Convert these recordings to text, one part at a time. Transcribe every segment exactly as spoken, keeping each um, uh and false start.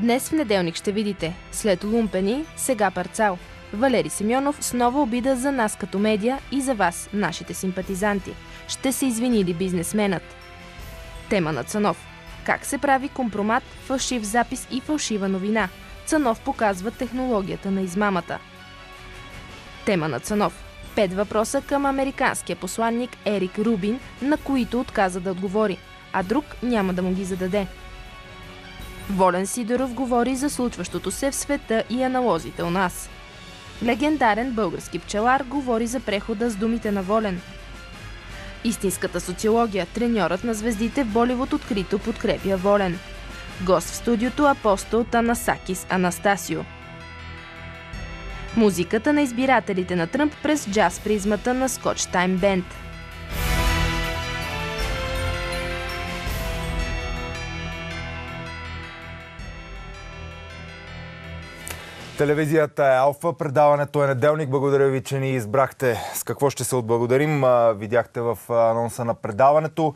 Днес в неделник ще видите: след лумпени, сега парцал. Валери Симеонов с нова обида за нас като медия и за вас, нашите симпатизанти. Ще се извини ли бизнесменът? Тема на Цанов. Как се прави компромат, фалшив запис и фалшива новина? Цанов показва технологията на измамата. Тема на Цанов. Пет въпроса към американския посланник Ерик Рубин, на които отказа да отговори, а друг няма да му ги зададе. Волен Сидоров говори за случващото се в света и аналозите у нас. Легендарен български пчелар говори за прехода с думите на Волен. Истинската социология, треньорът на звездите в Боливуд открито подкрепя Волен. Гост в студиото апостол Танасакис Анастасио. Музиката на избирателите на Тръмп през джаз призмата на Scotch Time Band. Телевизията е Алфа, предаването е неделник. Благодаря ви, че ни избрахте. С какво ще се отблагодарим? Видяхте в анонса на предаването.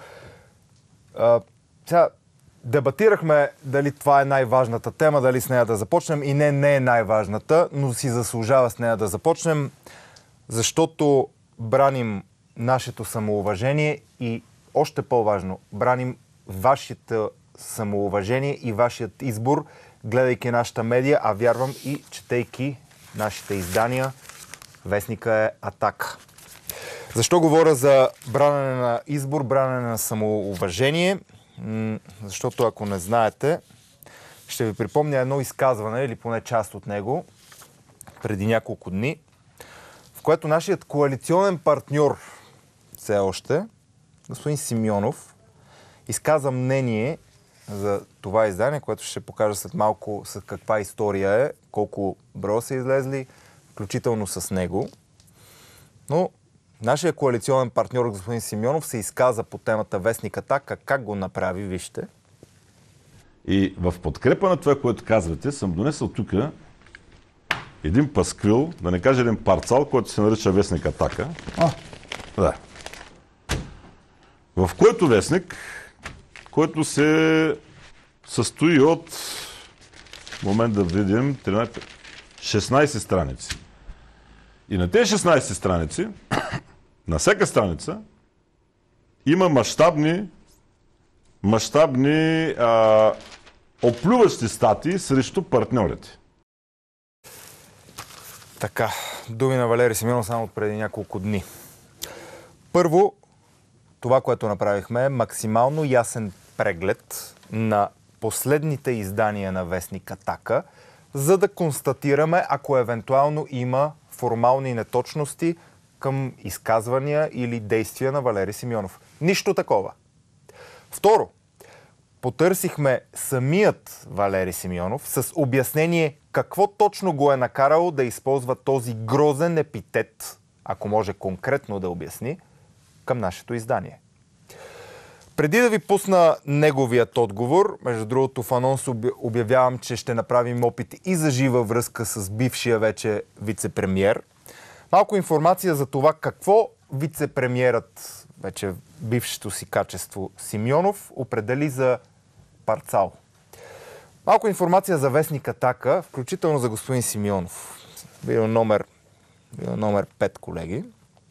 Сега дебатирахме дали това е най-важната тема, дали с нея да започнем. И не, не е най-важната, но си заслужава с нея да започнем, защото браним нашето самоуважение и още по-важно, браним вашето самоуважение и вашият избор, гледайки нашата медия, а вярвам и четейки нашите издания. Вестника е Атака. Защо говоря за бранене на избор, бранене на самоуважение? Защото ако не знаете, ще ви припомня едно изказване, или поне част от него, преди няколко дни, в което нашият коалиционен партньор, все още, господин Симеонов, изказа мнение за това издание, което ще покажа след малко с каква история е, колко броя са излезли, включително с него. Но нашия коалиционен партньор, господин Симеонов, се изказа по темата Вестник Атака. Как го направи? Вижте. И в подкрепа на това, което казвате, съм донесъл тук един пасквил, да не кажа един парцал, който се нарича Вестник Атака. А. Да. В който вестник, който се състои от, момент да видим, тринайсет, шестнайсет страници. И на тези шестнайсет страници, на всяка страница, има мащабни, мащабни а, оплюващи статии срещу партньорите. Така, думи на Валери Симеонов само преди няколко дни. Първо, това, което направихме, е максимално ясен преглед на последните издания на Вестник Атака, за да констатираме, ако евентуално има формални неточности към изказвания или действия на Валери Симеонов. Нищо такова. Второ, потърсихме самият Валери Симеонов с обяснение какво точно го е накарало да използва този грозен епитет, ако може конкретно да обясни, към нашето издание. Преди да ви пусна неговият отговор, между другото в анонс обявявам, че ще направим опит и за жива връзка с бившия вече вице-премиер. Малко информация за това какво вице-премиерът, вече бившето си качество Симеонов, определи за парцал. Малко информация за Вестник Атака, включително за господин Симеонов. Видео номер, видео номер пет, колеги.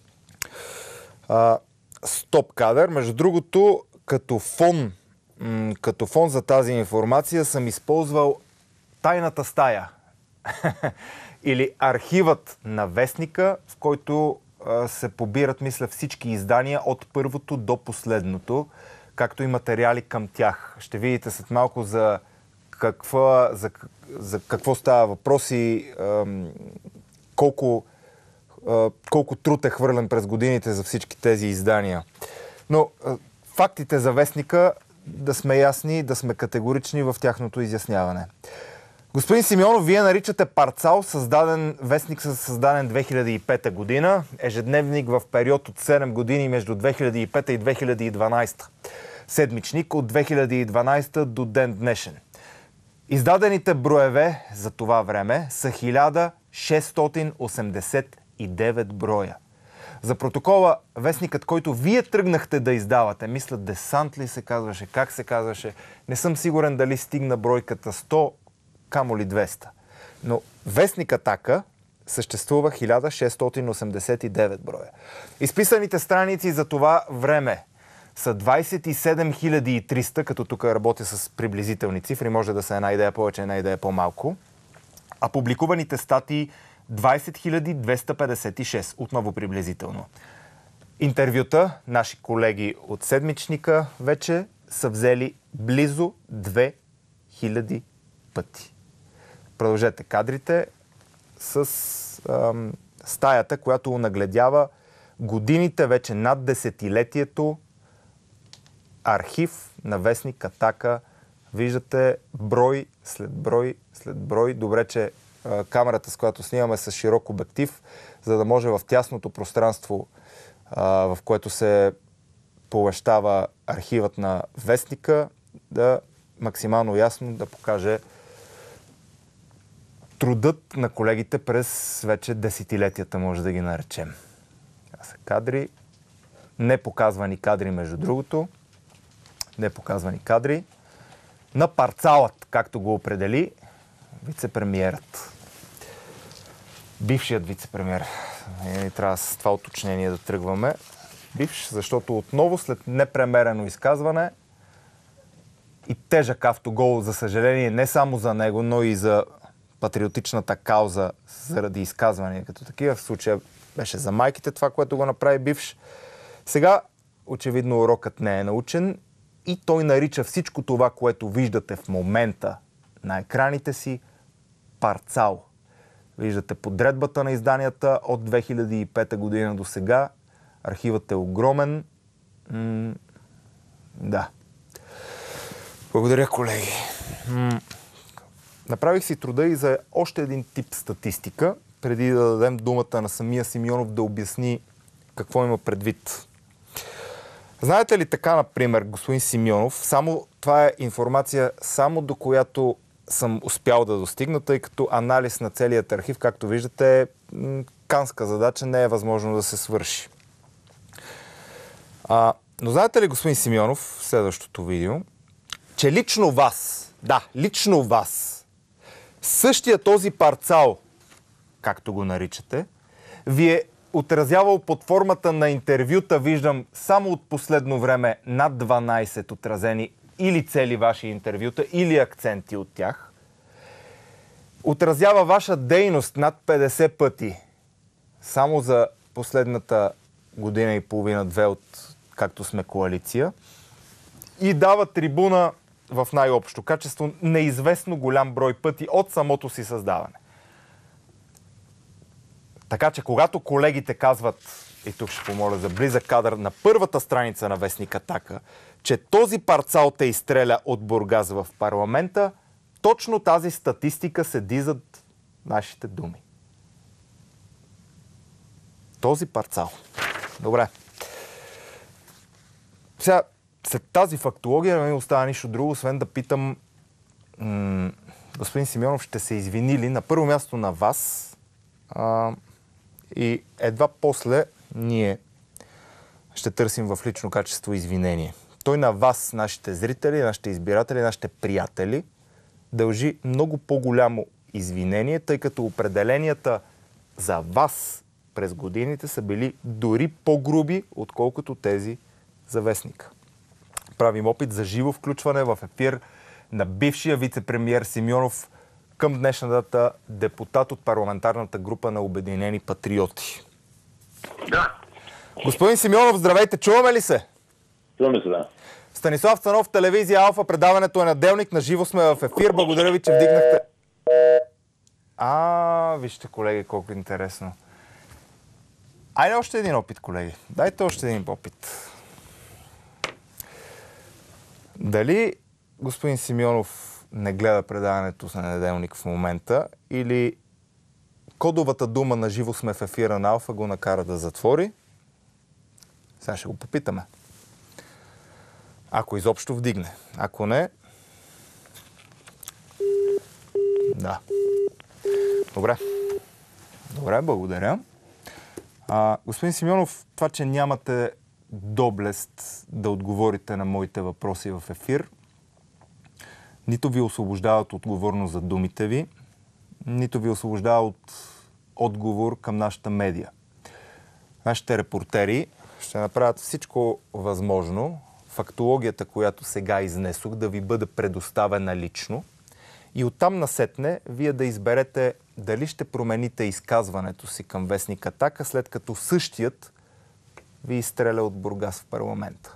А, стоп кадър. Между другото, като фон, м- като фон за тази информация съм използвал тайната стая. Или архивът на Вестника, в който а, се побират, мисля, всички издания от първото до последното, както и материали към тях. Ще видите след малко за, каква, за, за какво става въпрос и ам, колко, а, колко труд е хвърлен през годините за всички тези издания. Но а, фактите за Вестника, да сме ясни, да сме категорични в тяхното изясняване. Господин Симеонов, вие наричате парцал, създаден, вестник създаден две хиляди и пета година, ежедневник в период от седем години между две хиляди и пета и две хиляди и дванайсета. Седмичник от две хиляди и дванайсета до ден днешен. Издадените броеве за това време са хиляда шестстотин осемдесет и девет броя. За протокола, вестникът, който вие тръгнахте да издавате, мисля, Десант ли се казваше, как се казваше, не съм сигурен дали стигна бройката сто, камо ли двеста. Но вестник Атака съществува хиляда шестстотин осемдесет и девет броя. Изписаните страници за това време са двадесет и седем хиляди и триста, като тук работя с приблизителни цифри, може да са една идея повече, една идея по-малко. А публикуваните статии двадесет хиляди двеста петдесет и шест, отново приблизително. Интервюта, наши колеги от Седмичника вече са взели близо две хиляди пъти. Продължете кадрите с ам, стаята, която нагледява годините, вече над десетилетието, архив на вестник Атака. Виждате брой след брой след брой. Добре, че а, камерата, с която снимаме, с широк обектив, за да може в тясното пространство, а, в което се помещава архивът на вестника, да максимално ясно да покаже трудът на колегите през вече десетилетията, може да ги наречем. Това са кадри, непоказвани кадри, между другото, непоказвани кадри на парцалът, както го определи вице-премиерът. Бившият вице-премиер. Ние трябва с това уточнение да тръгваме. Бивш, защото отново след непремерено изказване и тежък автогол, за съжаление, не само за него, но и за патриотичната кауза заради изказвания като такива. В случая беше за майките това, което го направи бивш. Сега, очевидно, урокът не е научен и той нарича всичко това, което виждате в момента на екраните си, парцал. Виждате подредбата на изданията от две хиляди и пета година до сега. Архивът е огромен. М- да. Благодаря, колеги. М- Направих си труда и за още един тип статистика, преди да дадем думата на самия Симеонов да обясни какво има предвид. Знаете ли така, например, господин Симеонов, само това е информация, само до която съм успял да достигна, тъй като анализ на целият архив, както виждате, е канска задача, не е възможно да се свърши. А, но знаете ли, господин Симеонов, в следващото видео, че лично вас, да, лично вас, същия този парцал, както го наричате, ви е отразявал под формата на интервюта, виждам само от последно време над дванадесет отразени или цели ваши интервюта, или акценти от тях. Отразява ваша дейност над петдесет пъти. Само за последната година и половина-две, от както сме коалиция. И дава трибуна в най-общо качество неизвестно голям брой пъти от самото си създаване. Така че когато колегите казват, и тук ще помоля за близък кадър на първата страница на вестник Атака, че този парцал те изстреля от Бургас в парламента, точно тази статистика седи зад нашите думи. Този парцал. Добре. Сега, след тази фактология не ми остава нищо друго, освен да питам м- господин Симеонов, ще се извини ли на първо място на вас, а, и едва после ние ще търсим в лично качество извинение. Той на вас, нашите зрители, нашите избиратели, нашите приятели, дължи много по-голямо извинение, тъй като определенията за вас през годините са били дори по-груби, отколкото тези за вестника. Правим опит за живо включване в ефир на бившия вице-премиер Симеонов, към днешна дата депутат от парламентарната група на Обединени патриоти. Да. Господин Симеонов, здравейте, чуваме ли се? Чуваме се, да. Станислав Станов, телевизия Алфа, предаването е на Делник, на живо сме в ефир. Благодаря ви, че вдигнахте... А, вижте, колеги, колко интересно. Айде още един опит, колеги. Дайте още един опит. Дали господин Симеонов не гледа предаването на Неделник в момента или кодовата дума на живо сме в ефира на Алфа го накара да затвори? Сега ще го попитаме. Ако изобщо вдигне. Ако не... Да. Добре. Добре, благодаря. А, господин Симеонов, това, че нямате доблест да отговорите на моите въпроси в ефир, нито ви освобождава от отговорност за думите ви, нито ви освобождава от отговор към нашата медия. Нашите репортери ще направят всичко възможно фактологията, която сега изнесох, да ви бъде предоставена лично и оттам насетне вие да изберете дали ще промените изказването си към вестник Атака, след като същият ви изстреля от Бургас в парламента.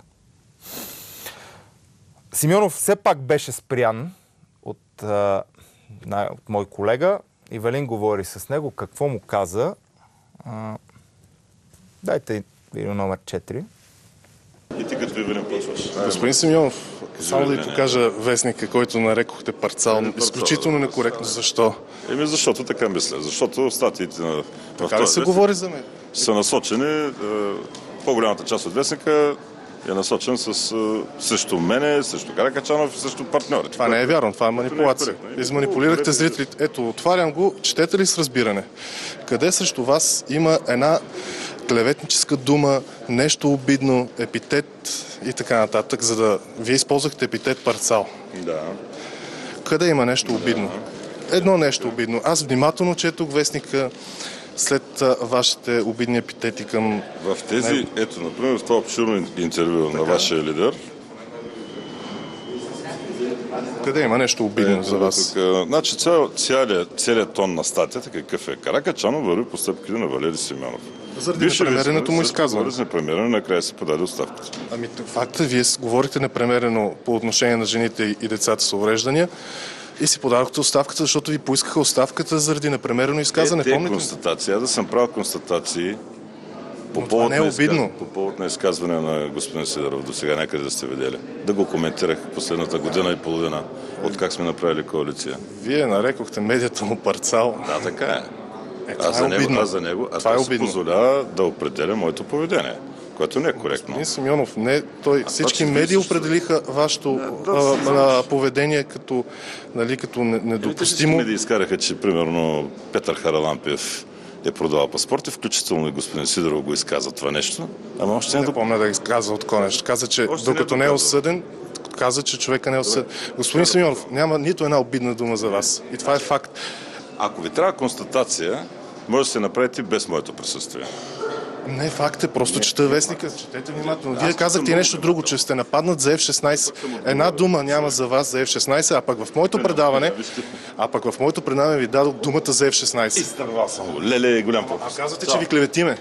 Симеонов все пак беше спрян от, а, от мой колега. Ивелин говори с него. Какво му каза? А, дайте видео номер четири. И ти като Ивелин почваш. Господин Симеонов, само да ви покажа вестника, който нарекохте парцал. Изключително некоректно. Защо? Еми защото така мисля. Защото статиите на... Така ли се говори за мен? Са насочени, по-голямата част от вестника е насочен с, срещу мене, срещу Каракачанов и срещу партньори. Това не е вярно, това е манипулация. Изманипулирахте зрителите. Ето, отварям го, четете ли с разбиране? Къде срещу вас има една клеветническа дума, нещо обидно, епитет и така нататък, за да вие използвахте епитет парцал? Да. Къде има нещо обидно? Едно нещо обидно. Аз внимателно четох вестника след а, вашите обидни епитети към... В тези, него. Ето, например, в това обширно интервю така на вашия лидер. Къде има нещо обидно е, за вас? Тук, значи цял, целият, целият тон на статията, какъв е? Каракачанов върви по стъпките на Валери Симеонов. Заради непремереното му изказване. Заради непремерено, накрая се подаде оставката. Ами факта, вие говорите непремерено по отношение на жените и децата с увреждания и си подадохте оставката, защото ви поискаха оставката заради непремерено изказване. Е, те помните? Констатации, да съм правил констатации по повод, не е обидно. по повод на изказване на господин Сидеров до сега, някъде да сте видели. Да го коментирах последната година и половина, от как сме направили коалиция. Вие нарекохте медията му парцал. Да, така е. Е, аз, е за него, аз за него, аз това е си позволява да определя моето поведение, което не е коректно. Господин Симеонов, не, той, а всички точно медии също... определиха вашето да, а, да, а, поведение като, нали, като недопустимо. Всички медии изкараха, че примерно Петър Харалампиев е продавал паспорти, включително и господин Сидеров го изказа това нещо. Ама още не, не помня да изказа от конеш. Каза, че още докато не е осъден, каза, че човека не е осъден. Господин Симеонов, няма нито една обидна дума за вас. И това е факт. Ако ви трябва констатация, може да се направите без моето присъствие. Не, факт е, просто чета вестника, четете внимателно. Вие казахте нещо друго, че сте нападнат за Еф шестнайсет. Една дума няма за вас за Еф шестнайсет, а пък в моето предаване, а пък в моето предаване ви дадох думата за Еф шестнайсет. Изтървал съм го. Леле, голям пропуск. А казвате, че ви клеветиме.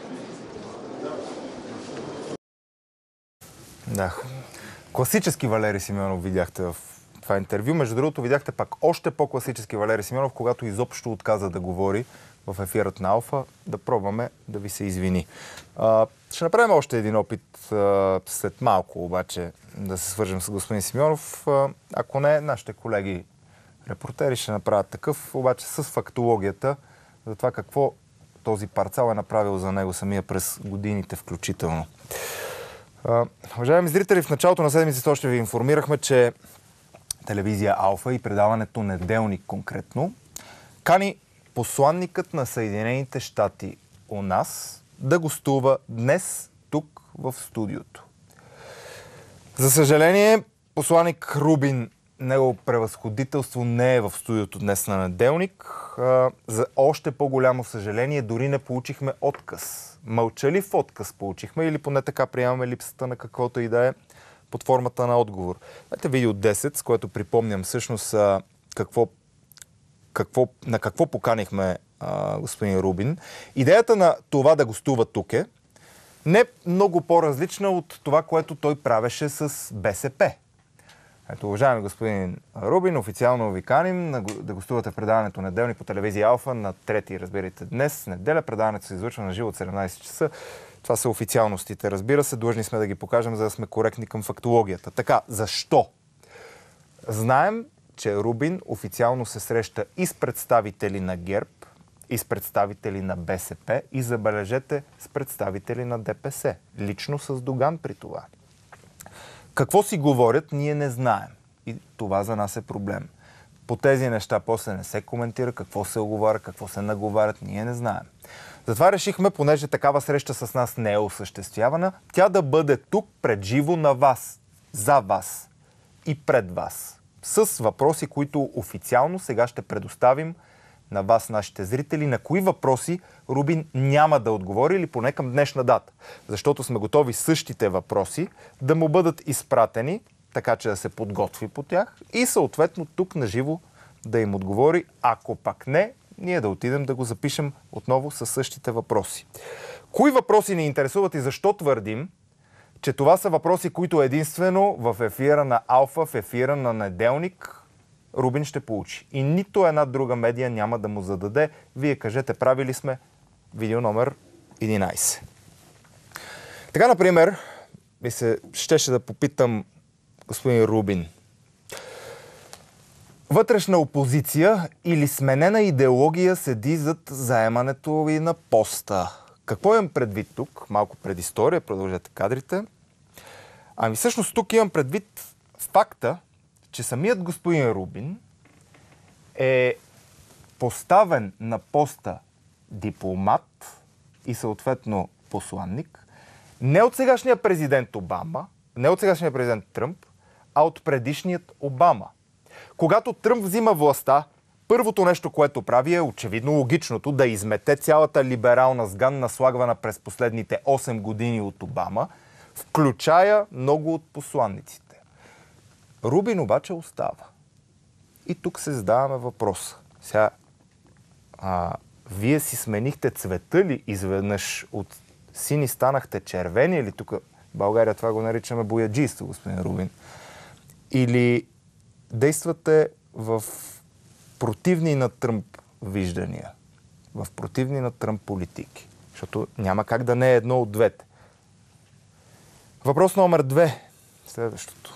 Да. Класически Валери Симеонов видяхте в това интервю. Между другото, видяхте пак още по-класически Валери Симеонов, когато изобщо отказа да говори в ефирът на Алфа, да пробваме да ви се извини. А, ще направим още един опит а, след малко, обаче, да се свържем с господин Симеонов. А, ако не, нашите колеги репортери ще направят такъв, обаче с фактологията за това какво този парцал е направил за него самия през годините включително. А, уважаеми зрители, в началото на седмицата още ви информирахме, че телевизия Алфа и предаването Неделник конкретно кани посланникът на Съединените щати у нас да гостува днес тук в студиото. За съжаление, посланник Рубин, негово превъзходителство, не е в студиото днес на Неделник. За още по-голямо съжаление, дори не получихме отказ. Мълчалив отказ получихме или поне така приемаме липсата на каквото и да е под формата на отговор. Ето видео десет, с което припомням всъщност какво Какво, на какво поканихме а, господин Рубин. Идеята на това да гостува тук е не много по-различна от това, което той правеше с БСП. Ето, уважаеми господин Рубин, официално ви каним да гостувате в предаването Неделник по телевизия Алфа на трети, разбирайте, днес, неделя. Предаването се излъчва на живо от седемнайсет часа. Това са официалностите, разбира се. Длъжни сме да ги покажем, за да сме коректни към фактологията. Така, защо? Знаем, че Рубин официално се среща и с представители на ГЕРБ, и с представители на БСП, и забележете, с представители на ДПС. Лично с Доган при това. Какво си говорят, ние не знаем. И това за нас е проблем. По тези неща после не се коментира, какво се оговаря, какво се наговарят, ние не знаем. Затова решихме, понеже такава среща с нас не е осъществявана, тя да бъде тук пред живо на вас, за вас и пред вас. с въпроси, които официално сега ще предоставим на вас, нашите зрители, на кои въпроси Рубин няма да отговори или поне към днешна дата. Защото сме готови същите въпроси да му бъдат изпратени, така че да се подготви по тях и съответно тук наживо да им отговори. Ако пак не, ние да отидем да го запишем отново със същите въпроси. Кои въпроси ни интересуват и защо твърдим, че това са въпроси, които единствено в ефира на Алфа, в ефира на Неделник, Рубин ще получи. И нито една друга медия няма да му зададе. Вие кажете, прави ли сме? Видео номер единайсет. Така, например, ми се щеше да попитам господин Рубин. Вътрешна опозиция или сменена идеология седи зад заемането ви на поста? Какво имам предвид тук? Малко предистория, продължете кадрите. Ами всъщност тук имам предвид факта, че самият господин Рубин е поставен на поста дипломат и съответно посланник не от сегашния президент Обама, не от сегашния президент Тръмп, а от предишният Обама. Когато Тръмп взима властта, първото нещо, което прави е очевидно логичното да измете цялата либерална сган, наслагвана през последните осем години от Обама, включая много от посланниците. Рубин обаче остава. И тук се задаваме въпроса. Сега, а, вие си сменихте цвета ли изведнъж? От сини станахте червени или тук в България това го наричаме бояджийство, господин Рубин? Или действате в противни на Тръмп виждания, в противни на Тръмп политики? Защото няма как да не е едно от двете. Въпрос номер две. Следващото.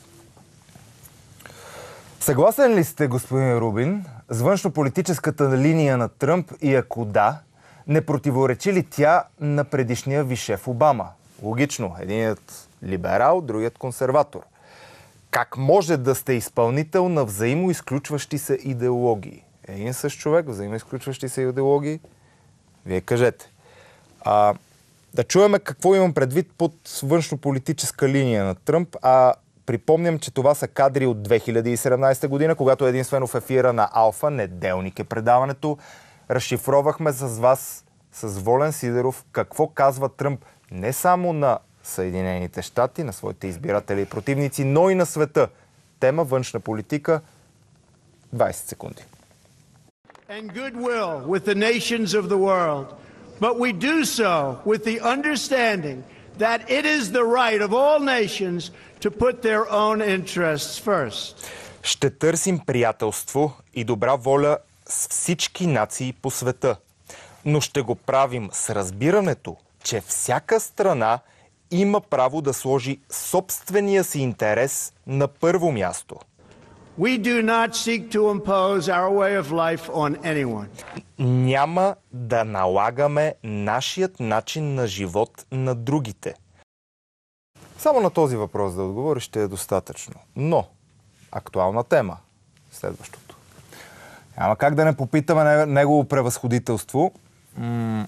Съгласен ли сте, господин Рубин, с външнополитическата линия на Тръмп и ако да, не противоречи ли тя на предишния ви шеф Обама? Логично, единият либерал, другият консерватор. Как може да сте изпълнител на взаимоизключващи се идеологии? Един същ човек, взаимоизключващи се идеологии? Вие кажете. А, да чуеме какво имам предвид под външнополитическа линия на Тръмп, а припомням, че това са кадри от две хиляди и седемнайсета година, когато единствено в ефира на Алфа, Неделник е предаването, разшифровахме с вас, с Волен Сидеров, какво казва Тръмп не само на Съединените щати, на своите избиратели и противници, но и на света. Тема външна политика. двайсет секунди. And goodwill with the nations of the world. But we do so with the understanding that it is the right of all nations to put their own interests first. Ще търсим приятелство и добра воля с всички нации по света. Но ще го правим с разбирането, че всяка страна има право да сложи собствения си интерес на първо място. We do not seek to impose our way of life on anyone. Няма да налагаме нашият начин на живот на другите. Само на този въпрос да отговори ще е достатъчно. Но, актуална тема, следващото. Няма как да не попитаме негово превъзходителство м-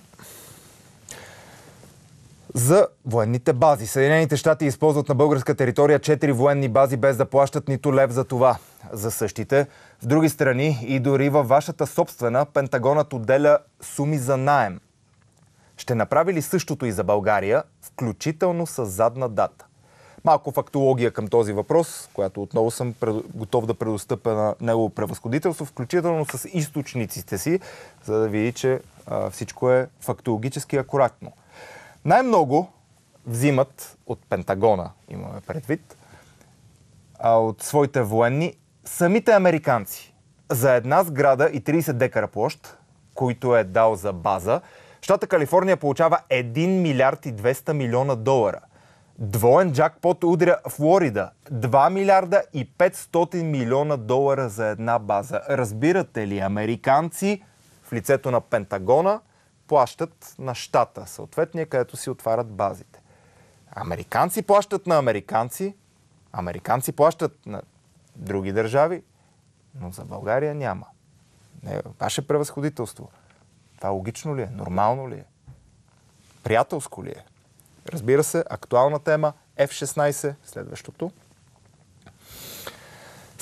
за военните бази. Съединените щати използват на българска територия четири военни бази без да плащат нито лев за това. За същите, в други страни и дори във вашата собствена, Пентагонът отделя суми за наем. Ще направи ли същото и за България, включително с задна дата? Малко фактология към този въпрос, която отново съм пред... готов да предостъпя на негово превъзходителство, включително с източниците си, за да види, че а, всичко е фактологически акуратно. Най-много взимат от Пентагона, имаме предвид, а от своите военни, самите американци. За една сграда и трийсет декара площ, които е дал за база, щата Калифорния получава един милиард и двеста милиона долара. Двоен джакпот удря Флорида. два милиарда и петстотин милиона долара за една база. Разбирате ли, американци в лицето на Пентагона плащат на щата, съответния, където си отварят базите. Американци плащат на американци, американци плащат на други държави, но за България няма. Не, ваше превъзходителство. Това логично ли е? Нормално ли е? Приятелско ли е? Разбира се, актуална тема Еф шестнайсет, следващото.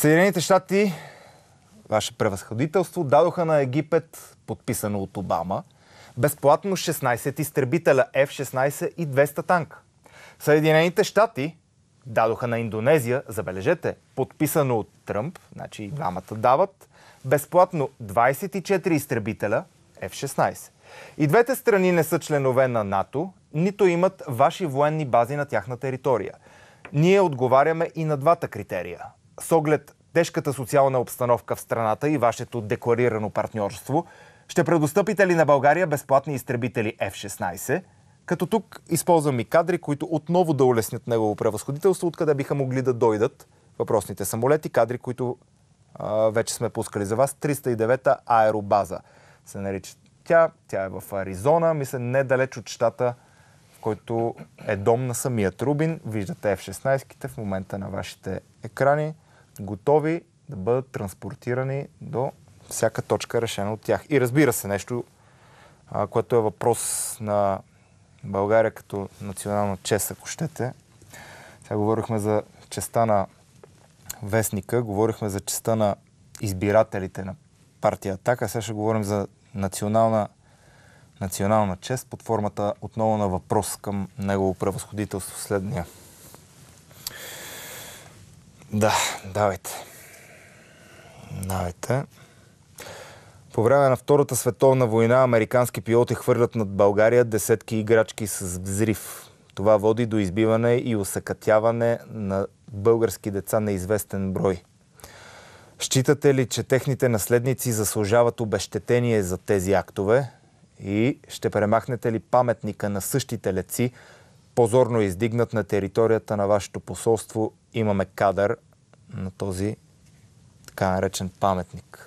Съединените щати, ваше превъзходителство, дадоха на Египет, подписано от Обама, безплатно шестнайсет изтребителя Еф шестнайсет и двеста танка. Съединените щати дадоха на Индонезия, забележете, подписано от Тръмп, значи и двамата дават, безплатно двайсет и четири изтребителя Еф шестнайсет. И двете страни не са членове на НАТО, нито имат ваши военни бази на тяхна територия. Ние отговаряме и на двата критерия. С оглед тежката социална обстановка в страната и вашето декларирано партньорство, ще предостъпите ли на България безплатни изтребители Еф шестнайсет, като тук използвам и кадри, които отново да улеснят негово превъзходителство, откъде биха могли да дойдат въпросните самолети, кадри, които а, вече сме пускали за вас. триста и девета аеробаза се нарича тя. Тя е в Аризона, мисля недалеч от щата, в който е дом на самият Рубин. Виждате Еф шестнайсет-ките в момента на вашите екрани, готови да бъдат транспортирани до всяка точка, решена от тях. И разбира се, нещо, а, което е въпрос на България като национална чест, ако щете. Сега говорихме за честа на вестника, говорихме за честа на избирателите на партия Атака, сега ще говорим за национална, национална чест под формата отново на въпрос към негово превъзходителство следния. Да, давайте. Давайте. По време на Втората световна война американски пилоти хвърлят над България десетки играчки с взрив. Това води до избиване и осакатяване на български деца неизвестен брой. Считате ли, че техните наследници заслужават обезщетение за тези актове и ще премахнете ли паметника на същите летци, позорно издигнат на територията на вашето посолство? Имаме кадър на този така наречен паметник.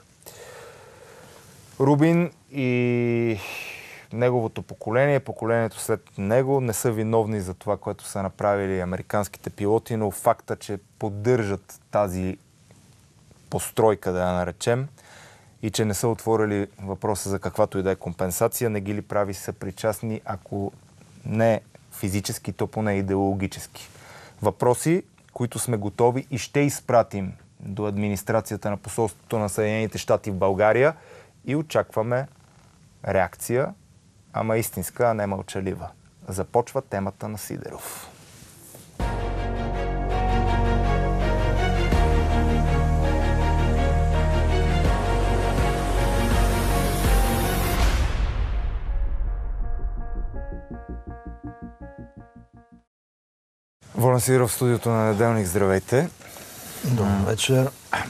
Рубин и неговото поколение, поколението след него не са виновни за това, което са направили американските пилоти, но факта, че поддържат тази постройка, да я наречем, и че не са отворили въпроса за каквато и да е компенсация, не ги ли прави съпричастни, ако не физически, то поне идеологически. Въпроси, които сме готови и ще изпратим до администрацията на посолството на Съединените щати в България и очакваме реакция, ама истинска, а не мълчалива. Започва темата на Сидеров. Волен Сидеров в студиото на Неделник. Здравейте. Добър вечер.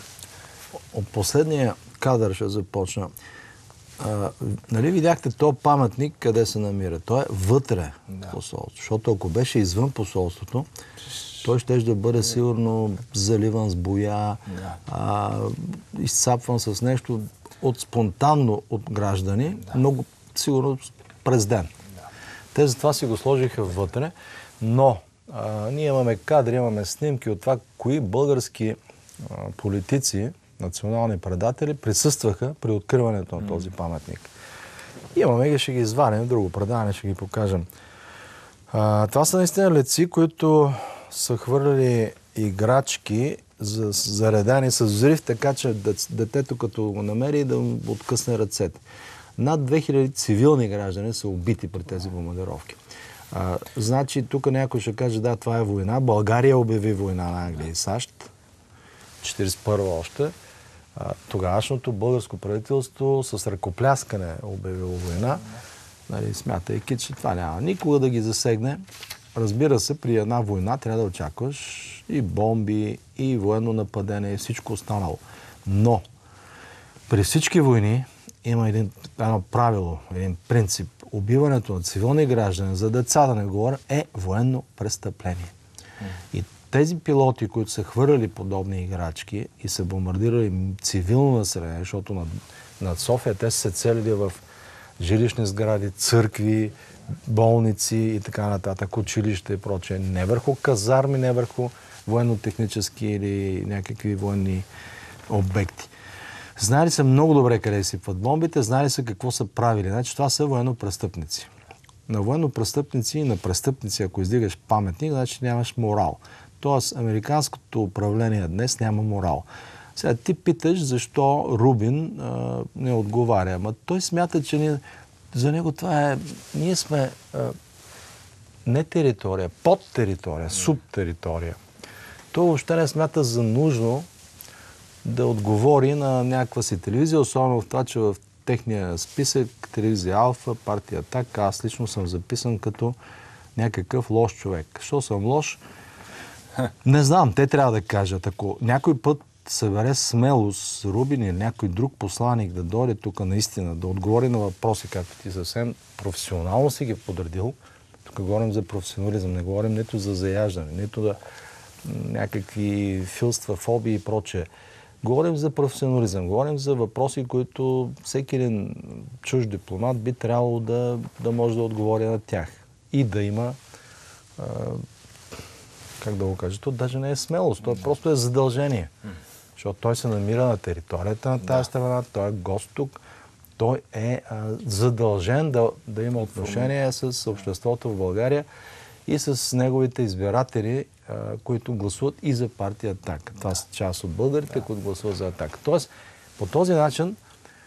От последния кадър ще започна. А, нали видяхте този паметник къде се намира? Той е вътре в посолството. Защото ако беше извън посолството, той ще да бъде сигурно заливан с боя, да. а, изцапван с нещо от спонтанно от граждани, да. много сигурно през ден. Да. Те затова си го сложиха вътре, но а, ние имаме кадри, имаме снимки от това, кои български а, политици, национални предатели присъстваха при откриването на този паметник. Имаме ги, ще ги извадим в друго предаване, ще ги покажем. А, това са наистина летци, които са хвърляли играчки за, заредани с взрив, така че детето като го намери да му откъсне ръцете. Над две хиляди цивилни граждани са убити при тези бомбардировки. А, значи тук някой ще каже, да, това е война. България обяви война на Англия и САЩ. четиридесет и първа още. Тогавашното българско правителство с ръкопляскане обявило война, нали, смятайки, че това няма никога да ги засегне. Разбира се, при една война трябва да очакваш и бомби, и военно нападение, и всичко останало. Но при всички войни има един, едно правило, един принцип. Убиването на цивилни граждани, за деца да не говоря, е военно престъпление. И тези пилоти, които са хвърляли подобни играчки и са бомбардирали цивилно население, защото над, над София те са се целили в жилищни сгради, църкви, болници и така нататък, училища и прочее. Не върху казарми, не върху военно-технически или някакви военни обекти. Знали са много добре къде сипват бомбите, знали са какво са правили. Значи това са военно-престъпници. На военно-престъпници и на престъпници, ако издигаш паметник, значи нямаш морал. Тоест, американското управление днес няма морал. Сега ти питаш защо Рубин а, не отговаря. Ама той смята, че ни, за него това е... Ние сме а, не територия, под територия, субтеритория. Той въобще не смята за нужно да отговори на някаква си телевизия, особено в това, че в техния списък телевизия Алфа, партия Атака, аз лично съм записан като някакъв лош човек. Що съм лош? Не знам, те трябва да кажат. Ако някой път събере смелост Рубин или някой друг посланик да дойде тук наистина, да отговори на въпроси, както ти съвсем професионално си ги подредил, тук говорим за професионализъм, не говорим нито за заяждане, нито да някакви филства, фобии и прочее. Говорим за професионализъм, говорим за въпроси, които всеки един чужд дипломат би трябвало да, да може да отговори на тях. И да има, а, как да го кажа, то даже не е смелост, то просто е задължение. Защото той се намира на територията на тази страна, той е гост тук, той е а, задължен да, да има отношение с обществото в България и с неговите избиратели, а, които гласуват и за партия Атака. Това са част от българите, които гласуват за Атака. Тоест, по този начин,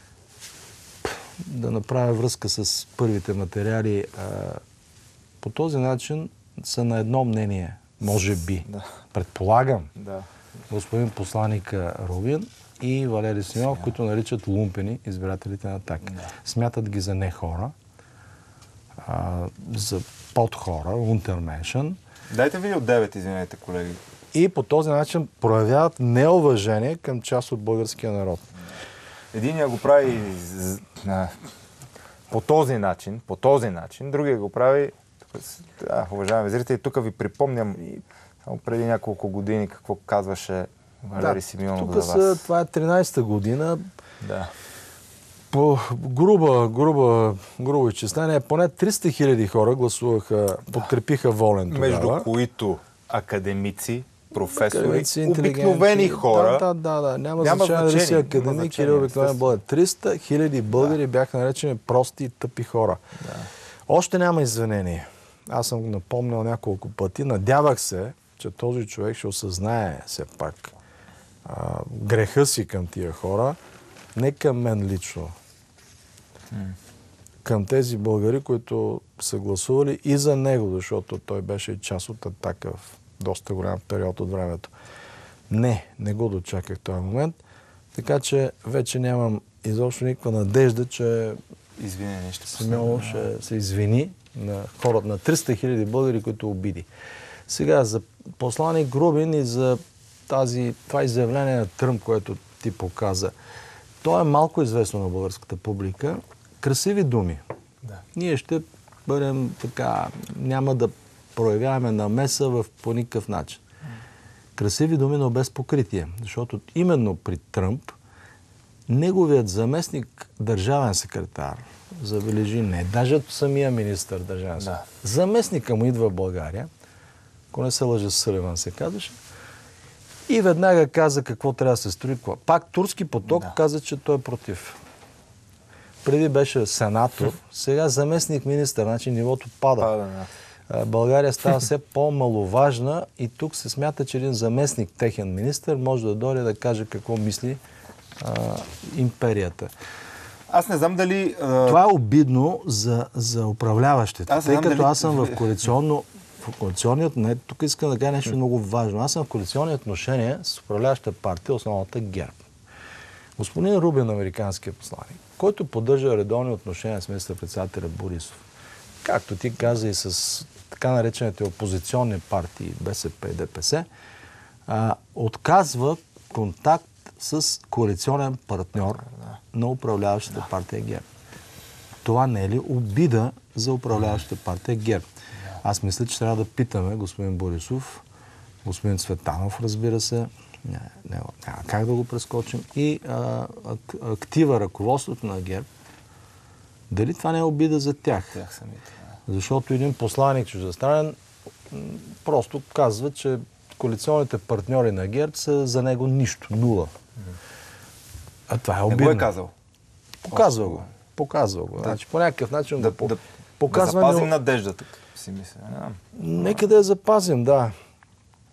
да направя връзка с първите материали, а, по този начин са на едно мнение, може би. Да. Предполагам, да. Господин посланика Рубин и Валери Симеонов, yeah. които наричат лумпени избирателите на Атака. Yeah. Смятат ги за не хора, а, за подхора, унтерменшен. Дайте ви от девет, извинете, колеги. И по този начин проявяват неуважение към част от българския народ. Единия го прави по този начин, по този начин, другия го прави, да, уважаеми зрители, тук ви припомням и само преди няколко години какво казваше Валери да, Симеонов за вас. Са, това е тринайсета година. Да. По груба, груба, грубо изчисление, поне триста хиляди хора гласуваха, да. подкрепиха Волен тогава. Между които академици, професори, академици, обикновени хора. Да, да, да. Няма, Няма значение дали си академик или обикновен българин. триста хиляди българи да. бяха наречени прости и тъпи хора. Да. Още няма извинение. Аз съм го напомнял няколко пъти. Надявах се, че този човек ще осъзнае все пак а, греха си към тия хора. Не към мен лично. Hmm. Към тези българи, които са гласували и за него, защото той беше част от Атака в доста голям период от времето. Не, не го дочаках този момент. Така че вече нямам изобщо никаква надежда, че Извинение, ще Симеонов ще се извини на хората, на триста хиляди българи, които обиди. Сега за посланик Рубин и за тази, това изявление на Тръмп, което ти показа. То е малко известно на българската публика. Красиви думи. Да. Ние ще бъдем така, няма да проявяваме намеса в по никакъв начин. Красиви думи, но без покритие. Защото именно при Тръмп неговият заместник, държавен секретар, забележи не, даже самия министър държавен секретар, да. заместника му идва в България, ако не се лъжа, Сърван се казваше, и веднага каза какво трябва да се строи. Пак турски поток да. каза, че той е против. Преди беше сенатор, сега заместник министър, значи нивото пада. пада да. България става все по-маловажна и тук се смята, че един заместник техен министър може да дойде да каже какво мисли а, империята. Аз не знам дали... А... Това е обидно за, за управляващите. Аз тъй като дали... аз съм в коалиционно... В коалиционният... Не, тук искам да кажа нещо много важно. Аз съм в коалиционни отношения с управляващата партия, основната ГЕРБ. Господин Рубин, американският посланик, който поддържа редовни отношения с министър-председателя Борисов, както ти каза и с така наречените опозиционни партии БСП и ДПС, а, отказва контакт с коалиционен партньор на управляващата партия ГЕРБ. Това не е ли обида за управляващата партия ГЕРБ? Аз мисля, че трябва да питаме господин Борисов, господин Цветанов, разбира се, няма, няма, няма как да го прескочим, и а, актива ръководството на ГЕРБ, дали това не е обида за тях? тях самите, да. Защото един посланик чуждестранен просто казва, че коалиционните партньори на ГЕРБ са за него нищо, нула. А това е обидно. Не го е казал. Показва го. Показва го. Да. Значи, по някакъв начин да, го да, показва. Да запазим но... надеждата, си мисля. Нека да я запазим, да.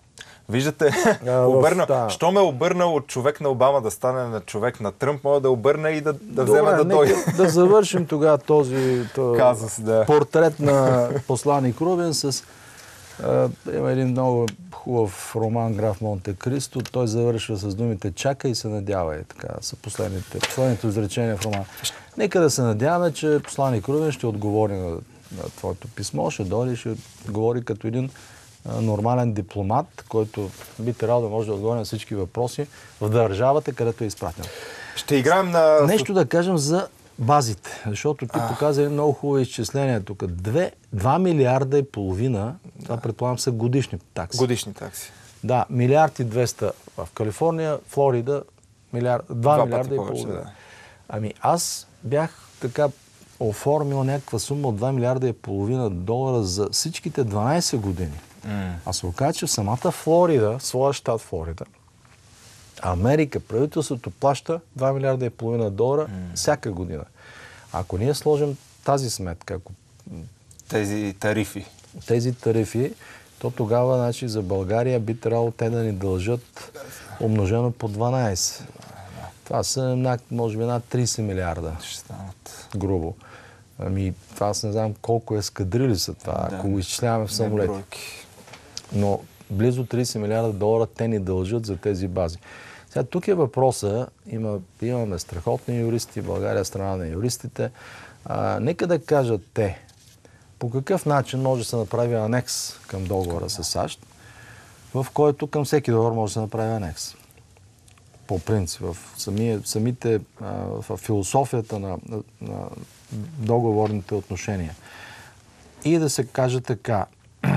Виждате, А, обърна. да. Що ме обърнал от човек на Обама да стане на човек на Тръмп, мога да обърна и да, да Добре, взема да дойде. Да завършим тогава този, този Казус, да. портрет на посланик Рубин с... А, има един много хубав роман Граф Монте Кристо. Той завършва с думите чака и се надява. И така са последните, последните изречения в романа. Нека да се надяваме, че посланик Рубин ще отговори на, на твоето писмо, ще дойде и ще говори като един а, нормален дипломат, който би трябвало да може да отговори на всички въпроси в държавата, където е изпратен. Ще играем на... Нещо да кажем за базите, защото ти показа един много хубаво изчисление тук. два милиарда и половина, да. Това предполагам са годишни такси. Годишни такси. Да, милиард и двеста в Калифорния, Флорида, милиард, два милиарда и половина. Да. Ами аз бях така оформил някаква сума от два милиарда и половина долара за всичките дванайсет години. Mm. А се оказа, че в самата Флорида, своя щат Флорида, Америка, правителството плаща два милиарда и половина долара mm. всяка година. Ако ние сложим тази сметка, ако тези тарифи, тези тарифи, то тогава значи, за България би трябвало те да ни дължат умножено по дванайсет. Това са може би над трийсет милиарда. Ще станат. Грубо. Ами това аз не знам колко ескадрили са това, да. Ако го изчисляваме в самолети. Но близо трийсет милиарда долара те ни дължат за тези бази. Сега тук е въпроса, има, имаме страхотни юристи, България е страна на юристите. А, нека да кажат те, по какъв начин може да се направи анекс към договора с САЩ, в който към всеки договор може да се направи анекс. По принцип, в самия, самите, в философията на, на договорните отношения. И да се каже така,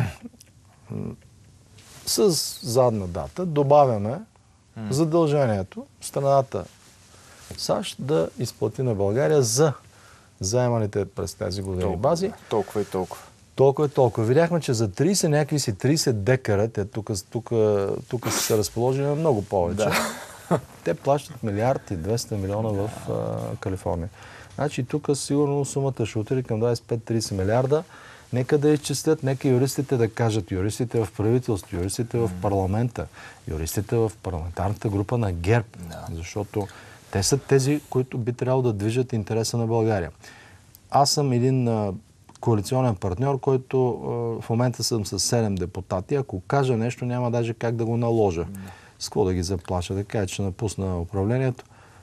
с задна дата добавяме mm. задължението страната САЩ да изплати на България за заеманите през тези години толкова, бази. Толкова и толкова. Толкова и толкова. Видяхме, че за трийсет някакви си трийсет декара, те тук, тук, тук са разположени на много повече. Да. Те плащат милиард и двеста милиона в а, Калифорния. Значи тук сигурно сумата ще отиде към двайсет и пет до трийсет милиарда. Нека да изчислят, нека юристите да кажат, юристите в правителството, юристите в парламента, юристите в парламентарната група на ГЕРБ, да. Защото те са тези, които би трябвало да движат интереса на България. Аз съм един а, коалиционен партньор, който а, в момента съм с седем депутати. Ако кажа нещо, няма даже как да го наложа. Да. С какво да ги заплаша? Да кажа, че напусна управлението.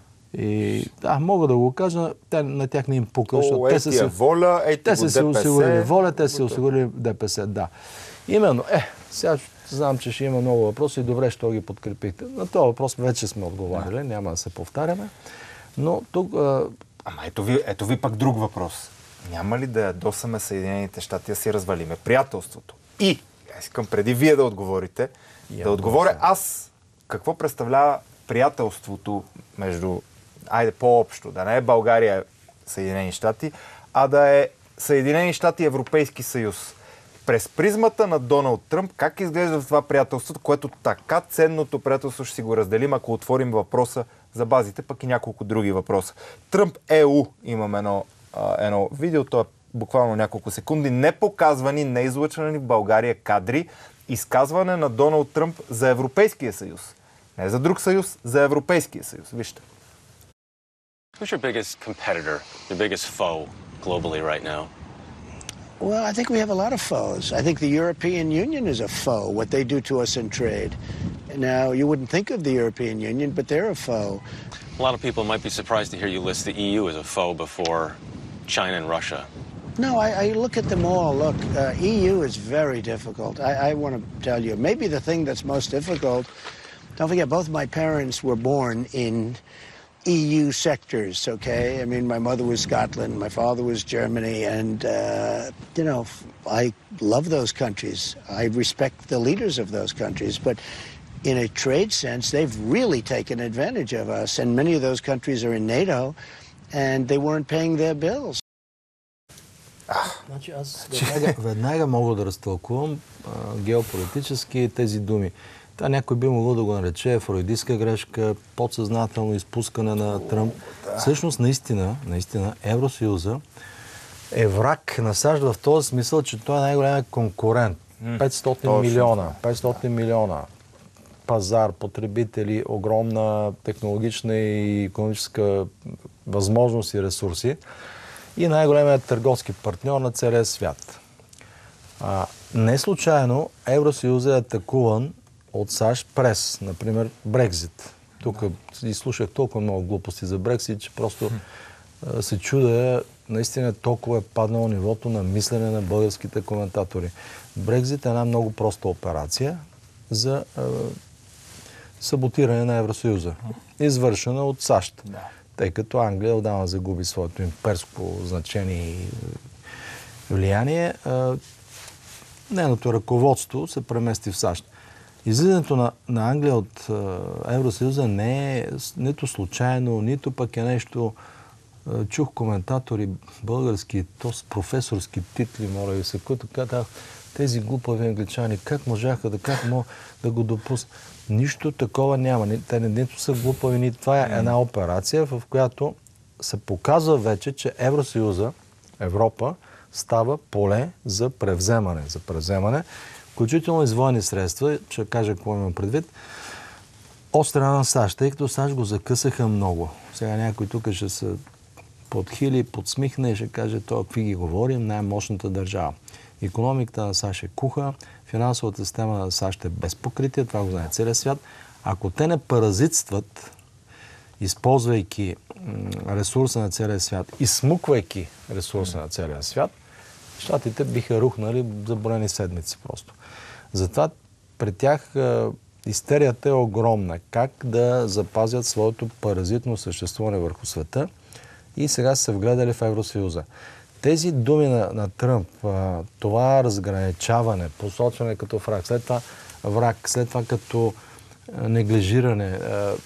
И да, мога да го кажа, те, на тях не им пука, защото те са си, воля, ей, те са си осигурили воля, те са си осигурили ДПС, да. Именно, е, сега знам, че ще има много въпроси и добре, що ги подкрепихте. На този въпрос вече сме отговаряли, няма да се повтаряме. Но тук... А... Ама ето ви, ето ви пак друг въпрос. Няма ли да ядосаме Съединените щати да си развалиме приятелството? И, аз искам преди вие да отговорите, и да отговоря аз какво представлява приятелството между, айде по-общо, да не е България, Съединени щати, а да е Съединени щати и Европейски съюз. През призмата на Доналд Тръмп, как изглежда това приятелството, което така ценното приятелство ще си го разделим, ако отворим въпроса за базите, пък и няколко други въпроса. Тръмп Е У, имам едно, едно видео, то е буквално няколко секунди, не показвани, не излъчвани в България кадри, изказване на Доналд Тръмп за Европейския съюз. Не за друг съюз, за Европейския съюз. Вижте. Who's your biggest competitor, your biggest foe globally right now? Well, I think we have a lot of foes. I think the European Union is a foe, what they do to us in trade. Now, you wouldn't think of the European Union, but they're a foe. A lot of people might be surprised to hear you list the E U as a foe before China and Russia. No, I, I look at them all. Look, uh, E U is very difficult. I, I want to tell you, maybe the thing that's most difficult, don't forget, both my parents were born in E U sectors, okay? I mean, my mother was Scotland, my father was Germany, and, uh, you know, I love those countries. I respect the leaders of those countries, but in a trade sense, they've really taken advantage of us, and many of those countries are in NATO, and they weren't paying their bills. Значи аз веднага, веднага мога да разтълкувам а, геополитически тези думи. Това някой би могъл да го нарече фройдистка грешка, подсъзнателно изпускане на Тръмп. Да. Всъщност, наистина, наистина, Евросъюза е враг на САЩ в този смисъл, че той е най-големият конкурент. петстотин милиона. петстотин милиона. пазар, потребители, огромна технологична и икономическа възможност и ресурси и най-големият търговски партньор на целия свят. А, не случайно Евросъюзът е атакуван от САЩ през, например, Брекзит. Тук да. изслушах толкова много глупости за Брекзит, че просто а, се чудя, наистина толкова е паднало нивото на мислене на българските коментатори. Брекзит е една много проста операция за а, саботиране на Евросъюза, извършена от САЩ. Да. Тъй като Англия отдавна загуби своето имперско значение и влияние, а, нейното ръководство се премести в САЩ. Излизането на, на Англия от а, Евросъюза не е нито случайно, нито пък е нещо. А, чух коментатори български, то с професорски титли, моля ви се, които казах, тези глупави англичани, как можаха да, как мога да го допуснат? Нищо такова няма. Те не нито са глупави, ни това е една операция, в която се показва вече, че Евросъюза, Европа, става поле за превземане. За превземане, включително и с военни средства, ще кажа какво имам предвид, от страна на САЩ, тъй като САЩ го закъсаха много. Сега някой тук ще се подхили, подсмихне и ще каже, това какви ги говорим, най-мощната държава. Икономиката на САЩ е куха, финансовата система на САЩ е без покритие, това го знае целият свят. Ако те не паразитстват, използвайки ресурса на целия свят и смуквайки ресурса на целия свят, щатите биха рухнали за броени седмици просто. Затова при тях истерията е огромна. Как да запазят своето паразитно съществуване върху света и сега са се вгледали в Евросъюза. Тези думи на, на Тръмп, това разграничаване, посочване като враг, след това враг, след това като неглижиране,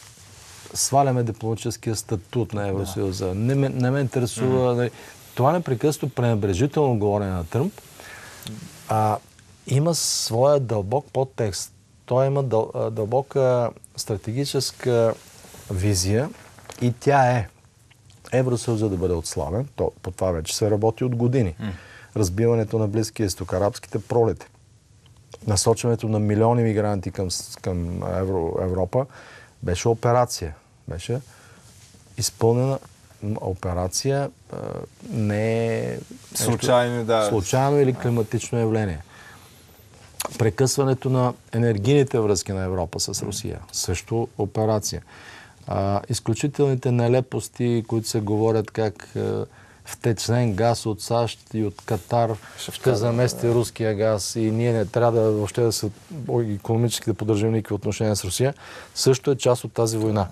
сваляме дипломатическия статут на Евросъюза, да. не, не ме интересува. Mm-hmm. Това непрекъснато пренебрежително говорене на Тръмп а, има своя дълбок подтекст. Той има дъл, дълбока стратегическа визия и тя е Евросъюза да бъде отслабен. То, по това вече се работи от години. Mm. Разбиването на Близкия изток, арабските пролети, насочването на милиони мигранти към, към Евро, Европа беше операция. Беше изпълнена операция, не е случайно, да. случайно или климатично явление. Прекъсването на енергийните връзки на Европа с Русия. Също операция. А, изключителните нелепости, които се говорят как а, втечнен газ от САЩ и от Катар ще, ще замести да. руския газ и ние не трябва да въобще да са икономически да поддържим никакви отношения с Русия, също е част от тази война.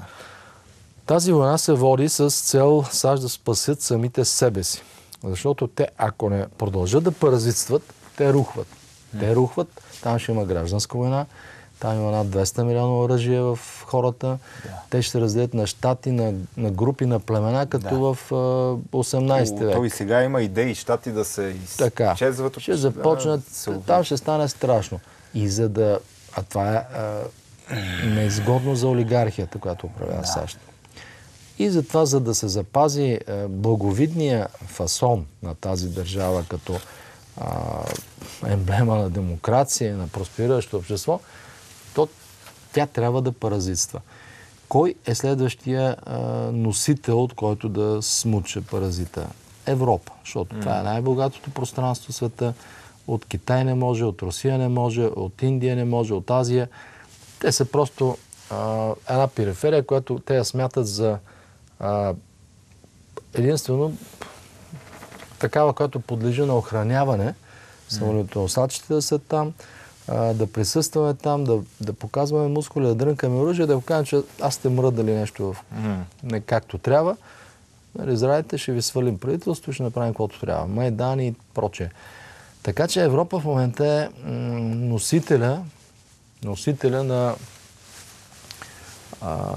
Тази война се води с цел САЩ да спасят самите себе си. Защото те, ако не продължат да паразитстват, те рухват. Те рухват, там ще има гражданска война, там има над двеста милиона оръжия в хората. Да. Те ще се разделят на щати, на, на групи, на племена, като да. в а, осемнайсети век. То и сега има идеи щати да се изчезват. Ще започнат, да, там ще стане страшно. И за да... А това е а, неизгодно за олигархията, която управлява да. САЩ. И затова, за да се запази а, благовидния фасон на тази държава като а, емблема на демокрация, на проспериращо общество, то тя трябва да паразитства. Кой е следващия а, носител, от който да смуче паразита? Европа, защото mm. това е най-богатото пространство в света. От Китай не може, от Русия не може, от Индия не може, от Азия. Те са просто а, една периферия, която те я смятат за а, единствено такава, която подлежи на охраняване. Самолетоносачите да са там, а, да присъстваме там, да, да показваме мускули, да дрънкаме оръжие, да покажем, че аз сте мръдали нещо в... mm. не както трябва. Нали, здравейте, ще ви свалим правителство, ще направим каквото трябва. Майдани и прочее. Така че Европа в момента е м- носителя, носителя на а,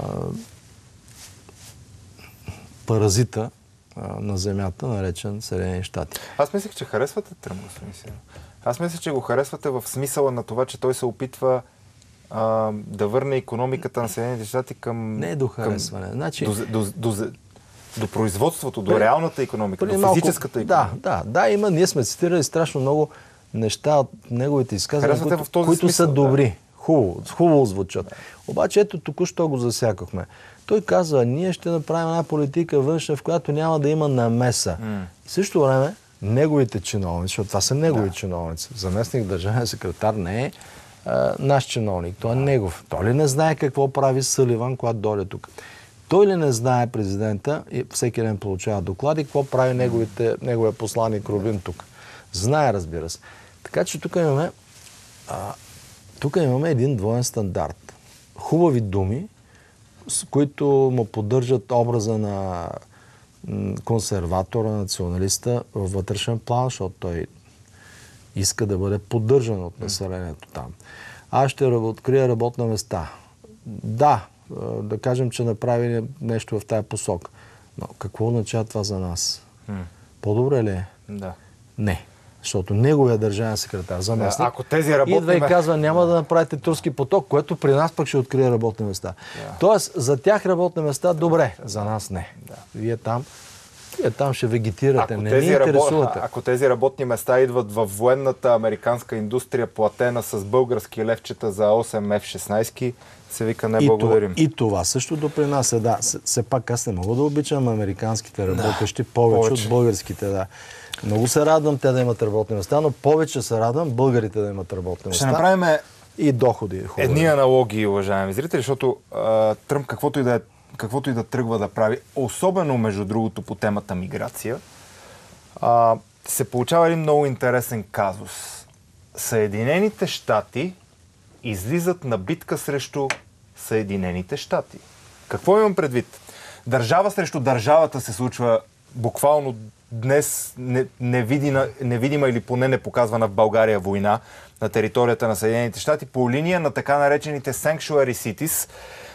паразита а, на земята, наречен Съединени щати. Аз мислех, че харесвате Тръмп, господин Сидеров. Аз мисля, че го харесвате в смисъла на това, че той се опитва а, да върне икономиката на Съединените щати към... Не е до харесване. Към, значи... до, до, до, до производството, до реалната икономика, до физическата икономика. Да, да, да, има. Ние сме цитирали страшно много неща от неговите изказвания, които, които са добри. Да. Хубаво, хубаво звучат. Обаче ето току-що го засякахме. Той казва, ние ще направим една политика външна, в която няма да има намеса. Mm. В същото време, неговите чиновници, защото това са негови да. чиновници, заместник държавен секретар не е а, наш чиновник, той е негов. Той ли не знае какво прави Съливан, когато дойде тук? Той ли не знае президента и всеки ден получава доклади, какво прави неговите, неговия посланик Рубин тук? Знае, разбира се. Така че тук имаме, а, тук имаме един двоен стандарт. Хубави думи, с които му поддържат образа на консерватора, националиста във вътрешен план, защото той иска да бъде поддържан от населението там. Аз ще открия работна места. Да, да кажем, че направи нещо в тая посока. Но какво означава това за нас? По-добре ли е? Да. Не. Защото неговия държавен секретар, заместник, ако тези работни... идва и казва, няма да направите турски поток, което при нас пък ще открие работни места. Да. Тоест, за тях работни места, добре, за нас не. Да. Вие там, вие там ще вегетирате, ако не ни интересувате. Ако тези работни места идват във военната американска индустрия, платена с български левчета за осем еф шестнайсет, се вика не благодарим. И, и това също допринася, да. Все пак аз не мога да обичам американските работещи да, повече, повече от българските, да. Много се радвам те да имат работни места, но повече се радвам българите да имат работни места. Ще направим и доходи. Хубави. Едни аналогии, уважаеми зрители, защото а, Тръмп каквото и, да е, каквото и да тръгва да прави, особено между другото по темата миграция, а, се получава един много интересен казус. Съединените щати излизат на битка срещу Съединените щати. Какво имам предвид? Държава срещу държавата се случва буквално днес невидима, невидима или поне не показвана в България война на територията на Съединените щати по линия на така наречените sanctuary cities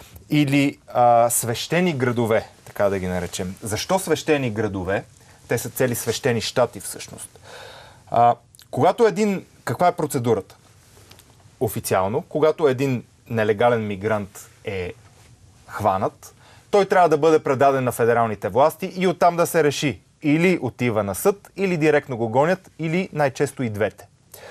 или а, свещени градове, така да ги наречем. Защо свещени градове? Те са цели свещени щати всъщност. А, когато един... Каква е процедурата? Официално, когато един нелегален мигрант е хванат, той трябва да бъде предаден на федералните власти и оттам да се реши. Или отива на съд, или директно го гонят, или най-често и двете.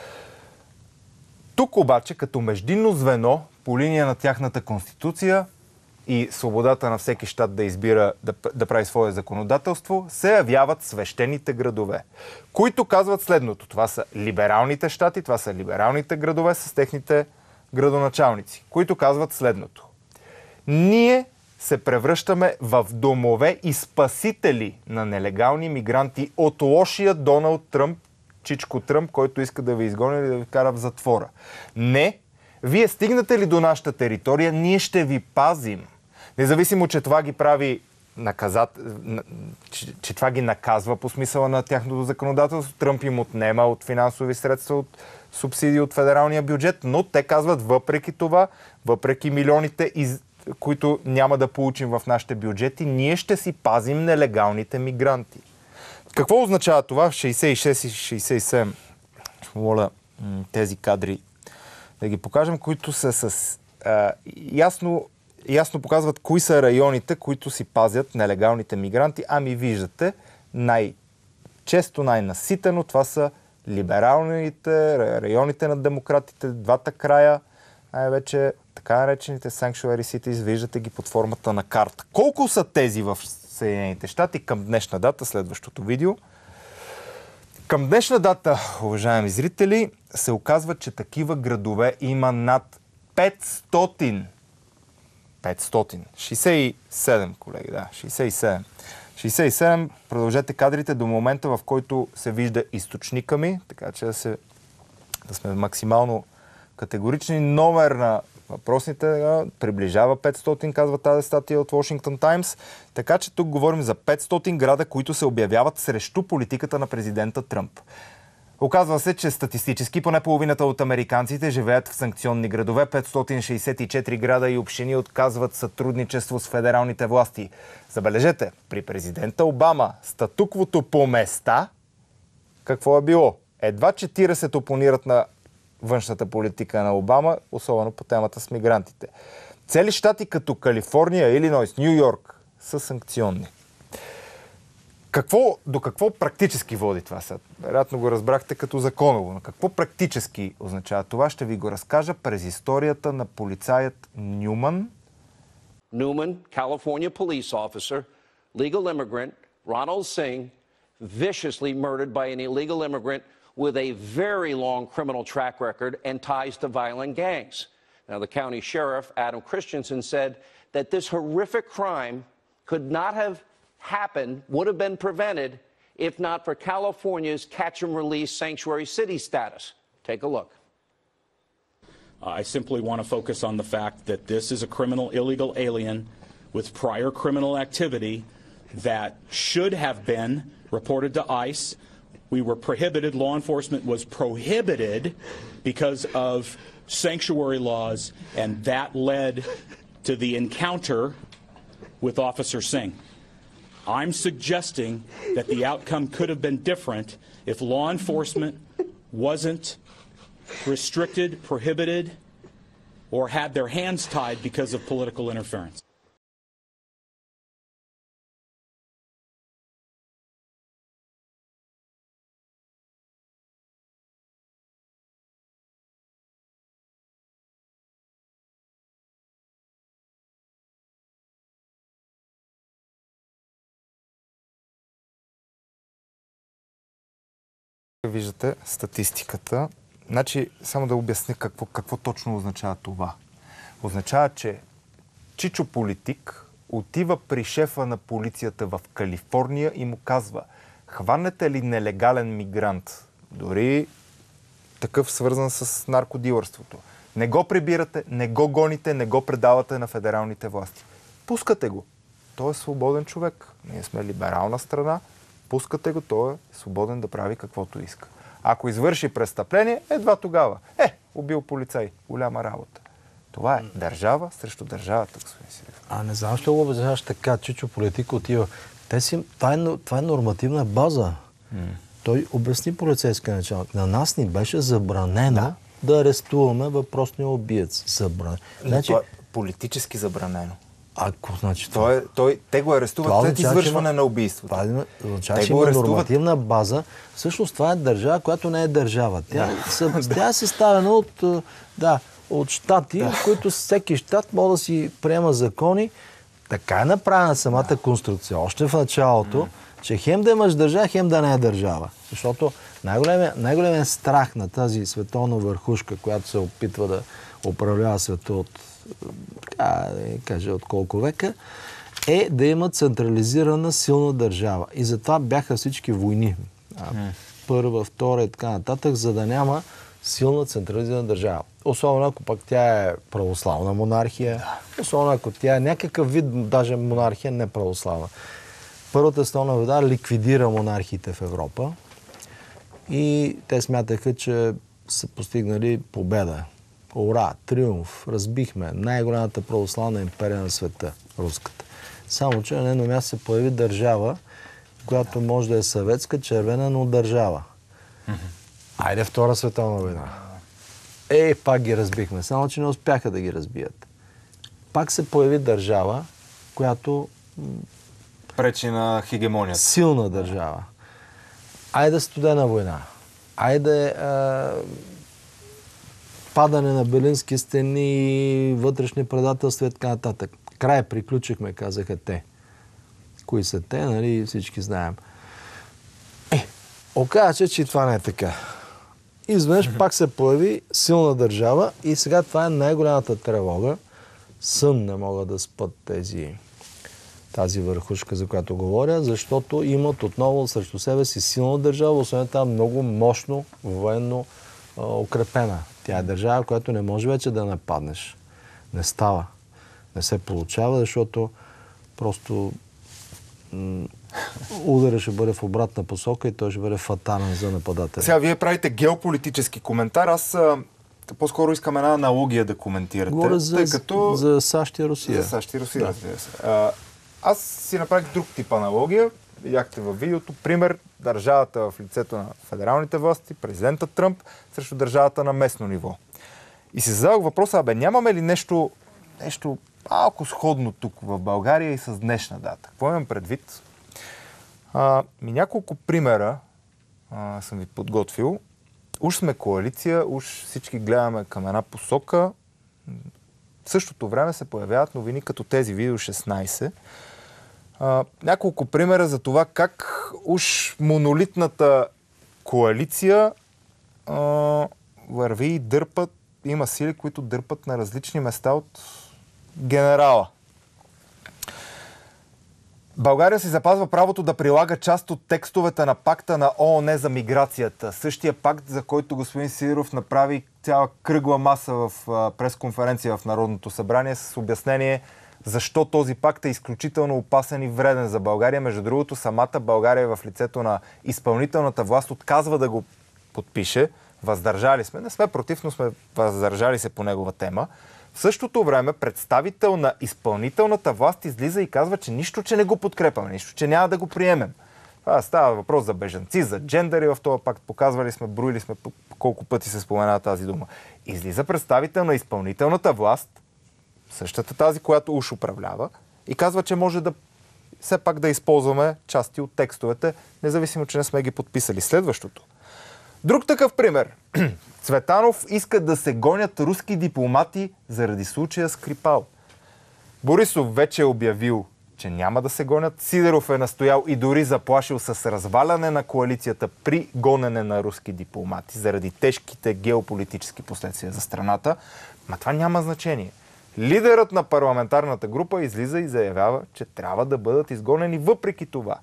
Тук обаче, като междинно звено, по линия на тяхната конституция и свободата на всеки щат да избира, да, да прави свое законодателство, се явяват свещените градове, които казват следното. Това са либералните щати, това са либералните градове с техните градоначалници, които казват следното. Ние се превръщаме в домове и спасители на нелегални мигранти от лошия Доналд Тръмп, Чичко Тръмп, който иска да ви изгони или да ви кара в затвора. Не, вие стигнете ли до нашата територия, ние ще ви пазим. Независимо, че това ги прави наказат... че, че това ги наказва по смисъла на тяхното законодателство. Тръмп им отнема от финансови средства, от субсидии от федералния бюджет, но те казват въпреки това, въпреки милионите из... които няма да получим в нашите бюджети, ние ще си пазим нелегалните мигранти. Какво означава това? шейсет и шест и шейсет и седем. Моля тези кадри да ги покажем, които са с а, ясно, ясно показват кои са районите, които си пазят нелегалните мигранти. Ами виждате, най-често, най-наситено това са либералните, районите на демократите, двата края, най-вече така наречените sanctuary cities, виждате ги под формата на карта. Колко са тези в Съединените щати към днешна дата, следващото видео? Към днешна дата, уважаеми зрители, се оказва, че такива градове има над петстотин. петстотин. шейсет и седем, колеги, да. шейсет и седем. шейсет и седем, продължете кадрите до момента, в който се вижда източника ми, така че да, се, да сме максимално категорични. Номер на въпросните приближава петстотин, казва тази статия от Washington Times. Така че тук говорим за петстотин града, които се обявяват срещу политиката на президента Тръмп. Оказва се, че статистически поне половината от американците живеят в санкционни градове. петстотин шейсет и четири града и общини отказват сътрудничество с федералните власти. Забележете, при президента Обама статуквото по места какво е било? Едва четирийсет опонират на външната политика на Обама, особено по темата с мигрантите. Цели щати като Калифорния, Илинойс, Ню Йорк са санкционни. Какво, до какво практически води това сега? Вероятно го разбрахте като законово. Но какво практически означава това? Ще ви го разкажа през историята на полицаят Нюман. Newman, California police officer, legal immigrant, Ronald Singh, viciously murdered by an illegal immigrant with a very long criminal track record and ties to violent gangs. Now, the county sheriff, Adam Christensen, said that this horrific crime could not have happened, would have been prevented, if not for California's catch and release sanctuary city status. Take a look. I simply want to focus on the fact that this is a criminal illegal alien with prior criminal activity that should have been reported to ICE. We were prohibited, law enforcement was prohibited because of sanctuary laws, and that led to the encounter with Officer Singh. I'm suggesting that the outcome could have been different if law enforcement wasn't restricted, prohibited, or had their hands tied because of political interference. Виждате статистиката. Значи, само да обясня какво, какво точно означава това. Означава, че Чичо политик отива при шефа на полицията в Калифорния и му казва: хванете ли нелегален мигрант, дори такъв свързан с наркодилърството, не го прибирате, не го гоните, не го предавате на федералните власти. Пускате го. Той е свободен човек. Ние сме либерална страна. Пускате го, той е свободен да прави каквото иска. Ако извърши престъпление, едва тогава. Е, убил полицай. Голяма работа. Това е държава срещу държавата, господин Сирев. А не знам, що го обясняваш така, Чичо политик отива. Те си, това, е, това е нормативна база. Mm. Той обясни полицейска началник. На нас ни беше забранено да, да арестуваме въпросния убиец. Забранено. Значи, това е политически забранено. Ако, значи, той, той, те го арестуват след извършване на убийството. Това означава, че има арестуват... нормативна база. Всъщност това е държава, която не е държава. Тя, да. Тя е съставена от, да, от щати, да. които всеки щат може да си приема закони. Така е направена самата да. конструкция. Още в началото, mm. че хем да имаш държава, хем да не е държава. Защото най-големият, най-големият страх на тази световна върхушка, която се опитва да управлява света от така, кажа, от колко века, е да има централизирана силна държава. И затова бяха всички войни. Първа, втора и така нататък, за да няма силна централизирана държава. Особено ако пък тя е православна монархия, особено ако тя е някакъв вид, даже монархия не православна. Първата световна война ликвидира монархиите в Европа и те смятаха, че са постигнали победа. Ура, триумф, разбихме най-голямата православна империя на света, руската. Само, че на нейно място се появи държава, която може да е съветска, червена, но държава. Mm-hmm. Айде Втора световна война. Ей, пак ги разбихме, само, че не успяха да ги разбият. Пак се появи държава, която... пречи на хегемонията. Силна държава. Айде Студена война. Айде... А... падане на Берлински стени, вътрешни предателства и така нататък. Край, приключихме, казаха те. Кои са те, нали, всички знаем. Е, оказа се, че това не е така. Изведнъж пак се появи силна държава и сега това е най-голямата тревога. Сън не могат да спят тези, тази върхушка, за която говоря, защото имат отново срещу себе си силна държава, освен това много мощно, военно а, укрепена. Тя е държава, която не може вече да нападнеш. Не става. Не се получава, защото просто м- ударът ще бъде в обратна посока и той ще бъде фатален за нападателя. Сега, вие правите геополитически коментар. Аз а, по-скоро искам една аналогия да коментирате. Говоря за, тъй като... за САЩ и Русия. За САЩ и Русия, да. Разбира се. А, аз си направих друг тип аналогия. Видяхте във видеото. Пример, държавата в лицето на федералните власти, президента Тръмп, срещу държавата на местно ниво. И си задавах въпроса, абе, нямаме ли нещо, нещо малко сходно тук в България и с днешна дата? Какво имам предвид? А, ми няколко примера а, съм ви подготвил. Уж сме коалиция, уж всички гледаме към една посока. В същото време се появяват новини като тези видео шестнайсет. А, няколко примера за това как уж монолитната коалиция а, върви и дърпат. Има сили, които дърпат на различни места от генерала. България си запазва правото да прилага част от текстовете на пакта на ООН за миграцията. Същия пакт, за който господин Сидеров направи цяла кръгла маса в пресконференция в Народното събрание с обяснение защо този пакт е изключително опасен и вреден за България. Между другото, самата България в лицето на изпълнителната власт отказва да го подпише. Въздържали сме. Не сме против, но сме въздържали се по негова тема. В същото време представител на изпълнителната власт излиза и казва, че нищо, че не го подкрепяме, нищо, че няма да го приемем. Това става въпрос за бежанци, за джендъри в този пакт. Показвали сме, броили сме колко пъти се споменава тази дума. Излиза представител на изпълнителната власт, същата тази, която уж управлява, и казва, че може да все пак да използваме части от текстовете, независимо, че не сме ги подписали. Следващото. Друг такъв пример. Цветанов иска да се гонят руски дипломати заради случая Скрипал. Борисов вече е обявил, че няма да се гонят. Сидеров е настоял и дори заплашил с разваляне на коалицията при гонене на руски дипломати заради тежките геополитически последствия за страната. Ма това няма значение. Лидерът на парламентарната група излиза и заявява, че трябва да бъдат изгонени въпреки това.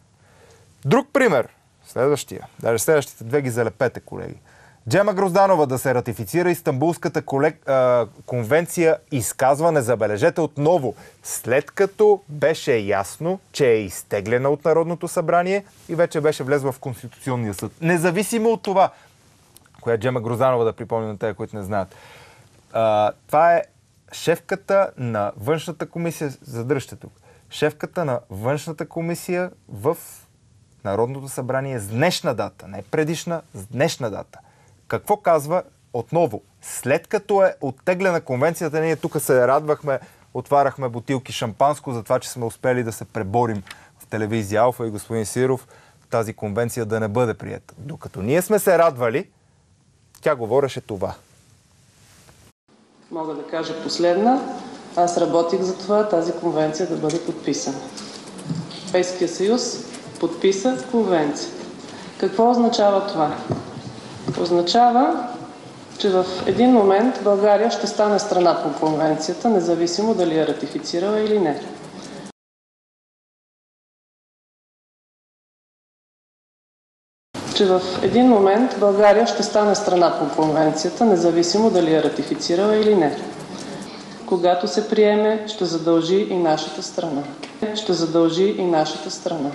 Друг пример. Следващия. Даже следващите две ги залепете, колеги. Джема Грозданова да се ратифицира Истанбулската колек... а, конвенция, изказване, забележете отново, след като беше ясно, че е изтеглена от Народното събрание и вече беше влезла в Конституционния съд. Независимо от това, коя Джема Грозданова, да припомня на тези, които не знаят. А, това е шефката на външната комисия, задръжте тук, шефката на външната комисия в Народното събрание с днешна дата, не предишна, с днешна дата. Какво казва отново? След като е оттеглена конвенцията, ние тук се радвахме, отваряхме бутилки шампанско за това, че сме успели да се преборим в телевизия Алфа и господин Сидеров тази конвенция да не бъде приета. Докато ние сме се радвали, тя говореше това. Мога да кажа последна. Аз работих за това тази конвенция да бъде подписана. Европейския съюз подписа конвенция. Какво означава това? Означава, че в един момент България ще стане страна по конвенцията, независимо дали е ратифицирала или не. Че в един момент България ще стане страна по конвенцията, независимо дали е ратифицирала или не. Когато се приеме, ще задължи и нашата страна. Ще задължи и нашата страна.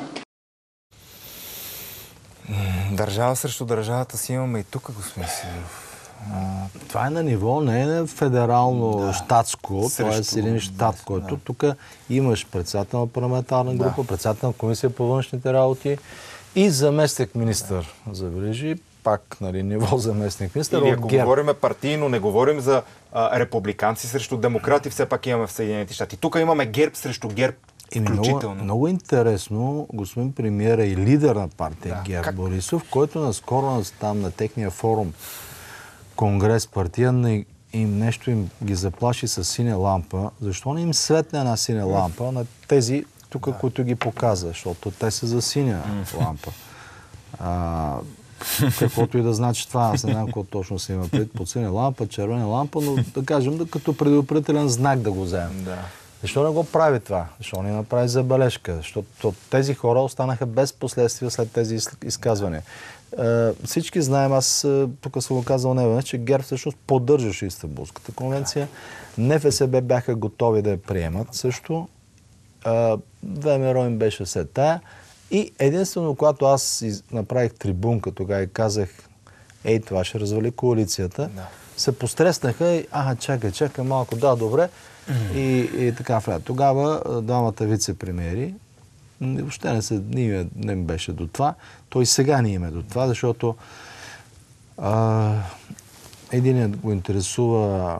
Държава срещу държавата си имаме и тук, господин Сидеров. Това е на ниво, не е на федерално-щатско, да, т.е. един щат, да, който да. Тук имаш председател на парламентарна група, да. Председател на комисия по външните работи и заместник министър, забележи, пак нали, ниво заместник министър. Или ако говорим партийно, не говорим за а, републиканци срещу демократи, все пак имаме в Съединените щати. Тук имаме ГЕРБ срещу ГЕРБ. И много, много интересно, господин премиера и лидер на партия да, ГЕРБ как? Борисов, който наскоро там на техния форум Конгрес партия им нещо им ги заплаши с синя лампа. Защо не им светне една синя лампа на тези тук, да. Които ги показва, защото те са за синя лампа. А, каквото и да значи това, аз не знам какво точно се има пред под синя лампа, червена лампа, но да кажем да, като предупредителен знак да го вземем. Да. Защо не го прави това? Защо не направи забележка? Защото тези хора останаха без последствия след тези изказвания. Е, всички знаем, аз тук съм го казал неведнъж, че ГЕРБ всъщност поддържаше Истанбулската конвенция. НФСБ бяха готови да я приемат също. Е, ВМРО им беше след тая. И единствено, когато аз направих трибунка тогава и казах, ей, това ще развали коалицията, да. Се постреснаха и, ага, чакай, чакай малко, да, добре. Mm-hmm. И, и така, фред. Тогава двамата вице-премиери, въобще не, се, не, не им беше до това, то и сега не им е до това, защото а, единият го интересува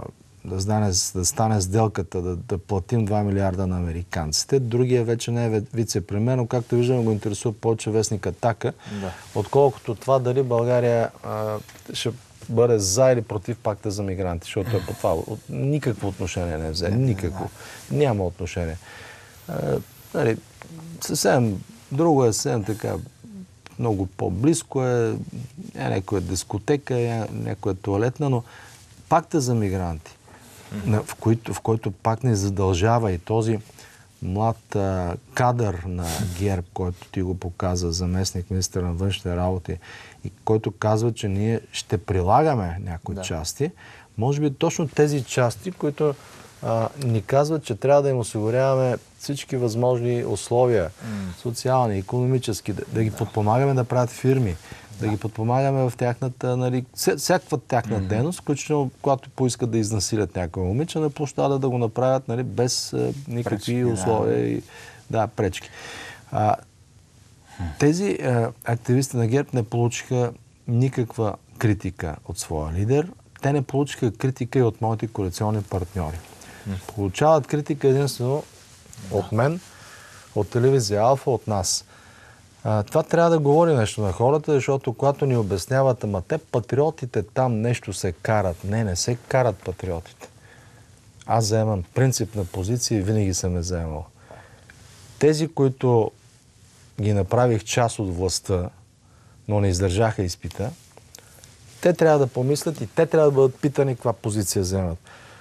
да стане, да стане сделката, да, да платим два милиарда на американците. Другия вече не е вице-премиер, но както виждаме го интересува повече вестник Атака, да. Отколкото това дали България а, ще бъде за или против пакта за мигранти, защото е по това. Никакво отношение не е взе. Никакво. Няма отношение. А, нали, съвсем друго е, съвсем така много по-близко е, е някоя дискотека, е някоя туалетна, но пакта за мигранти, mm-hmm. в, който, в който пак не задължава и този млад а, кадър на ГЕРБ, който ти го показа, заместник министър на външните работи, и който казва, че ние ще прилагаме някои да. части, може би точно тези части, които а, ни казват, че трябва да им осигуряваме всички възможни условия, mm. социални, икономически, да, да ги да. подпомагаме да правят фирми, да, да ги подпомагаме в тяхната, нали, всякаква тяхна mm-hmm. дейност, включително когато поискат да изнасилят някой момиче на площада, да го направят, нали, без а, никакви пречки, условия да. и да, пречки. А, тези а, активисти на ГЕРБ не получиха никаква критика от своя лидер. Те не получиха критика и от моите коалиционни партньори. Mm. Получават критика единствено да. от мен, от телевизия Алфа, от нас. А, това трябва да говори нещо на хората, защото когато ни обясняват, ама те патриотите там нещо се карат. Не, не се карат патриотите. Аз заемам принципна позиция и винаги съм я заемал. Тези, които ги направих част от властта, но не издържаха изпита, те трябва да помислят и те трябва да бъдат питани каква позиция вземат.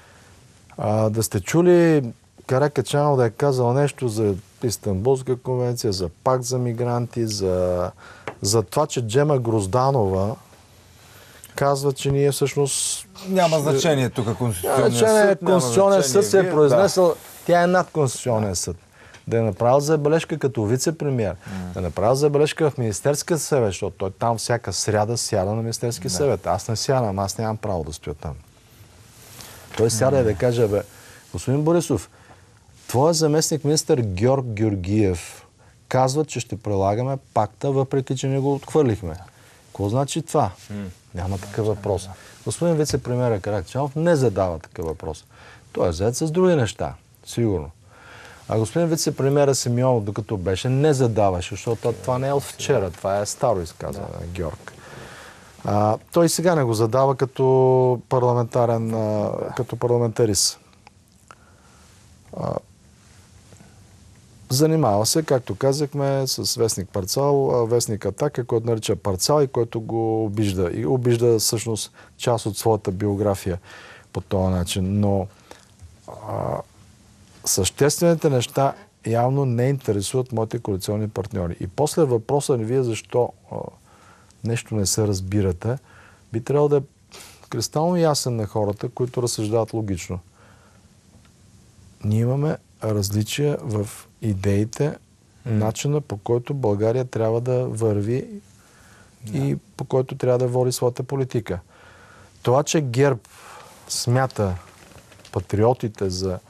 А, да сте чули Каракачанов да е казал нещо за Истанбулска конвенция, за пакт за мигранти, за, за това, че Джема Грозданова казва, че ние всъщност... Няма значение тук Конституционния съд. Конституционния съд се е произнесъл, да. Тя е над Конституционния съд. Да е направил забележка като вице-премиер, mm. да е направил забележка в Министерския съвет, защото той там всяка сряда сяда на Министерския да. съвет. Аз не сядам, аз нямам право да стоя там. Той сяда mm. и да каже, бе, господин Борисов, твоя заместник министър Георг Георгиев казва, че ще прилагаме пакта, въпреки че не го отхвърлихме. Какво значи това? Mm. Няма такъв въпрос. Господин вице-премиер Каракачанов не задава такъв въпрос. Той е зает с други неща, сигурно. А господин вице-премиера Симеонов, докато беше, не задаваше, защото това не е от вчера, това е старо изказване на да. Георг. А, той сега не го задава като парламентарен, а, като парламентарист. А, занимава се, както казахме, с вестник Парцал, вестник Атака, който нарича Парцал и който го обижда. И обижда всъщност част от своята биография по този начин. Но а, съществените неща явно не интересуват моите коалиционни партньори. И после въпроса ни вие защо а, нещо не се разбирате, би трябвало да е кристално ясен на хората, които разсъждават логично. Ние имаме различия в идеите, mm. начина по който България трябва да върви yeah. и по който трябва да води своята политика. Това, че ГЕРБ смята патриотите за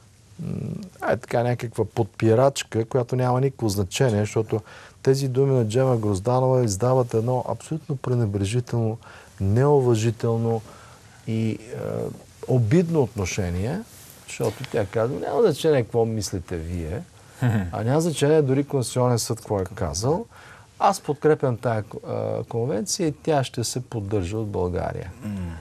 е така някаква подпирачка, която няма никакво значение, защото тези думи на Джема Грозданова издават едно абсолютно пренебрежително, неуважително и е, обидно отношение, защото тя казва, няма значение какво мислите вие, а няма значение дори Конституционен съд какво е казал. Аз подкрепям тая е, конвенция и тя ще се поддържа от България.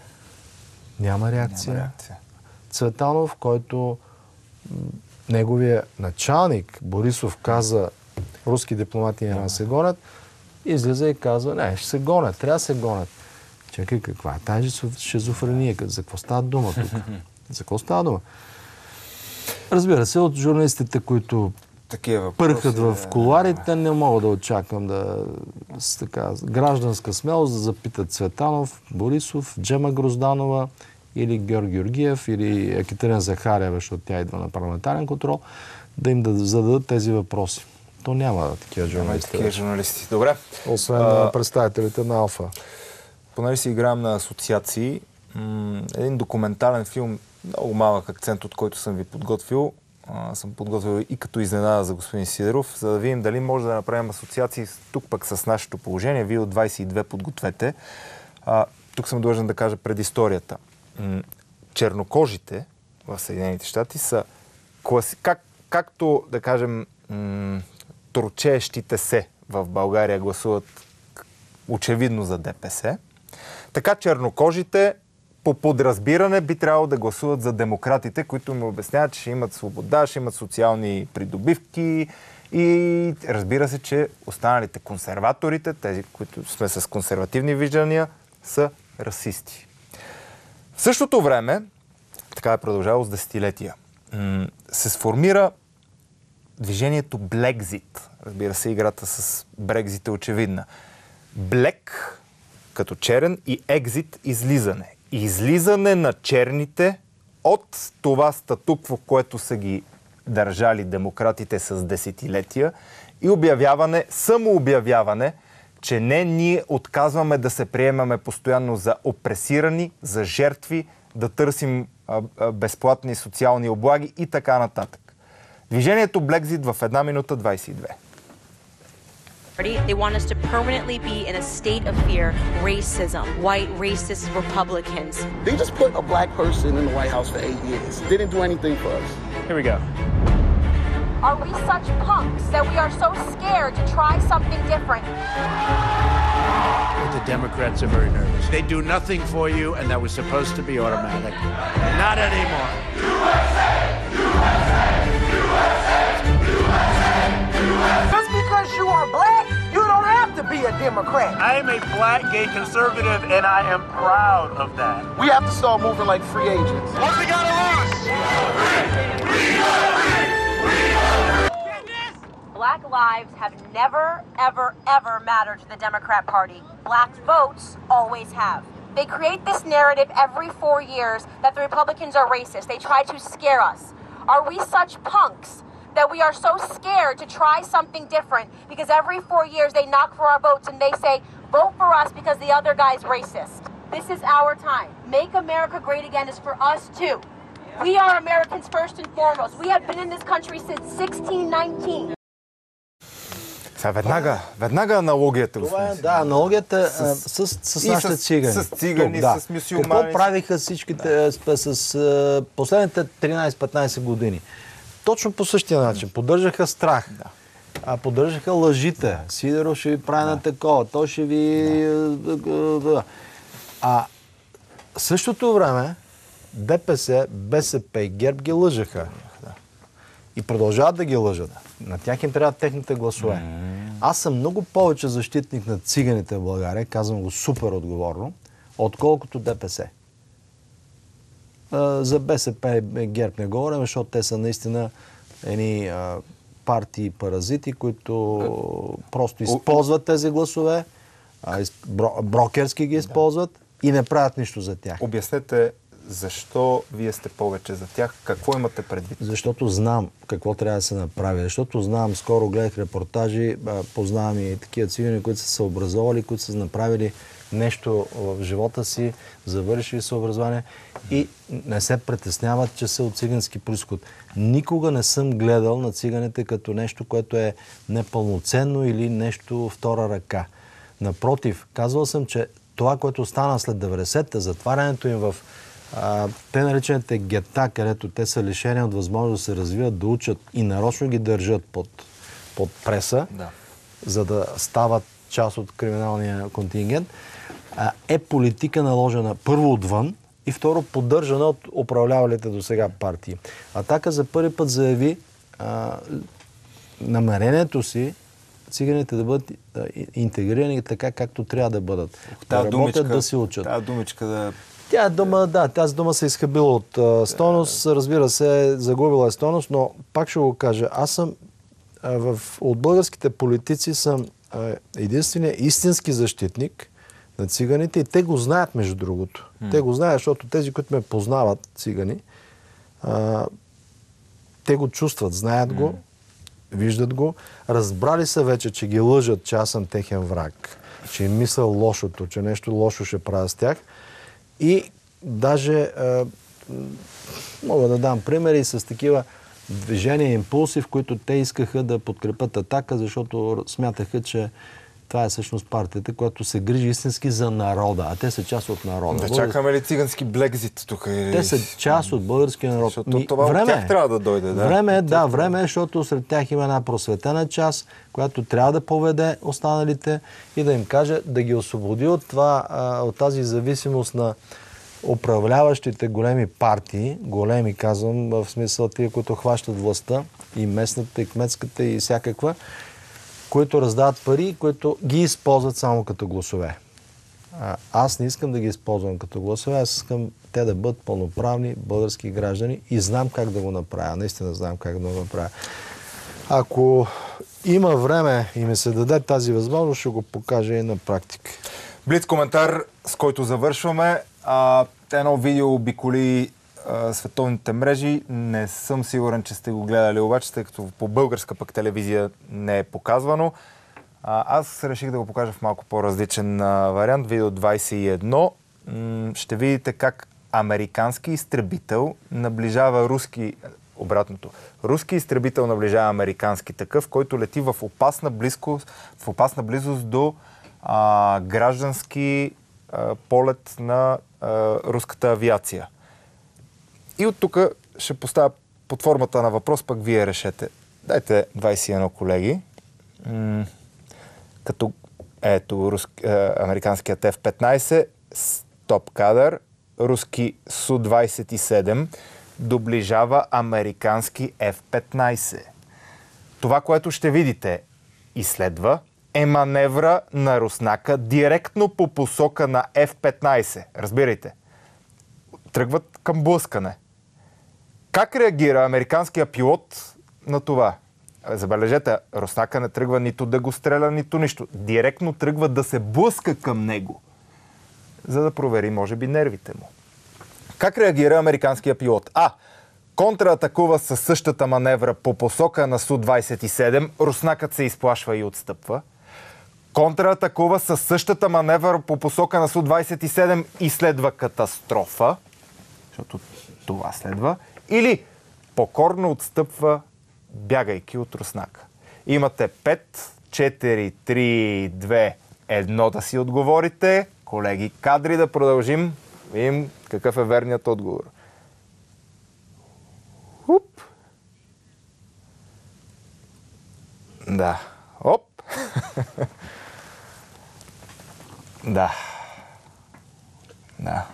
Няма реакция. Няма реакция. Цветанов, който неговия началник Борисов каза, руски дипломати няма да се гонят, излиза и казва, не, ще се гонят, трябва да се гонят. Чакай, каква е тази шизофрения? За какво става дума тук? За какво става дума? Разбира се, от журналистите, които пърхат в кулуарите, не мога да очаквам да с така гражданска смелост да запитат Цветанов, Борисов, Джема Грозданова или Георг Георгиев, или Екатерина Захариева, защото тя идва на парламентарен контрол, да им да зададат тези въпроси. То няма такива журналисти. Такива журналисти. Добре. Освен а, представителите на Алфа. Понеже си играем на асоциации, м- един документален филм, много малък акцент, от който съм ви подготвил. А, съм подготвил и като изненада за господин Сидеров, за да видим дали може да направим асоциации тук пък с нашето положение. Вие от двайсет и две подгответе. А, тук съм длъжен да кажа предисторията. чернокожите в Съединените щати са класи... как, както, да кажем, м- турчеещите се в България гласуват очевидно за ДПС, така чернокожите по подразбиране би трябвало да гласуват за демократите, които ми обясняват, че ще имат свобода, ще имат социални придобивки и разбира се, че останалите консерваторите, тези, които сме с консервативни виждания, са расисти. В същото време, така е продължало с десетилетия, се сформира движението Блекзит. Разбира се, играта с Брекзит е очевидна. Блек като черен и екзит излизане. Излизане на черните от това статукво, което са ги държали демократите с десетилетия и обявяване, самообявяване, че не ние отказваме да се приемаме постоянно за опресирани, за жертви, да търсим а, а, безплатни социални облаги и така нататък. Движението Блекзит в една минута двайсет и две. They want us to permanently be in a state of fear, racism, white racist Republicans. They just put a black person in the White House for eight years. Didn't do anything for us. Here we go. Are we such punks that we are so scared to try something different? The Democrats are very nervous. They do nothing for you, and that was supposed to be automatic. Not anymore. U S A! U S A! U S A! U S A! U S A! Just because you are black, you don't have to be a Democrat. I am a black gay conservative, and I am proud of that. We have to start moving like free agents. What we gotta lose? Black lives have never, ever, ever mattered to the Democrat Party. Black votes always have. They create this narrative every four years that the Republicans are racist. They try to scare us. Are we such punks that we are so scared to try something different because every four years they knock for our votes and they say, vote for us because the other guy's racist? This is our time. Make America great again is for us too. We are Americans first and foremost. We have been in this country since sixteen nineteen. Сега веднага, веднага аналогията. Това е, да, аналогията с, с, с, с нашите цигани. С цигани, Тук, да. с мюсюлмани. Какво правиха всичките да. с, с, с последните тринайсет-петнайсет години? Точно по същия начин. Поддържаха страх. Да. А поддържаха лъжите. Сидеров ще ви прави да. на такова. Той ще ви... Да. А в същото време ДПС, БСП и ГЕРБ ги лъжаха. Да. И продължават да ги лъжат. На тях им трябва техните гласове. Mm. Аз съм много повече защитник на циганите в България, казвам го супер отговорно, отколкото ДПС. А, за БСП и ГЕРБ не говорим, защото те са наистина едни а, партии паразити, които а, просто използват тези гласове, а, из, бро, брокерски ги използват да. и не правят нищо за тях. Обяснете защо вие сте повече за тях? Какво имате предвид? Защото знам какво трябва да се направи. Защото знам, скоро гледах репортажи, познавам и такива цигани, които са се образовали, които са направили нещо в живота си, завършили са образование и не се притесняват, че са от цигански произход. Никога не съм гледал на циганите като нещо, което е непълноценно или нещо втора ръка. Напротив, казвал съм, че това, което стана след деветдесетте, затварянето им в А, те наречените гета, където те са лишени от възможност да се развиват, да учат и нарочно ги държат под, под преса, да. за да стават част от криминалния контингент, а, е политика наложена първо отвън и второ поддържана от управлявалите до сега партии. Атака за първи път заяви а, намерението си циганите да бъдат а, интегрирани така, както трябва да бъдат. Да работят, думичка, да се учат. Тази думичка да... Тя дума, да, тази дума се изхабила от а, стойност, разбира се, загубила е стойност, но пак ще го кажа, аз съм а, в, от българските политици съм а, единственият истински защитник на циганите и те го знаят, между другото. Mm. Те го знаят, защото тези, които ме познават, цигани, а, те го чувстват, знаят mm. го, виждат го, разбрали са вече, че ги лъжат, че аз съм техен враг, че им мисля лошото, че нещо лошо ще правя с тях. И даже а, мога да дам примери с такива движения и импулси, в които те искаха да подкрепят Атака, защото смятаха, че това е всъщност партията, която се грижи истински за народа, а те са част от народа. Да чакаме ли цигански Блекзит тук? Или... Те са част от българския народ. Защото това време, от тях трябва да дойде. Да? Време е, да, време е, защото сред тях има една просветена част, която трябва да поведе останалите и да им каже да ги освободи от, това, от тази зависимост на управляващите големи партии, големи казвам, в смисъл тия, които хващат властта, и местната, и кметската, и всякаква, които раздават пари, които ги използват само като гласове. А, аз не искам да ги използвам като гласове, аз искам те да бъдат пълноправни български граждани и знам как да го направя. Наистина знам как да го направя. Ако има време и ми се даде тази възможност, ще го покажа и на практика. Блиц коментар, с който завършваме. А, едно видео обиколи а, световните мрежи. Не съм сигурен, че сте го гледали обаче, тъй като по българска пък телевизия не е показвано. А, аз реших да го покажа в малко по-различен а, вариант. Видео двайсет и едно. М- ще видите как американски изтребител наближава руски... Обратното. Руски изтребител наближава американски такъв, който лети в опасна, близко, в опасна близост до а, граждански а, полет на а, руската авиация. И от тук ще поставя под формата на въпрос, пък вие решете. Дайте двайсет и едно, колеги. М- като ето руски, а, американският Еф петнайсет, стоп кадър, руски Су двайсет и седем, доближава американски Еф петнайсет. Това, което ще видите и следва, е маневра на Руснака директно по посока на Еф петнайсет. Разбирайте. Тръгват към блъскане. Как реагира американският пилот на това? Забележете, Руснака не тръгва нито да го стреля, нито нищо. Директно тръгва да се блъска към него, за да провери, може би, нервите му. Как реагира американският пилот? А. Контратакува със същата маневра по посока на Су двайсет и седем. Руснакът се изплашва и отстъпва. Контратакува със същата маневра по посока на Су двайсет и седем и следва катастрофа, защото това следва. Или покорно отстъпва, бягайки от Руснака. Имате пет, четири, три, две, едно да си отговорите. Колеги, кадри, да продължим. Видим какъв е верният отговор. Уп. Да. Оп. Да. Да.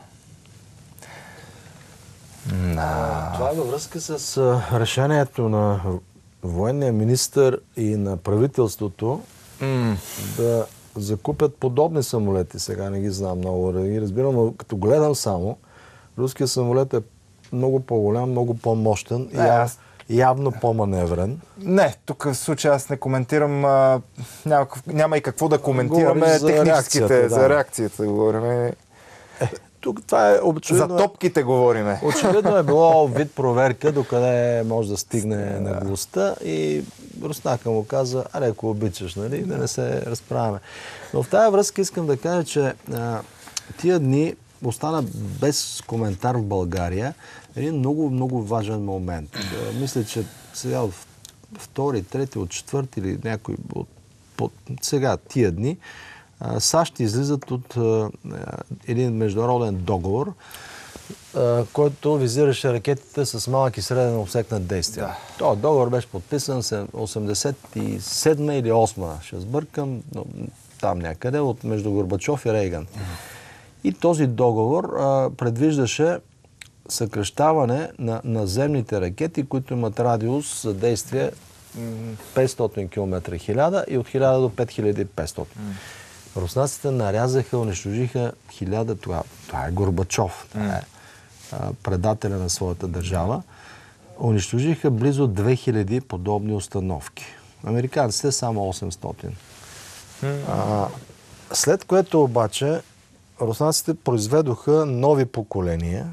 Да. Това е във връзка с а, решението на военния министър и на правителството mm. да закупят подобни самолети. Сега не ги знам много, да ги разбирам, но като гледам само, руският самолет е много по-голям, много по-мощен и аз... явно по-маневрен. Не, тук в случая аз не коментирам, а, няма, няма и какво да коментираме за техническите, реакцията, да. за реакцията говорим. Е, тук това е очевидно... За топките говориме. Очевидно е било вид проверка, докъде може да стигне наглостта и Руснака му каза, аре, ако обичаш, нали, да не се разправяме. Но в тази връзка искам да кажа, че а, тия дни остана без коментар в България един много, много важен момент. А, мисля, че сега от втори, трети, от четвърти или някой от, от сега тия дни а, САЩ излизат от а, един международен договор, а, който визираше ракетите с малък и среден обсек на действие. Да. Този договор беше подписан в осемдесет и седма или осма, ще сбъркам, но там някъде, от между Горбачов и Рейган. И този договор а, предвиждаше съкращаване на наземните ракети, които имат радиус за действие петстотин километра, хиляда и от хиляда до пет хиляди и петстотин. Mm. Руснаците нарязаха, унищожиха хиляда. Това, това е Горбачов. Това е а, предателя на своята държава. Унищожиха близо две хиляди подобни установки. Американците само осемстотин. Mm. А, след което обаче руснаците произведоха нови поколения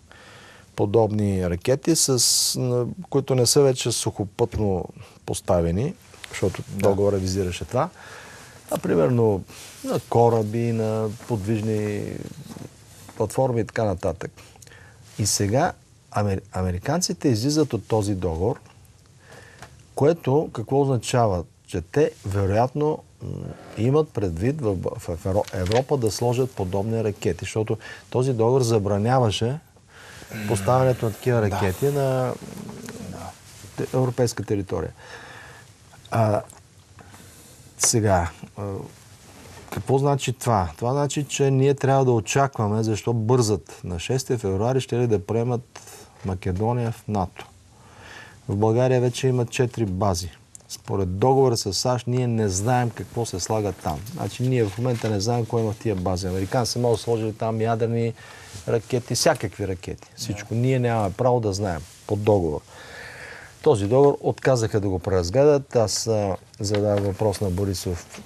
подобни ракети, с, които не са вече сухопътно поставени, защото да. договора визираше това, а примерно на кораби, на подвижни платформи и така нататък. И сега амер... американците излизат от този договор, което какво означава? че те вероятно м, имат предвид в, в Европа да сложат подобни ракети, защото този договор забраняваше поставянето на такива ракети да. на да. европейска територия. А, сега, а, какво значи това? Това значи, че ние трябва да очакваме, защо бързат. На шести февруари ще ли да приемат Македония в НАТО. В България вече има четири бази. Според договора с САЩ ние не знаем какво се слага там. Значи ние в момента не знаем кой има в тия бази. Американците могат да сложили там ядрени ракети, всякакви ракети. Всичко. Yeah. Ние нямаме право да знаем под договор. Този договор отказаха да го преразгледат. Аз а, задавам въпрос на Борисов,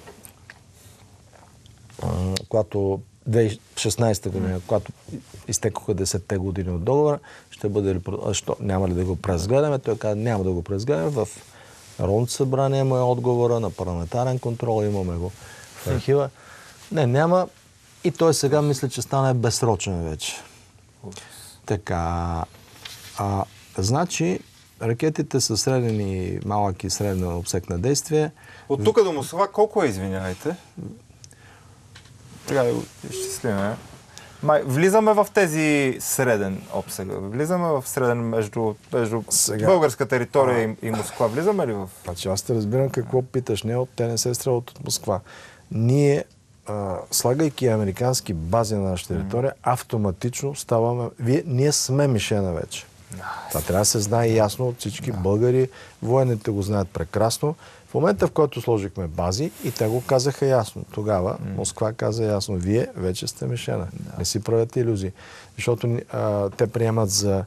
а, когато две хиляди и шестнадесета година, когато изтекоха десетте години от договора, ще бъде ли, що, няма ли да го преразгледаме? Той каза, няма да го преразгледаме. В Народното събрание има отговора, на парламентарен контрол имаме го в архива. Не, няма. И той сега мисля, че стане безсрочен вече. Така. А, значи, ракетите са среден и малък и среден обсек на действие. От тук до Москва колко е, извинявайте? Трябва да го изчислиме. Май, влизаме в тези среден обсег. Влизаме в среден между, между българска територия и, и Москва. Влизаме ли в... Значи аз те разбирам какво питаш. Не, от те не се стрелят от Москва. Ние, а, слагайки американски бази на нашата територия, mm. автоматично ставаме... Вие, ние сме мишена вече. Nice. Това трябва да се знае ясно от всички yeah. българи. Военните го знаят прекрасно. В момента, в който сложихме бази, и те го казаха ясно. Тогава mm. Москва каза ясно, вие вече сте мишена. Yeah. Не си правят илюзии. Защото а, те приемат за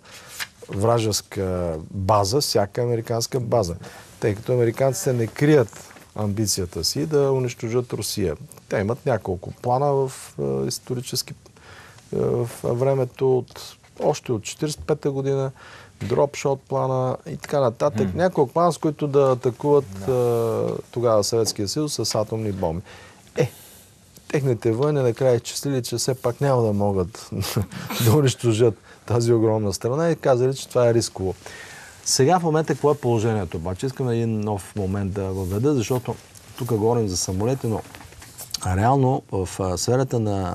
вражеска база всяка американска база. Тъй като американците не крият амбицията си да унищожат Русия. Те имат няколко плана в а, исторически а, в времето от още от четиридесет и пета година, дропшот плана и така нататък. Mm. Няколко плана, с които да атакуват no. а, тогава Съветския съюз с атомни бомби. Е, техните военни накрая изчислили, че все пак няма да могат да унищожат тази огромна страна и казали, че това е рисково. Сега в момента какво е положението? Обаче искам един нов момент да въведа, защото тук говорим за самолети, но реално в а, сферата на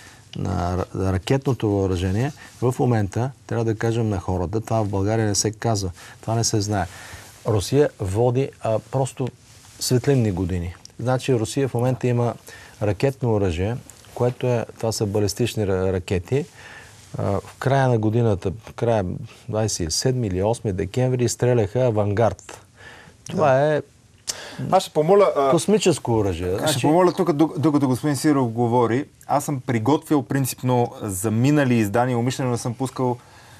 на ракетното въоръжение, в момента, трябва да кажем на хората, това в България не се казва, това не се знае. Русия води а, просто светлинни години. Значи Русия в момента има ракетно оръжие, което е, това са балистични ракети. А, в края на годината, в края двадесет и седми или осми декември стреляха Авангард. Това да. е Аз ще помоля... А... Космическо оръжие. Значи... Ще помоля тук, докато господин Сиров говори, аз съм приготвил принципно за минали издания, умишлено съм пускал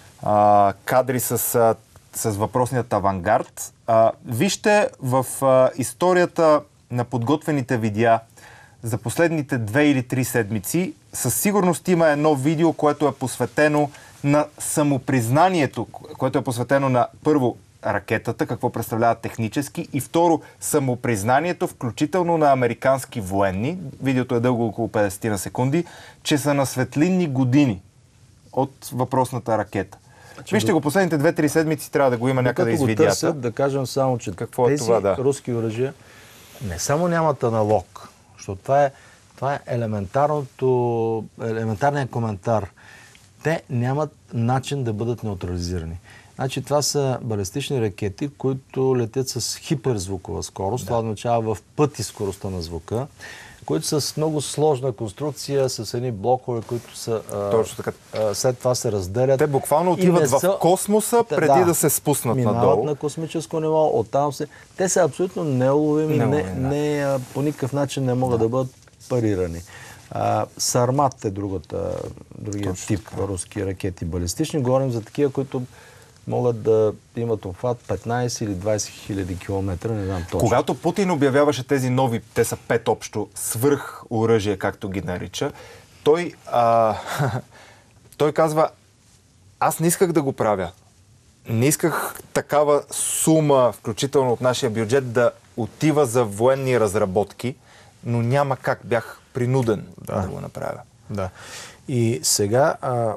а, кадри с, а, с въпросният Авангард. А, вижте в а, историята на подготвените видеа за последните две или три седмици, със сигурност има едно видео, което е посветено на самопризнанието, което е посветено на първо ракетата, какво представлява технически, и второ, самопризнанието, включително на американски военни, видеото е дълго около петдесет на секунди, че са на светлинни години от въпросната ракета. Значи, вижте го, последните две-три седмици трябва да го има някъде из видеята. Търсят, да кажем само, че какво тези е това, да. руски оръжия не само нямат аналог, защото това е, това е елементарното, елементарният коментар. Те нямат начин да бъдат неутрализирани. Значи това са балистични ракети, които летят с хиперзвукова скорост. Да. Това означава в пъти скоростта на звука, които са с много сложна конструкция, с едни блокове, които са, Точно така. А, след това се разделят. Те буквално отиват в космоса, преди да, да се спуснат минават надолу. Минават на космическо ниво, оттам се... Те са абсолютно неуловими, не, не, не, по никакъв начин не могат да, да бъдат парирани. А, Сармат е другата, другия Точно тип така. Руски ракети балистични. Говорим за такива, които могат да имат обхват петнадесет или двадесет хиляди километра, не знам точно. Когато Путин обявяваше тези нови, те са пет общо, свръх оръжия, както ги нарича, той, а, той казва, аз не исках да го правя. Не исках такава сума, включително от нашия бюджет, да отива за военни разработки, но няма как, бях принуден да, да го направя. Да. И сега а,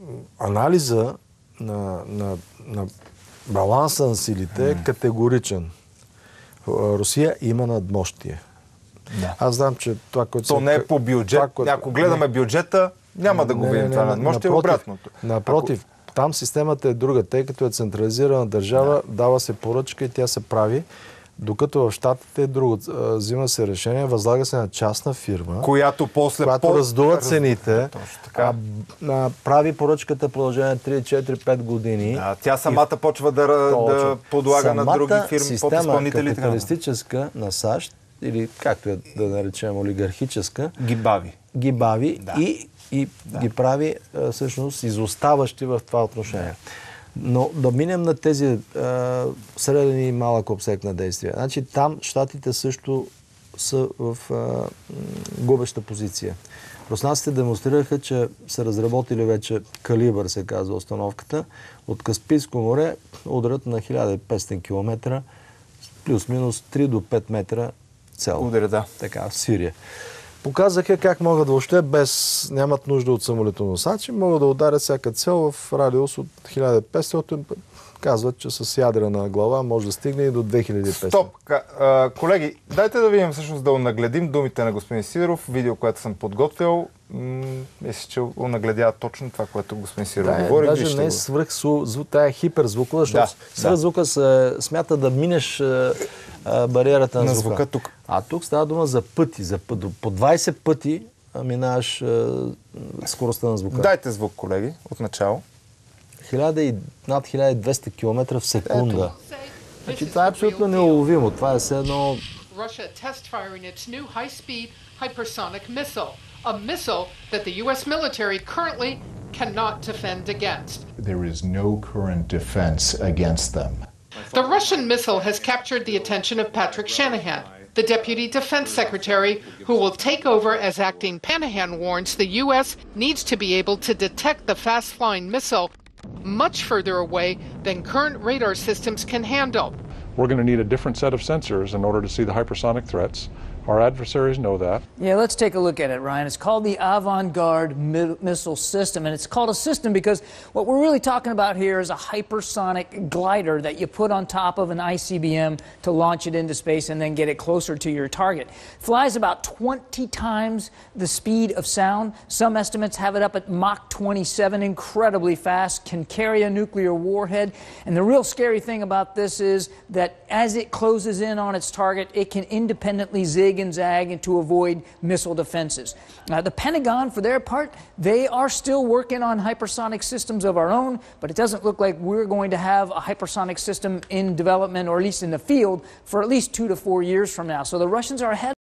анализа на, на, на баланса на силите е категоричен. Русия има надмощие. Да. Аз знам, че това, което... То не е по бюджет. Това, което... Ако гледаме бюджета, няма да го не, видим не, това не, надмощие, напротив, обратното. Напротив, Ако... там системата е друга, тъй като е централизирана държава, да. дава се поръчка и тя се прави, докато в Щатите е друго. Взима се решение, възлага се на частна фирма, която после която по... раздува цените, а, а, прави поръчката в продължение на три, четири, пет години. Да, тя самата и... почва да, да подлага самата на други фирми, подизпълнители. Самата капиталистическа на САЩ, или както е да наречем олигархическа, ги бави. Ги бави да. и, и да. ги прави всъщност изоставащи в това отношение. Но да минем на тези е, среден и малък обсек на действия. Значи там щатите също са в е, губеща позиция. Руснаците демонстрираха, че са разработили вече калибър, се казва установката, от Каспийско море ударят на хиляда и петстотин километра, плюс-минус три до пет метра цел. Ударя, да. Така, в Сирия. Показаха как могат въобще без, нямат нужда от самолетоносачи, могат да ударят всяка цел в радиус от хиляда и петстотин. Казват, че с ядрена глава може да стигне и до две хиляди и петстотин. Стоп! Колеги, дайте да видим всъщност да онагледим думите на господин Сидеров. Видео, което съм подготвил. Мисля, че онагледява точно това, което господин Сидеров да, говори. Даже не е свръх звук, тая е хиперзвукова, защото да, свръх звука се смята да минеш а, а, бариерата на, на звука. звука тук. А тук става дума за пъти, за път, по двайсет пъти минаваш а, скоростта на звука. Дайте звук, колеги, от начало. над хиляда и двеста километра в секунда. Значи това е абсолютно неуловимо. Това е все едно... Russia test firing its new high-speed hypersonic missile, a missile that the U S military currently cannot defend against. There is no current defense against them. The Russian missile has captured the attention of Patrick Shanahan, the Deputy Defense Secretary, who will take over as acting. Shanahan warns the U S needs to be able to detect the fast-flying missile much further away than current radar systems can handle. We're going to need a different set of sensors in order to see the hypersonic threats. Our adversaries know that. Yeah, let's take a look at it, Ryan. It's called the Avangard mi- Missile System, and it's called a system because what we're really talking about here is a hypersonic glider that you put on top of an I C B M to launch it into space and then get it closer to your target. Flies about twenty times the speed of sound. Some estimates have it up at Mach twenty-seven, incredibly fast, can carry a nuclear warhead. And the real scary thing about this is that as it closes in on its target, it can independently zig and zag and to avoid missile defenses. Uh, the Pentagon, for their part, they are still working on hypersonic systems of our own, but it doesn't look like we're going to have a hypersonic system in development, or at least in the field, for at least two to four years from now. So the Russians are ahead.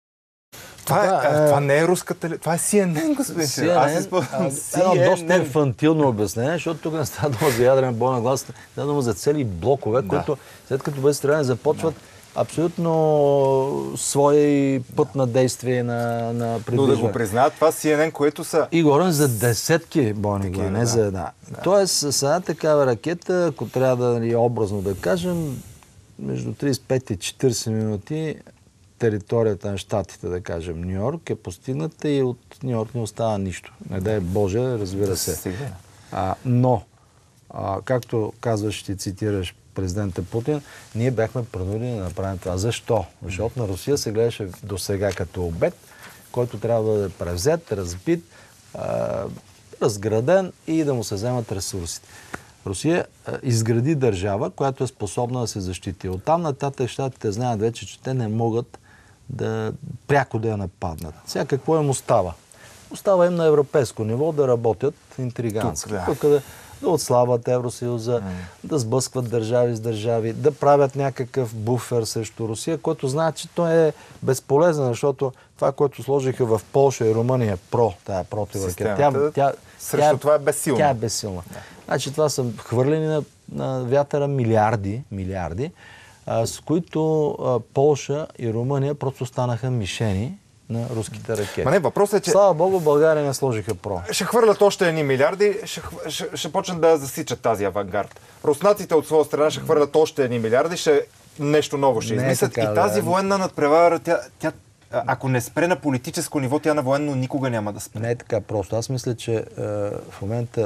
Това, е, това не е руската... Това е Си Ен Ен, господин Сидеров. Аз използвам Си Ен Ен. Едно доста инфантилно обяснение, защото тук не става дума за ядрена бойна глас, става дума за цели блокове, да. които след като бъде стреляни започват да. абсолютно своя път на действие на, на придвижване. Но да го признаят, това Си Ен Ен, което са... И говорим за десетки бойни глави, не да. за една. Да. Тоест, с една такава ракета, ако трябва да ни образно да кажем, между трийсет и пет и четирийсет минути територията на щатите, да кажем, Ню-Йорк е постигната и от Ню-Йорк не остава нищо. Не дай Боже, разбира се. А, но, а, както казваш, ще цитираш президента Путин, ние бяхме принудени да направим това. Защо? Защото на Русия се гледаше до сега като обект, който трябва да бъде превзет, разбит, а, разграден и да му се вземат ресурсите. Русия а, изгради държава, която е способна да се защити. Оттам нататък щатите знаят вече, че те не могат да пряко да я нападнат. Сега какво им остава? Остава им на европейско ниво да работят интригантски. Тук, да. Тук да, да отслабват Евросъюза, mm. да сблъскват държави с държави, да правят някакъв буфер срещу Русия, който знаят, че той е безполезен, защото това, което сложиха в Полша и Румъния, про, тая противоракета, тя, тя, срещу тя, това е безсилна. Тя е безсилна. Да. Значи това са хвърлени на, на вятъра милиарди, милиарди, а, с които а, Полша и Румъния просто станаха мишени на руските ракети. Ма не, въпросът е, че... Слава Богу, България не сложиха про. Ще хвърлят още едни милиарди, ще, ще, ще почнат да засичат тази авангард. Руснаците от своя страна ще хвърлят още едни милиарди, ще нещо ново ще измислят. И тази да, военна надпревара, тя, тя, ако не спре на политическо ниво, тя на военно никога няма да спре. Не е така просто. Аз мисля, че е, в момента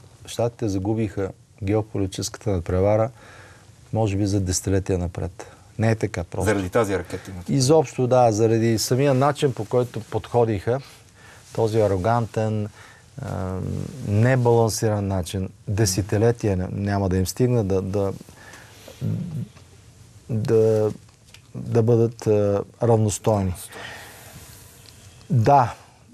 щатите загубиха геополитическата надпревара, може би за десетилетия напред. Не е така просто. Заради тази ракета? Изобщо да, заради самия начин, по който подходиха, този арогантен, небалансиран начин, десетилетия няма да им стигна да, да, да, да бъдат равностойни. Да,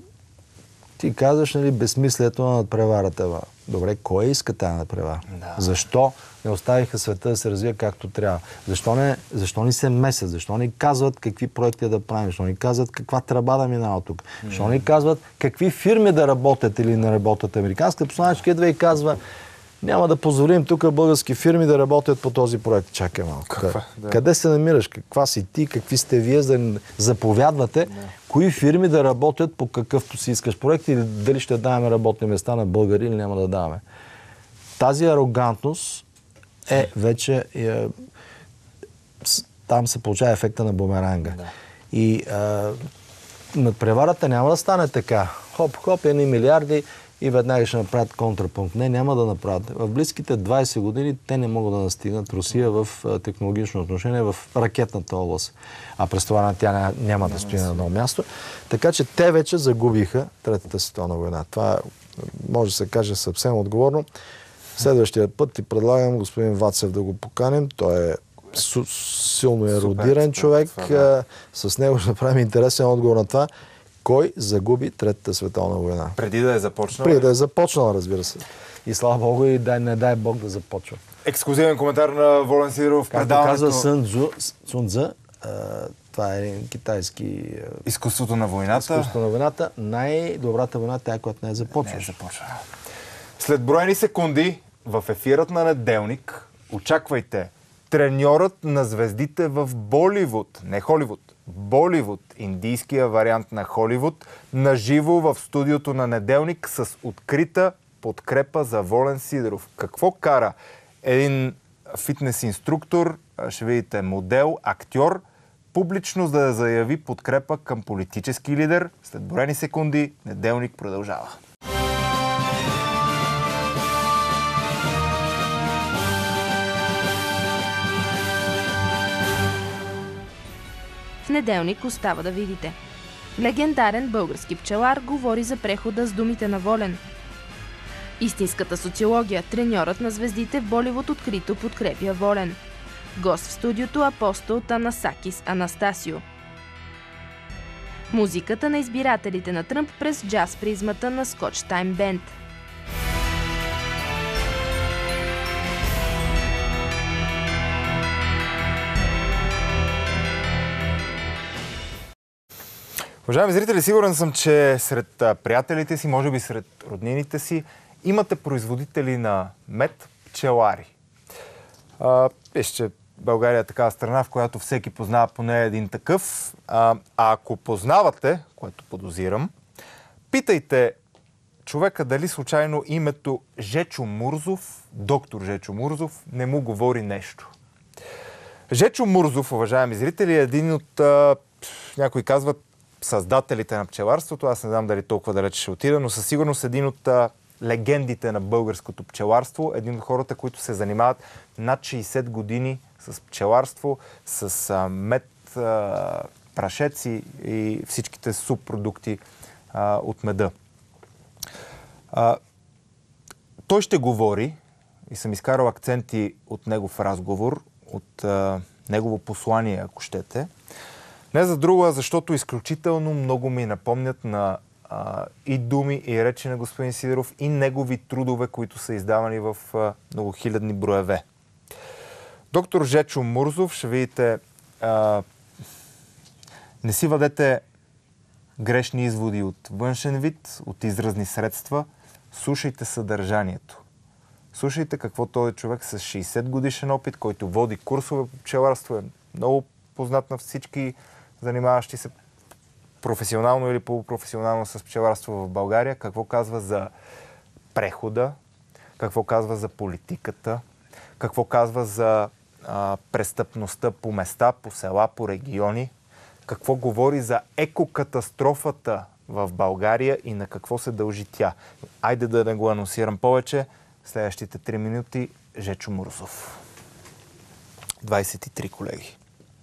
ти казваш, нали, безсмислието на надпреварата. Добре, кой иска тази надпревара? Да. Защо не оставиха света да се развие както трябва? Защо не, защо ни се месят? Защо ни казват какви проекти да правим? Защо ни казват каква тръба да минава тук? Защо ни казват какви фирми да работят или не работят? Американската посланичка идва и казва: няма да позволим тук български фирми да работят по този проект. Чакай малко. Каква? Да. Къде се намираш? Каква си ти? Какви сте вие? За да заповядвате да. Кои фирми да работят по какъвто си искаш проект или дали ще даваме работни места на българи или няма да даваме. Тази арогантност е вече... Е, там се получава ефекта на бумеранга. Да. И е, надпреварата няма да стане така. Хоп-хоп, едни милиарди и веднага ще направят контрапункт. Не, няма да направят. В близките двайсет години те не могат да настигнат Русия в технологично отношение, в ракетната област. А през това тя няма да стои на едно място. Така че те вече загубиха Третата световна война. Това може да се каже съвсем отговорно. Следващия път ти предлагам господин Вацев да го поканим. Той е силно ерудиран човек. Да. С него ще направим интересен отговор на това. Кой загуби Третата световна война? Преди да е започнала? Преди да е започнала, разбира се. И слава Богу, и дай, не дай Бог да започва. Ексклюзивен коментар на Волен Сидеров. Както предаването... казва Сун Цзу, Сун Цзу, това е един китайски... Изкуството на войната. Изкуството на войната. Най-добрата война е тя, която не е започва. Не е започва. След броени секунди в ефирът на неделник очаквайте треньорът на звездите в Боливуд, не Холивуд, Боливуд, индийския вариант на Холивуд, наживо в студиото на неделник с открита подкрепа за Волен Сидеров. Какво кара един фитнес инструктор, ще видите модел, актьор, публично да заяви подкрепа към политически лидер? След броени секунди неделник продължава. В неделник остава да видите. Легендарен български пчелар говори за прехода с думите на Волен. Истинската социология, треньорът на звездите в Боливуд открито подкрепя Волен. Гост в студиото апостол Танасакис Анастасио. Музиката на избирателите на Тръмп през джаз призмата на Scotch Time Band. Уважаеми зрители, сигурен съм, че сред приятелите си, може би сред роднините си, имате производители на мед, пчелари. А, вижте, България е такава страна, в която всеки познава поне един такъв. А, а ако познавате, което подозирам, питайте човека дали случайно името Жечо Мурзов, доктор Жечо Мурзов, не му говори нещо. Жечо Мурзов, уважаеми зрители, е един от, а, някои казват, създателите на пчеларството. Аз не знам дали толкова далече ще отида, но със сигурност един от а, легендите на българското пчеларство, един от хората, които се занимават над шейсет години с пчеларство, с а, мед, а, прашеци и всичките субпродукти а, от меда. А, той ще говори, и съм изкарал акценти от негов разговор, от а, негово послание, ако щете. Не за друго, а защото изключително много ми напомнят на а, и думи, и речи на господин Сидеров, и негови трудове, които са издавани в а, многохилядни броеве. Доктор Жечо Мурзов, ще видите, а, не си вадете грешни изводи от външен вид, от изразни средства, слушайте съдържанието. Слушайте какво този човек с шейсет годишен опит, който води курсове по пчеларство, е много познат на всички занимаващи се професионално или полупрофесионално с пчеларство в България, какво казва за прехода, какво казва за политиката, какво казва за а, престъпността по места, по села, по региони, какво говори за екокатастрофата в България и на какво се дължи тя. Айде да не го анонсирам повече. Следващите три минути Жечо Мурзов. двайсет и три колеги.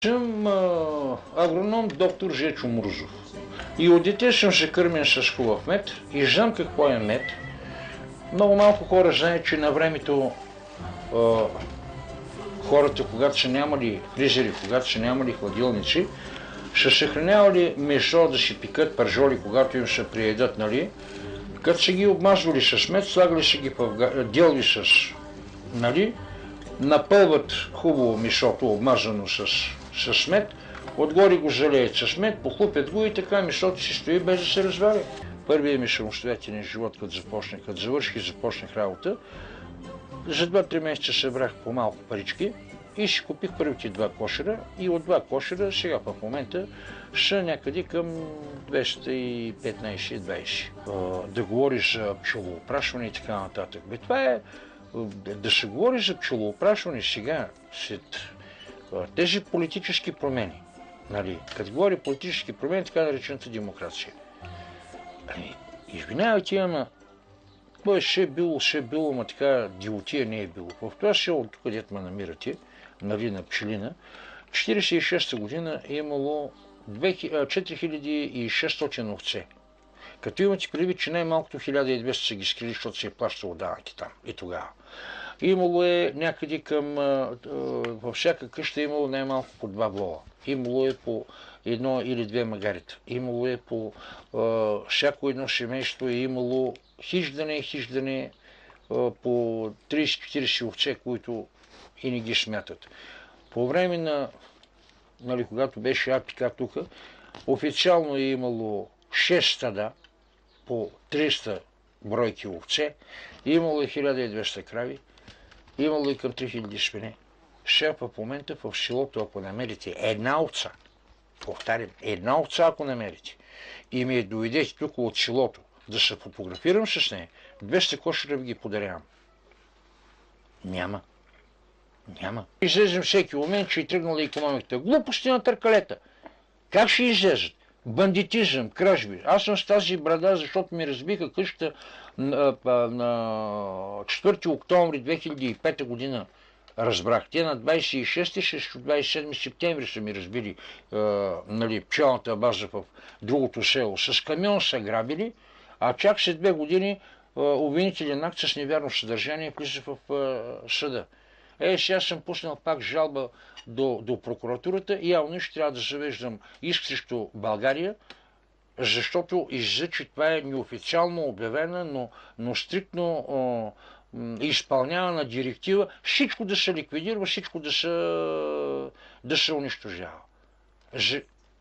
Съм а, агроном доктор Жечо Мурзов. И от дете съм се кърмен с хубав мед и знам какво е мед. Много малко хора знаят, че на времето а, хората, когато са нямали фризери, когато са нямали хладилници, са съхранявали месо да си пикат пържоли, когато им се приедат, нали? Като са ги обмазвали с мед, слагали са ги в делви с, нали? Напълват хубаво месото, обмазано с, с мед, отгоре го залеят с мед, похлупят го и така месото си стои без да се разваля. Първият ми самостоятелен живот, като започнах, като завърших и започнах работа, за два-три месеца събрах по малко парички и си купих първите два кошера и от два кошера сега в момента са някъде към двеста и петнайсет двайсет. Да говориш за пчелоопрашване и така нататък. Бе, това е да се говори за пчелоопрашване сега, след тези политически промени. Нали? Като говори политически промени, така наречената демокрация. Извинявайте, ама това ще е било, ще е било, ама така дивотия не е било. В това село, тук където ме намирате, нали, на Пчелина, четирийсет и шеста година е имало четири хиляди и шестстотин овце. Като имате предвид, че най-малкото хиляда и двеста са ги скрили, защото се е плащало данъки там и тогава. Имало е някъде към, във всяка къща имало най-малко по два вола. Имало е по едно или две магарита. Имало е по всяко едно семейство е имало хиждане, хиждане по трийсет-четирийсет овце, които и не ги смятат. По време на, нали, когато беше АПК тук, официално е имало шест стада по триста бройки овце, имало е хиляда и двеста крави, имало и към три хиляди свине. Сега в момента в селото, ако намерите една овца, повтарям, една овца, ако намерите, и ми дойдете тук от селото, да се фотографирам с нея, двеста кошера ви ги подарявам. Няма. Няма. Излезем всеки момент, че е тръгнала икономиката. Глупости на търкалета. Как ще излезат? Бандитизъм, кражби. Аз съм с тази брада, защото ми разбиха къщата на, на четвърти октомври две хиляди и пета година. Разбрах. Те на двайсет и шести срещу двайсет и седми септември са ми разбили е, нали, пчелната база в другото село. С камион са грабили, а чак след две години е, обвинителен акт с невярно съдържание влиза в е, съда. Е, сега съм пуснал пак жалба до, до прокуратурата и явно ще трябва да завеждам иск срещу България, защото излиза, че това е неофициално обявена, но, но стриктно о, изпълнявана директива, всичко да се ликвидира, всичко да се, да се унищожава. Ж...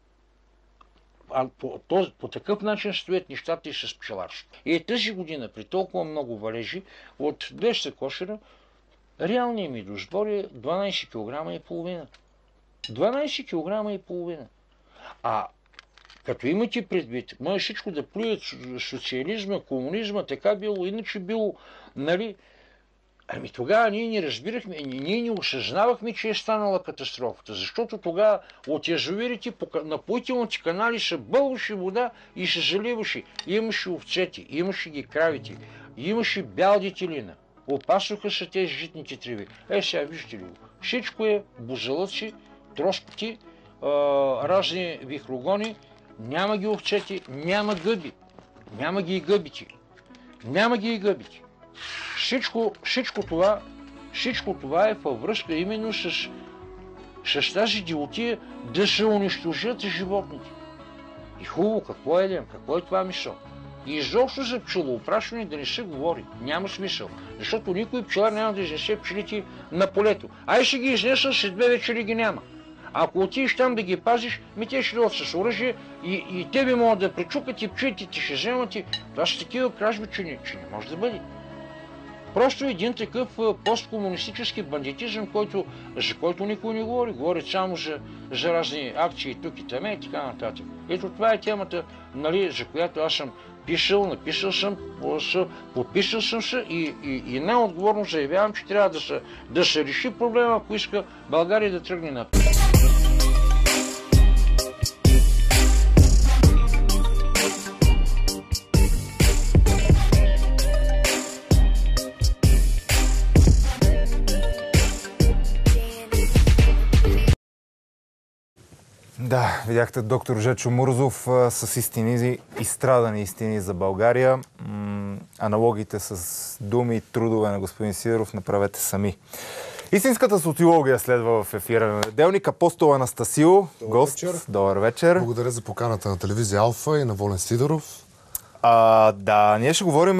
А по, по, по такъв начин стоят нещата и с пчеларството. И тази година, при толкова много валежи, от двеста кошера, реалният ми досбор е дванайсет килограма и половина. дванайсет килограма и половина. А като имате предвид, може всичко да плюят социализма, комунизма, така било, иначе било, нали? Ами тогава ние не разбирахме, ние не осъзнавахме, че е станала катастрофата, защото тогава от язовирите, напоителните канали се бълваше вода и се заливаше. Имаше овцете, имаше ги кравите, имаше бял детелина. Опасваха се тези житните треви. Е, сега вижте ли го. Всичко е бузалъци, троскоти, разни вихрогони, няма ги овцете, няма гъби. Няма ги и гъбите. Няма ги и гъбите. Всичко, всичко, това, всичко това е във връзка именно с, с тази дивотия да се унищожат животните. И хубаво, какво едем, какво е това мисъл? И изобщо за пчелоопрашване да не се говори. Няма смисъл. Защото никой пчелар няма да изнесе пчелите на полето. Ай ще ги изнесъл, след две вечери ги няма. Ако отидеш там да ги пазиш, ми те ще дойдат с оръжие и, и те ви могат да пречукат и пчелите ти ще вземат и това са такива кражби, че не, че не може да бъде. Просто един такъв посткомунистически бандитизъм, който, за който никой не говори. Говорят само за, за разни акции тук и там и така нататък. Ето това е темата, нали, за която аз съм писал, написал съм, подписал съм се и, и, и най-отговорно заявявам, че трябва да се, да се реши проблема, ако иска България да тръгне напред. Да, видяхте доктор Жечо Мурзов а, с истини, изстрадани истини за България. М- аналогите с думи и трудове на господин Сидеров направете сами. Истинската социология следва в ефира на неделник. Апостол Анастасио, гост. Вечер. Добър вечер. Благодаря за поканата на телевизия Алфа и на Волен Сидеров. А, да, ние ще говорим...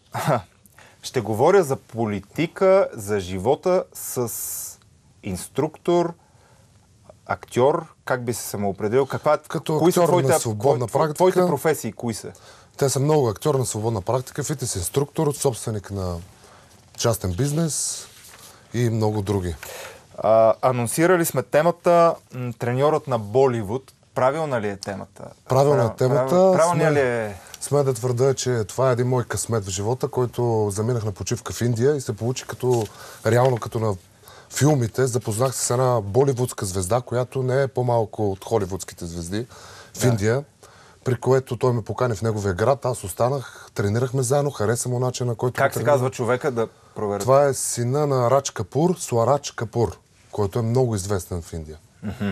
Ще говоря за политика, за живота с инструктор, актьор, как би се самоопределил? Каква, Като кои актьор са твоите, на свободна твой, практика. Твоите професии, кои са? Те са много. Актьор на свободна практика, фитнес инструктор, собственик на частен бизнес и много други. А, анонсирали сме темата м, треньорът на Боливуд. Правилна ли е темата? Правилна е темата. Правилна ли е? Сме да твърда, че това е един мой късмет в живота, който заминах на почивка в Индия и се получи като реално като на филмите. Запознах се с една боливудска звезда, която не е по-малко от холивудските звезди в да. Индия, при което той ме покани в неговия град. Аз останах, тренирахме заедно, хареса му начина, който... Как се казва човека, да проверя? Това е сина на Радж Капур, Суарадж Капур, който е много известен в Индия. Mm-hmm.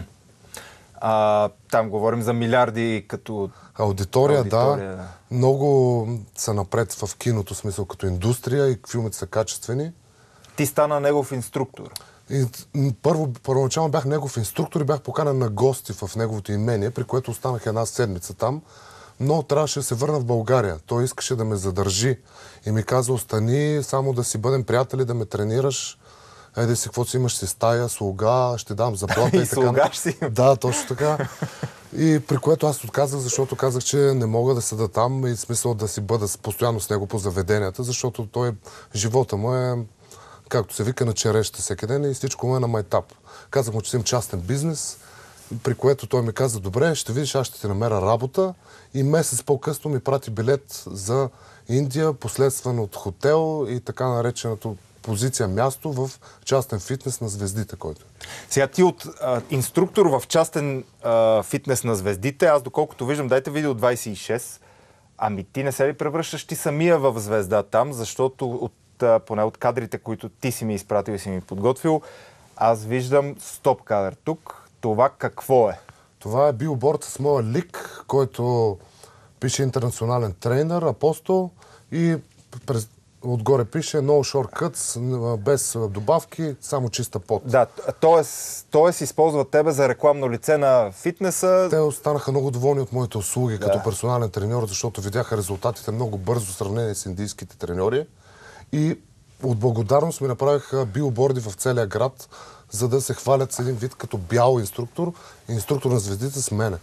А, там говорим за милиарди като... Аудитория, Аудитория да. да. Много са напред в киното, смисъл като индустрия и филмите са качествени. Ти стана негов инструктор. И, първо, първоначално бях негов инструктор и бях поканен на гости в неговото имение, при което останах една седмица там, но трябваше да се върна в България. Той искаше да ме задържи и ми каза: остани, само да си бъдем приятели, да ме тренираш. Еде си, каквото си имаш си стая, слуга, ще дам заплата и, и така. слугаш си. Да, точно така. И при което аз отказах, защото казах, че не мога да седа там и смисъл да си бъда постоянно с него по заведенията, защото той, живота му е, както се вика, на череща всеки ден и всичко му е на майтап. Казах му, че съм частен бизнес, при което той ми каза: добре, ще видиш, аз ще ти намеря работа, и месец по-късно ми прати билет за Индия, последствен от хотел и така нареченото позиция, място в частен фитнес на звездите, който. Сега ти от а, инструктор в частен а, фитнес на звездите, аз доколкото виждам, дайте видео двайсет и шест, ами ти не се ли превръщаш ти самия в звезда там, защото от, а, поне от кадрите, които ти си ми изпратил и си ми подготвил, аз виждам стоп кадър тук. Това какво е? Това е билборд с моя лик, който пише интернационален тренер, Апостол, и през отгоре пише No Shortcuts, без добавки, само чиста пот. Да, т.е. използват тебе за рекламно лице на фитнеса. Те останаха много доволни от моите услуги да. като персонален треньор, защото видяха резултатите много бързо в сравнение с индийските треньори. И от благодарност ми направиха билборди в целия град, за да се хвалят с един вид като бял инструктор, инструктор на звездите с мене.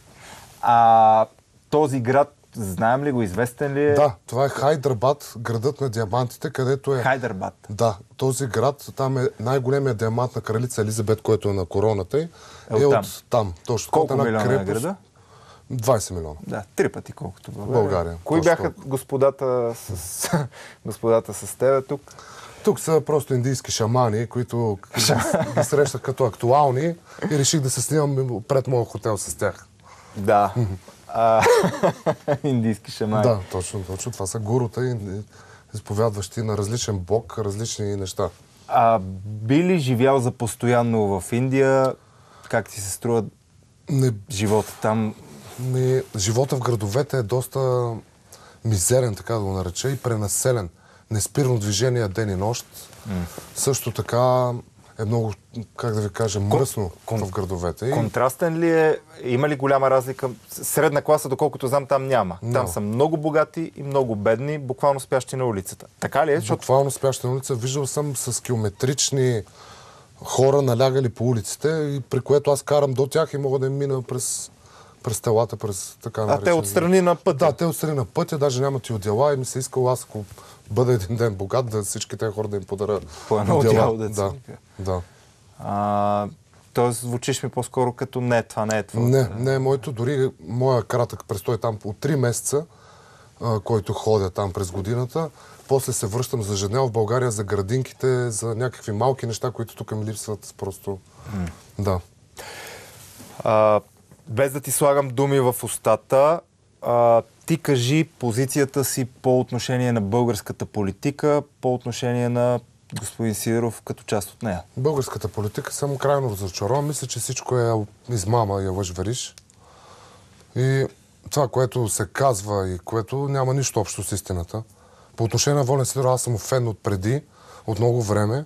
А този град, знаем ли го, известен ли е? Да, това е Хайдрабад, градът на диамантите, където е... Хайдрабад. Да, този град, там е най-големият диамант на кралица Елизабет, който е на короната й. Е, е от там. От там. Точно. Колко една милиона крепост, е града? двайсет милиона. Да, три пъти колкото България. България. Кои бяха толкова господата с, господата с тебе тук? Тук са просто индийски шамани, които ги срещах като актуални и реших да се снимам пред моя хотел с тях. Да. А, индийски шамани. Да, точно, точно. Това са гурута и изповядващи на различен бог, различни неща. А би ли живял за постоянно в Индия? Как ти се струва не, живота там? Не, живота в градовете е доста мизерен, така да го нареча, и пренаселен. Неспирно движение ден и нощ. Mm. Също така е много, как да ви кажа, мръсно кон, в градовете. Контрастен ли е? Има ли голяма разлика? Средна класа, доколкото знам, там няма. No. Там са много богати и много бедни, буквално спящи на улицата. Така ли е? Буквално спящи на улица. Виждал съм с километрични хора налягали по улиците, и при което аз карам до тях и мога да им мина през, през телата, през така наречени. А те отстрани на пътя? Да, те отстрани на пътя, даже нямат и одела, и ми се искал аз, ако бъда един ден богат, да всички тези хора да им подаря по едно одяло, да, да, да. А, тоест звучиш ми по-скоро като не, това не е това. Не, не е моето. Дори моя кратък престой там от три месеца, а, който ходя там през годината, после се връщам за жена в България за градинките, за някакви малки неща, които тук ми липсват просто. Mm. Да. А, без да ти слагам думи в устата, а, ти кажи позицията си по отношение на българската политика, по отношение на господин Сидеров като част от нея? Българската политика съм крайно разочарован. Мисля, че всичко е измама и лъж-вериш. И това, което се казва и което няма нищо общо с истината. По отношение на Волен Сидеров, аз съм фен от преди, от много време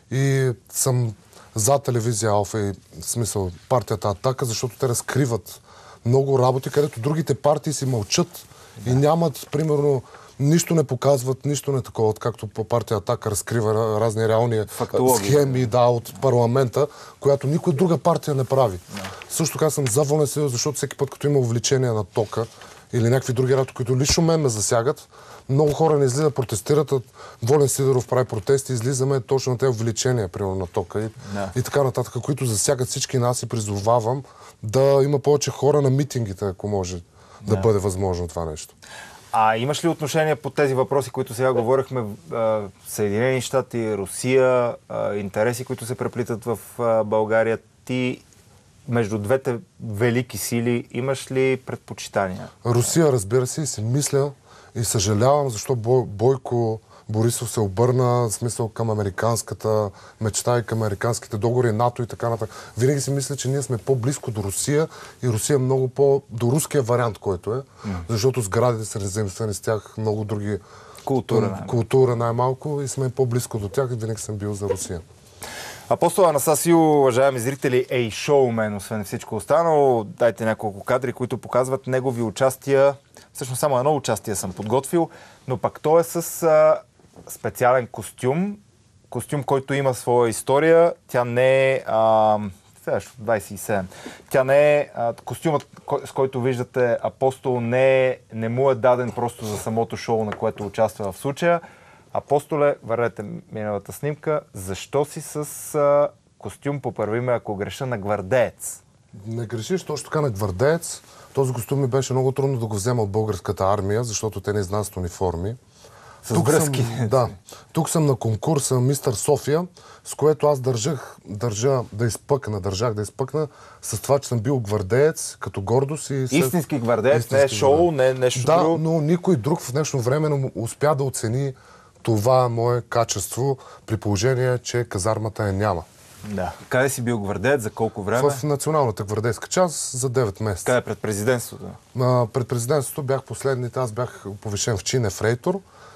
и съм за телевизия Алфа и в смисъл партията Атака, защото те разкриват много работи, където другите партии си мълчат и нямат, примерно, нищо не показват, нищо не такова, както по партия Атака разкрива разни реални фактологии. Схеми да, от парламента, която никой друга партия не прави. Да. Също така съм за Волен Сидеров, защото всеки път, като има увеличение на тока или някакви други работи, които лично мен ме засягат, много хора не излизат да протестират, Волен Сидеров прави протести, излизаме точно на тези увеличения, примерно на тока и, да. и така нататък, които засягат всички нас и призовавам да има повече хора на митингите, ако може да, да бъде възможно това нещо. А имаш ли отношение по тези въпроси, които сега говорихме, Съединени щати, Русия, интереси, които се преплитат в България? Ти между двете велики сили имаш ли предпочитания? Русия, разбира се, и си мисля и съжалявам, защо Бой, Бойко Борисов се обърна в смисъл към американската мечта и към американските договори, НАТО и така нататък. Винаги си мисля, че ние сме по-близко до Русия и Русия е много по... до руския вариант, който е, mm. защото сградите са неземствени с тях, много други... Култура, най-малко. Култура най-малко и сме по-близко до тях и винаги съм бил за Русия. Апостол Анастасио, уважаеми зрители, е и шоумен, освен всичко останало. Дайте няколко кадри, които показват негови участия. Всъщност само едно участие съм подготвил, но пак то е с а, специален костюм. Костюм, който има своя история. Тя не е... А, двайсет и седем. Тя не е... А, костюмът, с който виждате Апостол, не, е, не му е даден просто за самото шоу, на което участва в случая. Апостоле, върнете миналата снимка. Защо си с а, костюм, поправи ме, ако греша, на гвардеец? Не грешиш, точно така на гвардеец. Този костюм ми беше много трудно да го взема от българската армия, защото те не изнасят униформи. С тук връзки. Съм, да. Тук съм на конкурса Мистър София, с което аз държах, държа да изпъкна, държах да изпъкна с това, че съм бил гвардеец, като гордост и... След... Истински гвардеец, Истински не е шоу, не е нещо да, друго. Да, но никой друг в днешно време успя да оцени това мое качество, при положение, че казармата я няма. Да. Къде си бил гвардеец, за колко време? В националната гвардейска част за девет месеца. Къде пред президентството? А, пред президентството бях последните, аз бях повишен в чин ефрейтор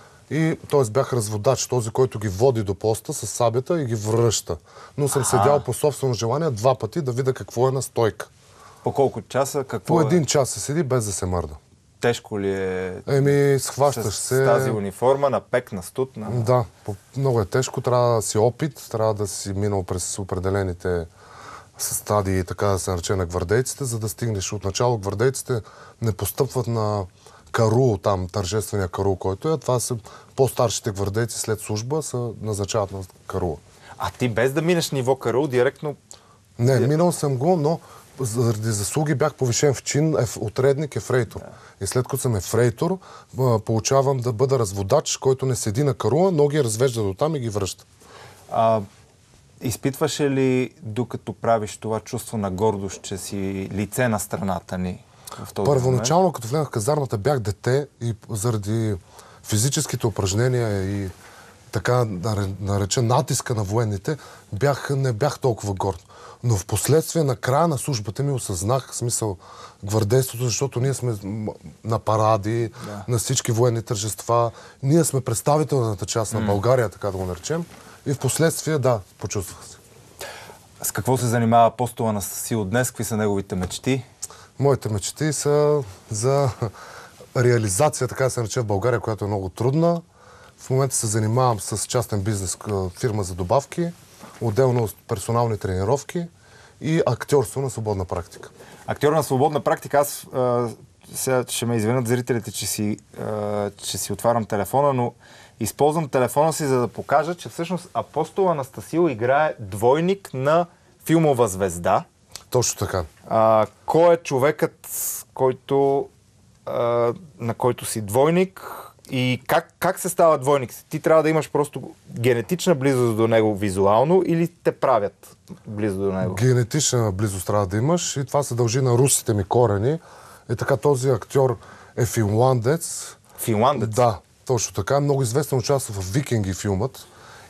и т.е. бях разводач, този, който ги води до поста с сабята и ги връща. Но съм А-а. седял по собствено желание два пъти да видя какво е на стойка. По колко часа? Какво по е? един час се седи без да се мърда. Тежко ли е? Еми, схващаш с, се... С тази униформа, на пек, на студ? На... Да, много е тежко. Трябва да си опит, трябва да си минал през определените стадии, така да се нарече, на гвардейците, за да стигнеш. Отначало гвардейците не постъпват на карул, там, тържествения карул, който е. Това са по-старшите гвардейци след служба, се назначават на карула. А ти без да минеш ниво карул, директно... Не, минал съм го, но заради заслуги бях повишен в чин отредник ефрейтор. Да. И след като съм ефрейтор, получавам да бъда разводач, който не седи на карула, но ги развежда до там и ги връща. А, изпитваше ли, докато правиш това чувство на гордост, че си лице на страната ни в този Първоначално, момент? като влезнах в казармата, бях дете и заради физическите упражнения и така нарече натиска на военните, бях, не бях толкова горд. Но в последствие, на края на службата ми осъзнах смисъл гвардейството, защото ние сме на паради, да. на всички военни тържества. Ние сме представителната част на България, така да го наречем. И в последствие, да, почувствах се. С какво се занимава Апостол Анастасио днес? Какви са неговите мечти? Моите мечти са за реализация, така да се нарече, в България, която е много трудна. В момента се занимавам с частен бизнес, фирма за добавки, отделно персонални тренировки и актьорство на свободна практика. Актьор на свободна практика, аз а, сега ще ме извинят зрителите, че си, а, че си отварям телефона, но използвам телефона си, за да покажа, че всъщност Апостол Анастасио играе двойник на филмова звезда. Точно така. А, кой е човекът, който, а, на който си двойник? И как, как се става двойник? Ти трябва да имаш просто генетична близост до него визуално или те правят близо до него? Генетична близост трябва да имаш и това се дължи на русите ми корени. И така този актьор е финландец. Финландец? Да, точно така. Много известен, участва в Викинги филмът.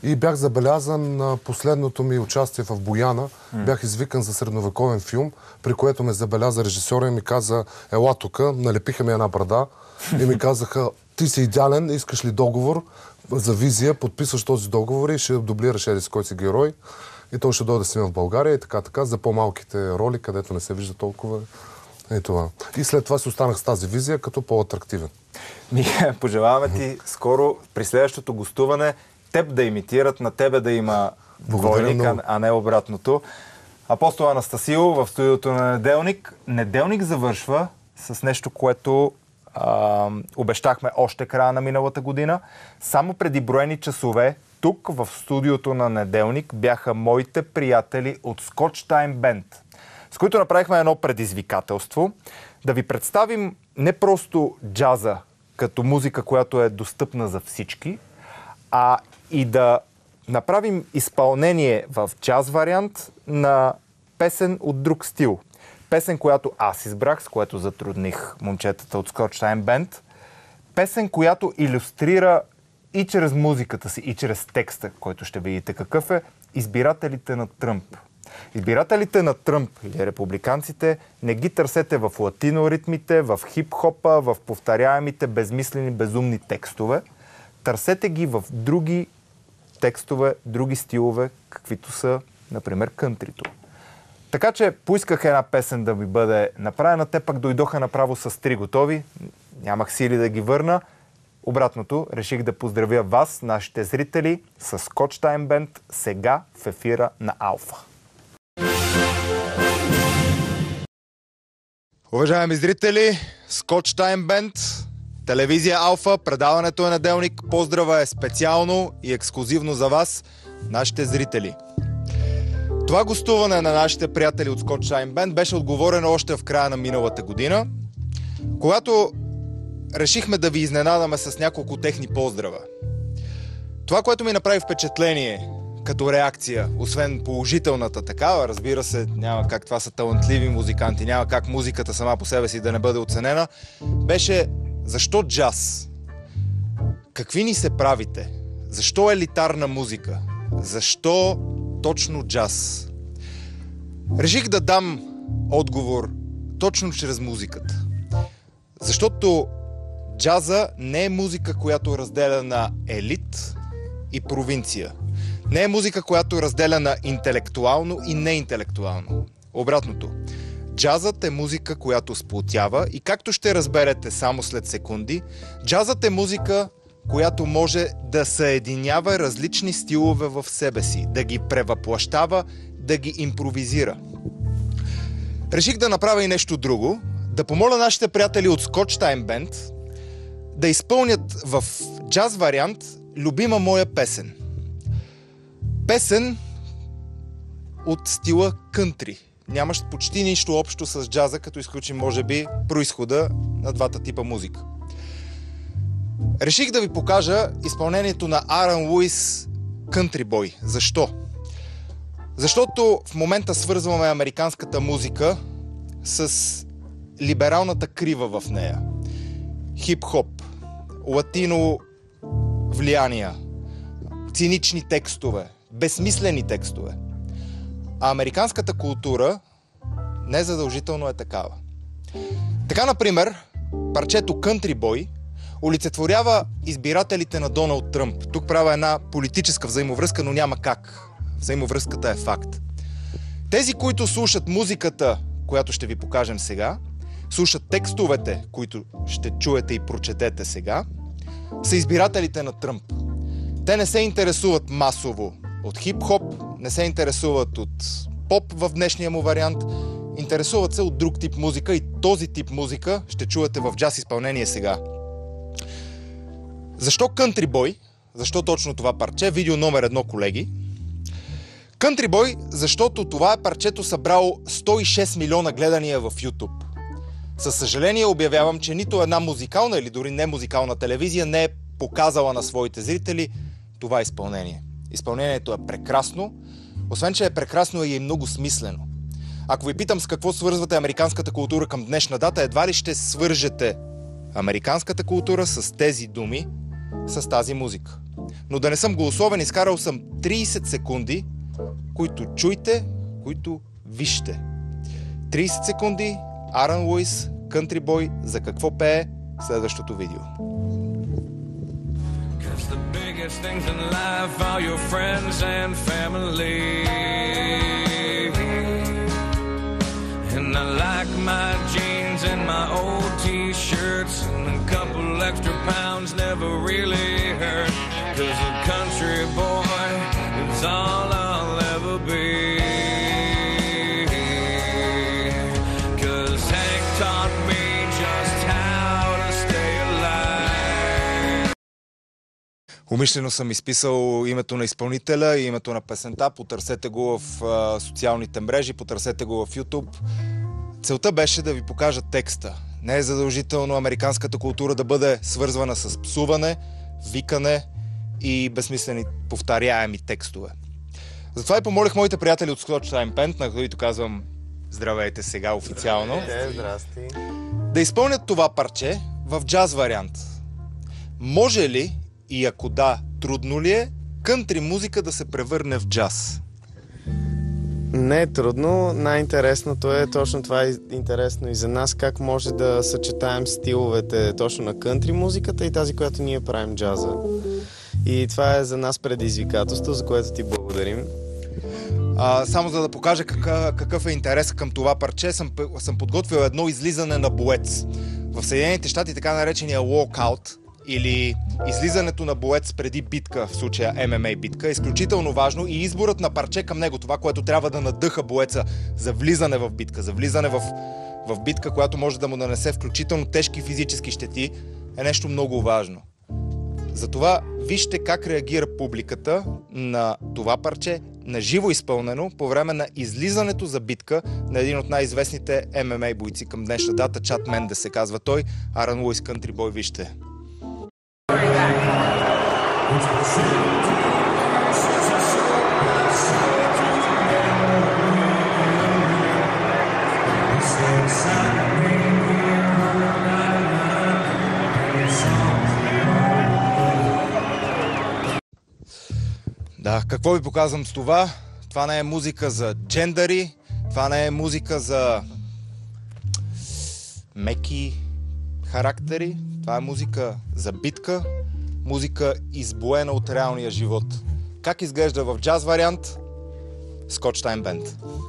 И бях забелязан на последното ми участие в Бояна. Mm. Бях извикан за средновековен филм, при което ме забеляза режисьора и ми каза: ела тука, налепиха ми една брада и ми казаха: ти си идеален, искаш ли договор за визия, подписваш този договор и ще дублираш еди с кой си герой. И той ще дойде да снима в България и така така, за по-малките роли, където не се вижда толкова. И това. И след това си останах с тази визия като по-атрактивен. Михе, пожелаваме ти скоро при следващото гостуване теб да имитират, на тебе да има двойник, а не обратното. Апостол Анастасил в студиото на Неделник. Неделник завършва с нещо, което а, обещахме още края на миналата година. Само преди броени часове тук в студиото на Неделник бяха моите приятели от Scotch Time Band, с които направихме едно предизвикателство да ви представим не просто джаза като музика, която е достъпна за всички, а и да направим изпълнение в джаз вариант на песен от друг стил. Песен, която аз избрах, с което затрудних момчетата от Scotch Time Band. Песен, която илюстрира и чрез музиката си, и чрез текста, който ще видите какъв е, избирателите на Тръмп. Избирателите на Тръмп или републиканците не ги търсете в латиноритмите, в хип-хопа, в повторяемите безмислени, безумни текстове. Търсете ги в други текстове, други стилове, каквито са, например, кънтрито. Така че поисках една песен да ми бъде направена, те пък дойдоха направо с три готови. Нямах сили да ги върна. Обратното, реших да поздравя вас, нашите зрители, с Scotch Time Band, сега в ефира на Алфа. Уважаеми зрители, Scotch Time Band, телевизия Алфа, предаването е Неделник. Поздрава е специално и ексклузивно за вас, нашите зрители. Това гостуване на нашите приятели от Scotch Time Band беше отговорено още в края на миналата година, когато решихме да ви изненадаме с няколко техни поздрава. Това, което ми направи впечатление като реакция, освен положителната такава, разбира се, няма как, това са талантливи музиканти, няма как музиката сама по себе си да не бъде оценена, беше: защо джаз? Какви ни се правите? Защо елитарна музика? Защо точно джаз? Реших да дам отговор точно чрез музиката. Защото джаза не е музика, която разделя на елит и провинция. Не е музика, която разделя на интелектуално и неинтелектуално. Обратното. Джазът е музика, която сплотява и, както ще разберете само след секунди, джазът е музика, която може да съединява различни стилове в себе си, да ги превъплащава, да ги импровизира. Реших да направя и нещо друго, да помоля нашите приятели от Scotch Time Band да изпълнят в джаз вариант любима моя песен. Песен от стила кънтри. Нямащ почти нищо общо с джаза, като изключим, може би, произхода на двата типа музика. Реших да ви покажа изпълнението на Аарон Луис Country Boy. Защо? Защото в момента свързваме американската музика с либералната крива в нея. Хип-хоп, латино влияния, цинични текстове, безсмислени текстове. А американската култура не задължително е такава. Така, например, парчето Country Boy олицетворява избирателите на Доналд Тръмп. Тук правя една политическа взаимовръзка, но няма как. Взаимовръзката е факт. Тези, които слушат музиката, която ще ви покажем сега, слушат текстовете, които ще чуете и прочетете сега, са избирателите на Тръмп. Те не се интересуват масово от хип-хоп, не се интересуват от поп в днешния му вариант, интересуват се от друг тип музика и този тип музика ще чуете в джаз изпълнение сега. Защо Country Boy? Защо точно това парче? Видео номер едно, колеги. Country Boy, защото това е парчето събрало сто и шест милиона гледания в YouTube. Със съжаление обявявам, че нито една музикална или дори не музикална телевизия не е показала на своите зрители това изпълнение. Изпълнението е прекрасно, освен че е прекрасно и е много смислено. Ако ви питам с какво свързвате американската култура към днешна дата, едва ли ще свържете американската култура с тези думи, с тази музика. Но да не съм голосовен, изкарал съм трийсет секунди, които чуйте, които вижте. трийсет секунди, Aaron Lewis, Country Boy, за какво пее следващото видео. The biggest things in life are your friends and family. And I like my jeans and my old t-shirts, and a couple extra pounds never really hurt, 'cause a country boy is all I'll ever be. 'Cause Hank taught me just how to stay alive. Умишлено съм изписал името на изпълнителя и името на песента. Потърсете го в а, социалните мрежи, потърсете го в YouTube. Целта беше да ви покажа текста. Не е задължително американската култура да бъде свързвана с псуване, викане и безсмислени повторяеми текстове. Затова и помолих моите приятели от Scotch Time Band, на които казвам здравейте сега официално, Здравейте, здрасти. да изпълнят това парче в джаз вариант. Може ли, и ако да, трудно ли е, кънтри музика да се превърне в джаз? Не е трудно. Най-интересното е, точно това е интересно и за нас, как може да съчетаем стиловете точно на кънтри музиката и тази, която ние правим, джаза. И това е за нас предизвикателство, за което ти благодарим. А, само за да покажа какъв, какъв е интерес към това парче, съм, съм подготвил едно излизане на боец. В Съединените щати така наречения walkout, или излизането на боец преди битка, в случая Ем Ем Ей битка, е изключително важно и изборът на парче към него, това, което трябва да надъха боеца за влизане в битка, за влизане в, в битка, която може да му нанесе включително тежки физически щети, е нещо много важно. Затова вижте как реагира публиката на това парче, на живо изпълнено, по време на излизането за битка на един от най-известните Ем Ем Ей бойци към днешна дата, Чад Мендес се казва той, Aaron Lewis, Country Boy, вижте. Да, какво ви показвам с това? Това не е музика за джендари, това не е музика за меки характери, това е музика за битка, музика избоена от реалния живот. Как изглежда в джаз вариант? Scotch Time Band.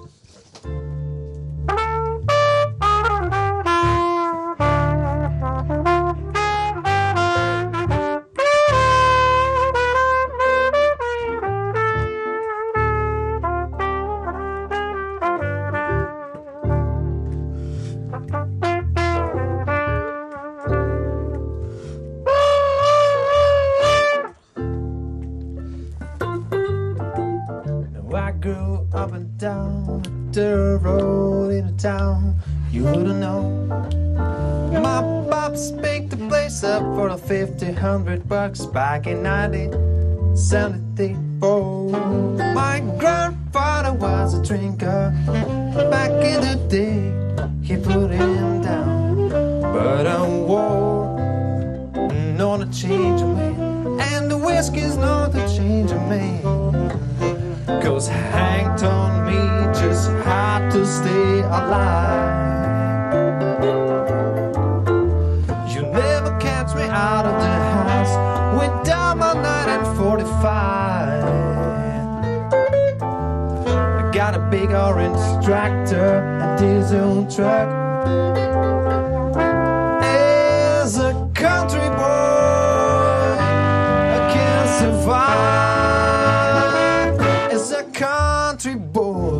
The road in a town you wouldn't know. My pops picked the place up for a fifty hundred bucks back in nineteen seventy-four. My grandfather was a drinker back in the day. He put him down, but a war not a change of man, and the whiskey's not a change of man. 'Cause Hank told me just how to stay alive. You never catch me out of the house without my nineteen forty-five. I got a big orange tractor, a diesel truck. As a country boy, I can't survive. As a country boy.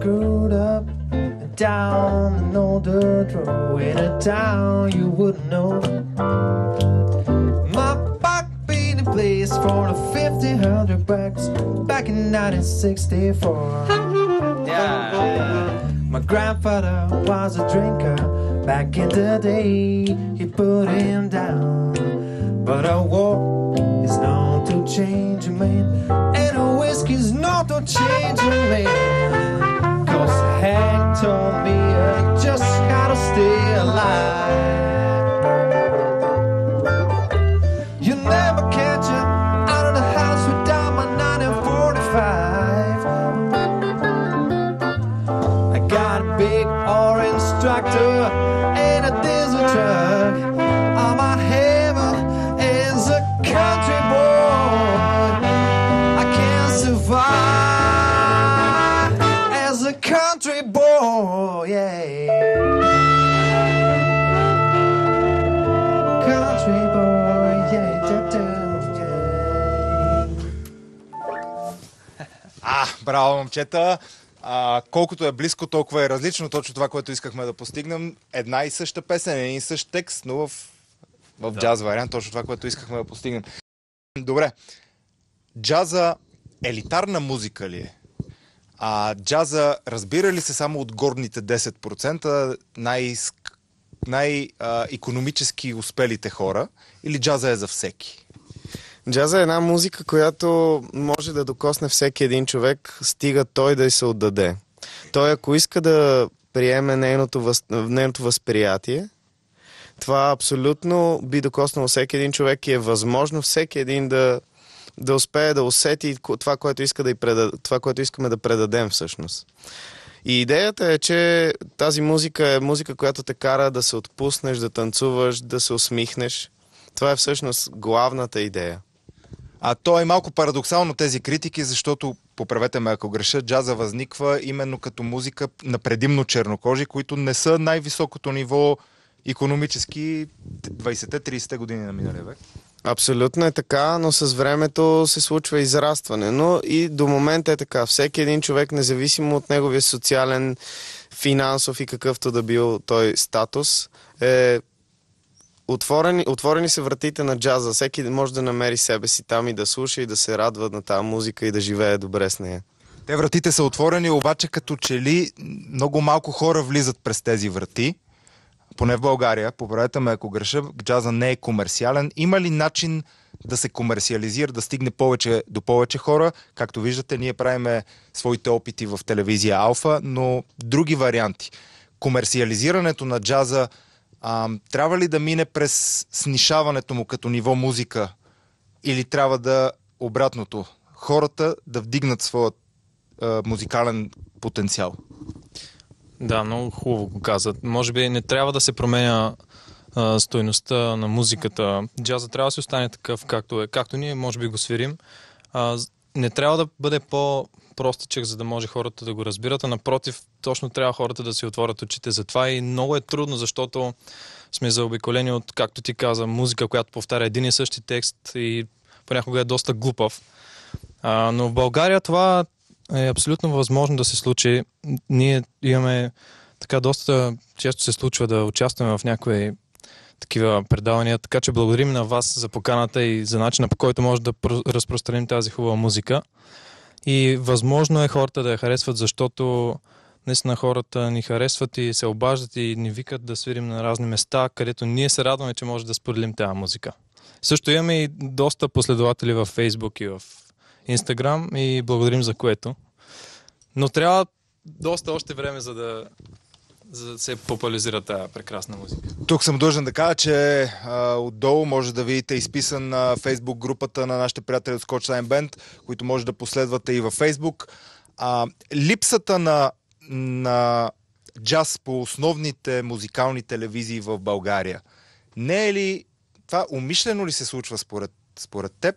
screwed up down an older road in a town you wouldn't know. My back beat in place for a fifteen hundred bucks back in nineteen sixty-four. Yeah. My grandfather was a drinker back in the day. He put him down, but a war is known to change a man, and a whiskey's not to change a man. Cause Hank told me I just gotta stay alive. You never catch it out of the house without my nineteen forty-five. I got a big orange tractor and a diesel truck. All my heaven is a country boy. I can't survive as a country boy, yeah. Country boy, yeah, yeah, yeah. А, браво, момчета! А, колкото е близко, толкова е различно. Точно това, което искахме да постигнем. Една и съща песен, един и същ текст, но в, в да. джаз вариант. Точно това, което искахме да постигнем. Добре. Джаза елитарна музика ли е? А джаза разбира ли се само от горните десет процента най- най-икономически успелите хора? Или джаза е за всеки? Джаза е една музика, която може да докосне всеки един човек, стига той да й се отдаде. Той, ако иска да приеме нейното, въз... нейното възприятие, това абсолютно би докоснало всеки един човек и е възможно всеки един да, да успее да усети това, което, иска да й предад... това, което искаме да предадем всъщност. И идеята е, че тази музика е музика, която те кара да се отпуснеш, да танцуваш, да се усмихнеш. Това е всъщност главната идея. А то е малко парадоксално тези критики, защото, поправете ме ако греша, джаза възниква именно като музика на предимно чернокожи, които не са най-високото ниво икономически двайсетте-трийсетте години на миналия век. Абсолютно е така, но с времето се случва израстване. Но и до момента е така. Всеки един човек, независимо от неговия социален, финансов и какъвто да бил той статус, е Отворени, отворени са вратите на джаза. Всеки може да намери себе си там и да слуша и да се радва на тази музика и да живее добре с нея. Те вратите са отворени, обаче като че ли много малко хора влизат през тези врати. Поне в България, поправете ме ако греша, джаза не е комерциален. Има ли начин да се комерциализира, да стигне повече, до повече хора? Както виждате, ние правиме своите опити в телевизия Алфа, но други варианти. Комерциализирането на джаза А, трябва ли да мине през снишаването му като ниво музика или трябва да обратното? Хората да вдигнат своят а, музикален потенциал? Да, много хубаво го казват. Може би не трябва да се променя а, стойността на музиката. Джаза трябва да се остане такъв, както е. Както ние може би го свирим. А, не трябва да бъде по-простичък, за да може хората да го разбират, а напротив, точно трябва хората да си отворят очите за това и много е трудно, защото сме заобиколени от, както ти каза, музика, която повтаря един и същи текст и понякога е доста глупав. А, но в България това е абсолютно възможно да се случи. Ние имаме така доста често се случва да участваме в някои такива предавания, така че благодарим на вас за поканата и за начина, по който може да разпространим тази хубава музика. И възможно е хората да я харесват, защото наистина хората ни харесват и се обаждат и ни викат да свирим на разни места, където ние се радваме, че може да споделим тази музика. Също имаме и доста последователи в Фейсбук и в Инстаграм и благодарим за което. Но трябва доста още време, за да, за да се популяризира тази прекрасна музика. Тук съм длъжен да кажа, че а, отдолу може да видите изписан на Фейсбук групата на нашите приятели от Scotchline Band, които може да последвате и във Фейсбук. А, липсата на, на джаз по основните музикални телевизии в България, не е ли това умишлено ли се случва според, според теб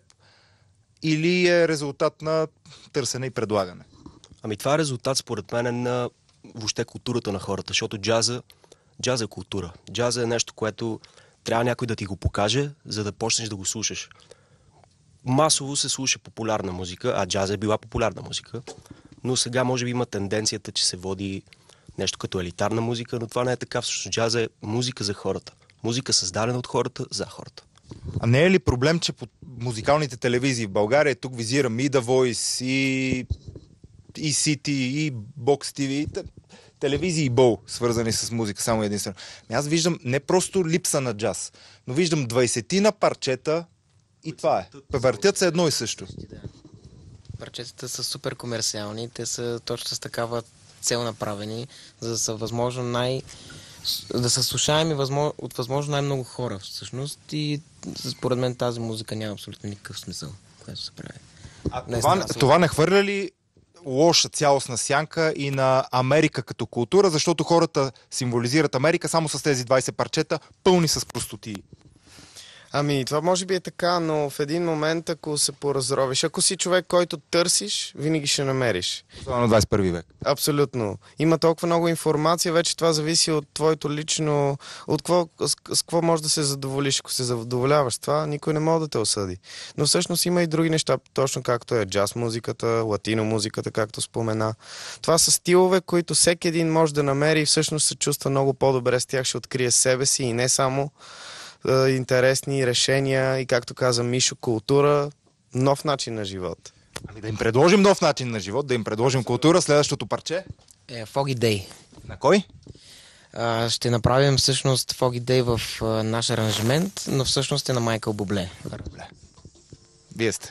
или е резултат на търсене и предлагане? Ами това е резултат според мен на въобще културата на хората, защото джаза, джаза е култура. Джаза е нещо, което трябва някой да ти го покаже, за да почнеш да го слушаш. Масово се слуша популярна музика, а джаза е била популярна музика. но сега може би има тенденцията, че се води нещо като елитарна музика, но това не е така. Всъщност джаза е музика за хората. Музика създадена от хората за хората. А не е ли проблем, че по музикалните телевизии в България, тук визирам и The Voice, и, и City, и Box ти ви, телевизии и Бол, свързани с музика, само единствено. Аз виждам не просто липса на джаз, но виждам двайсетина парчета и това е. Въртят се едно и също. Парчетата са супер комерциални, те са точно с такава цел направени, за да са възможно най... да са слушаеми възможно... от възможно най-много хора всъщност и според мен тази музика няма абсолютно никакъв смисъл, което се прави. А не това, това не хвърля ли лоша цялостна сянка и на Америка като култура, защото хората символизират Америка само с тези двайсет парчета, пълни с простотии? Ами, това може би е така, но в един момент, ако се поразровиш, ако си човек, който търсиш, винаги ще намериш. Това на двайсет и първи век. Абсолютно. Има толкова много информация, вече това зависи от твоето лично... От какво, с, с какво можеш да се задоволиш. Ако се задоволяваш с това, никой не може да те осъди. Но всъщност има и други неща, точно както е джаз музиката, латино музиката, както спомена. Това са стилове, които всеки един може да намери и всъщност се чувства много по-добре с тях, ще открие себе си и не само интересни решения и, както каза Мишо, култура, нов начин на живот. Ами да им предложим нов начин на живот, да им предложим култура. Следващото парче? Е, Foggy Day. На кой? А, ще направим всъщност Foggy Day в а, наш аранжимент, но всъщност е на Майкъл Бубле. Бубле. Вие сте.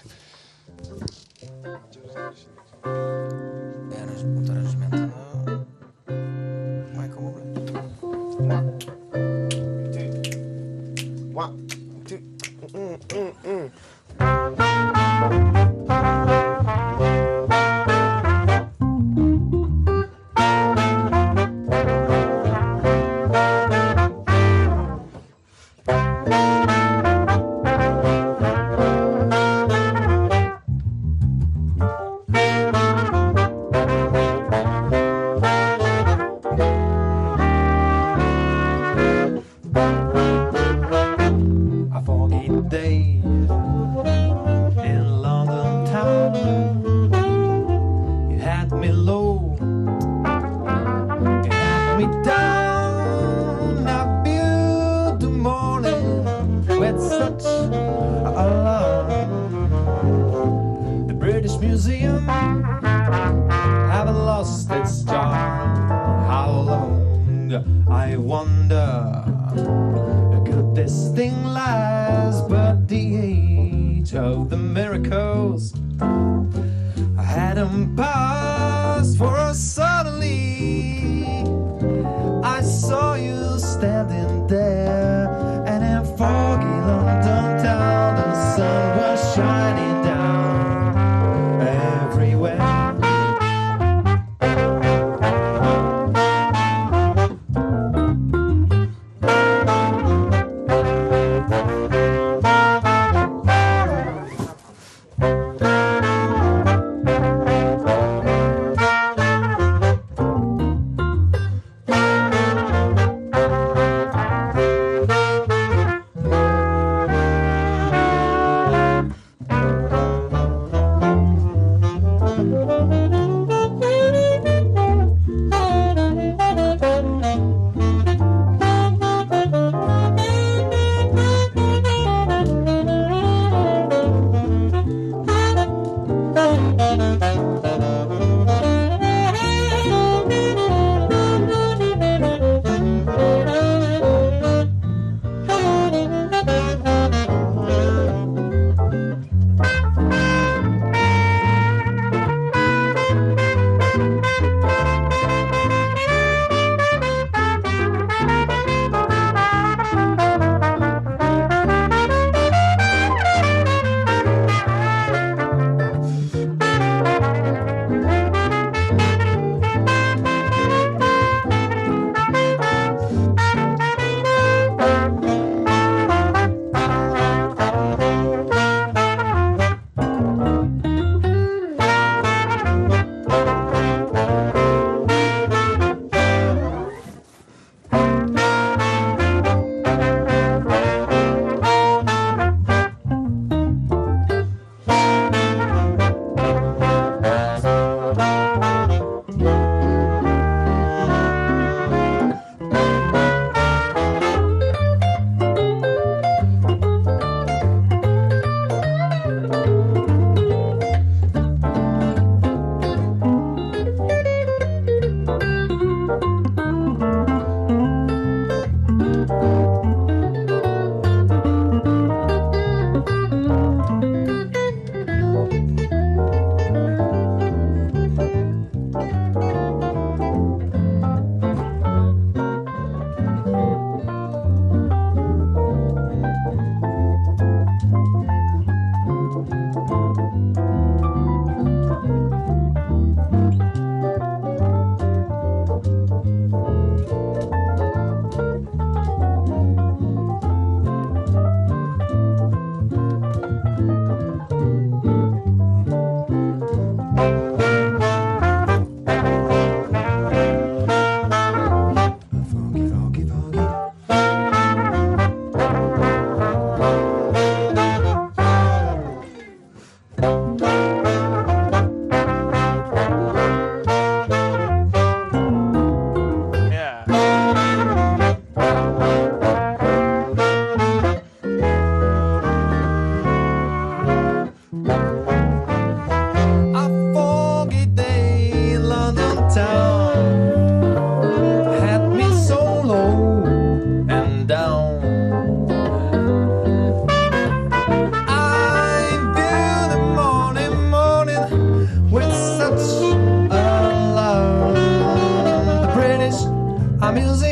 От аранжимента на Майкъл Бубле. One, two, mm, mm, mm.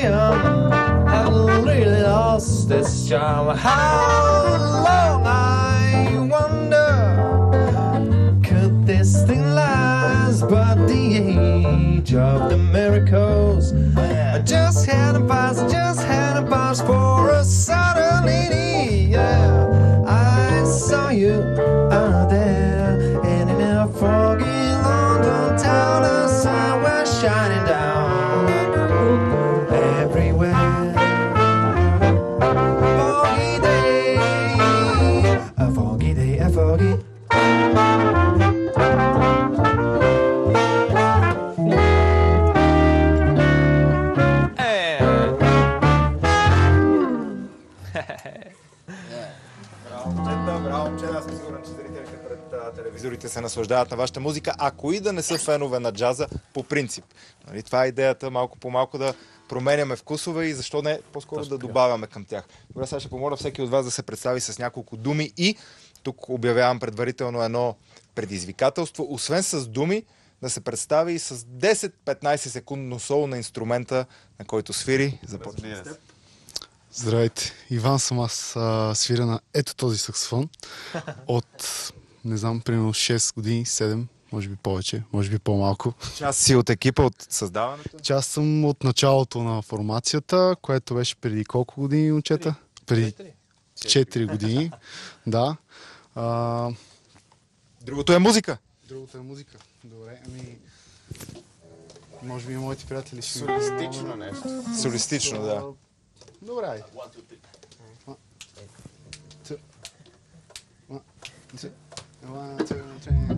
him had really lost its charm. How long, I wonder, could this thing last? But the age of the miracles just had a pass, just had a pass for a sudden lady. Yeah, I saw you out there in a foggy London town. The sun was shining down everywhere. Foggy day, a foggy day, a foggy. Браво, момчета, аз съм сигурен, че зрителите пред а, телевизорите се наслаждават на вашата музика, а кои да не са фенове на джаза по принцип. Нали, това е идеята, малко по малко да променяме вкусове и защо не по-скоро да добавяме към тях. Добре, сега ще помоля всеки от вас да се представи с няколко думи и тук обявявам предварително едно предизвикателство. Освен с думи, да се представи и с десет-петнайсет секундно соло на инструмента, на който свири. Започваме с теб. Здравейте, Иван съм аз, а, свиря на ето този саксофон от, не знам, примерно шест години, седем, може би повече, може би по-малко. Част си от екипа, от създаването? Част съм от началото на формацията, което беше преди колко години, момчета? Преди четири години, да. А... Другото е музика? Другото е музика, добре, ами... Може би и моите приятели ще... Солистично нещо. Солистично, да. Добре, айде. One, two, three,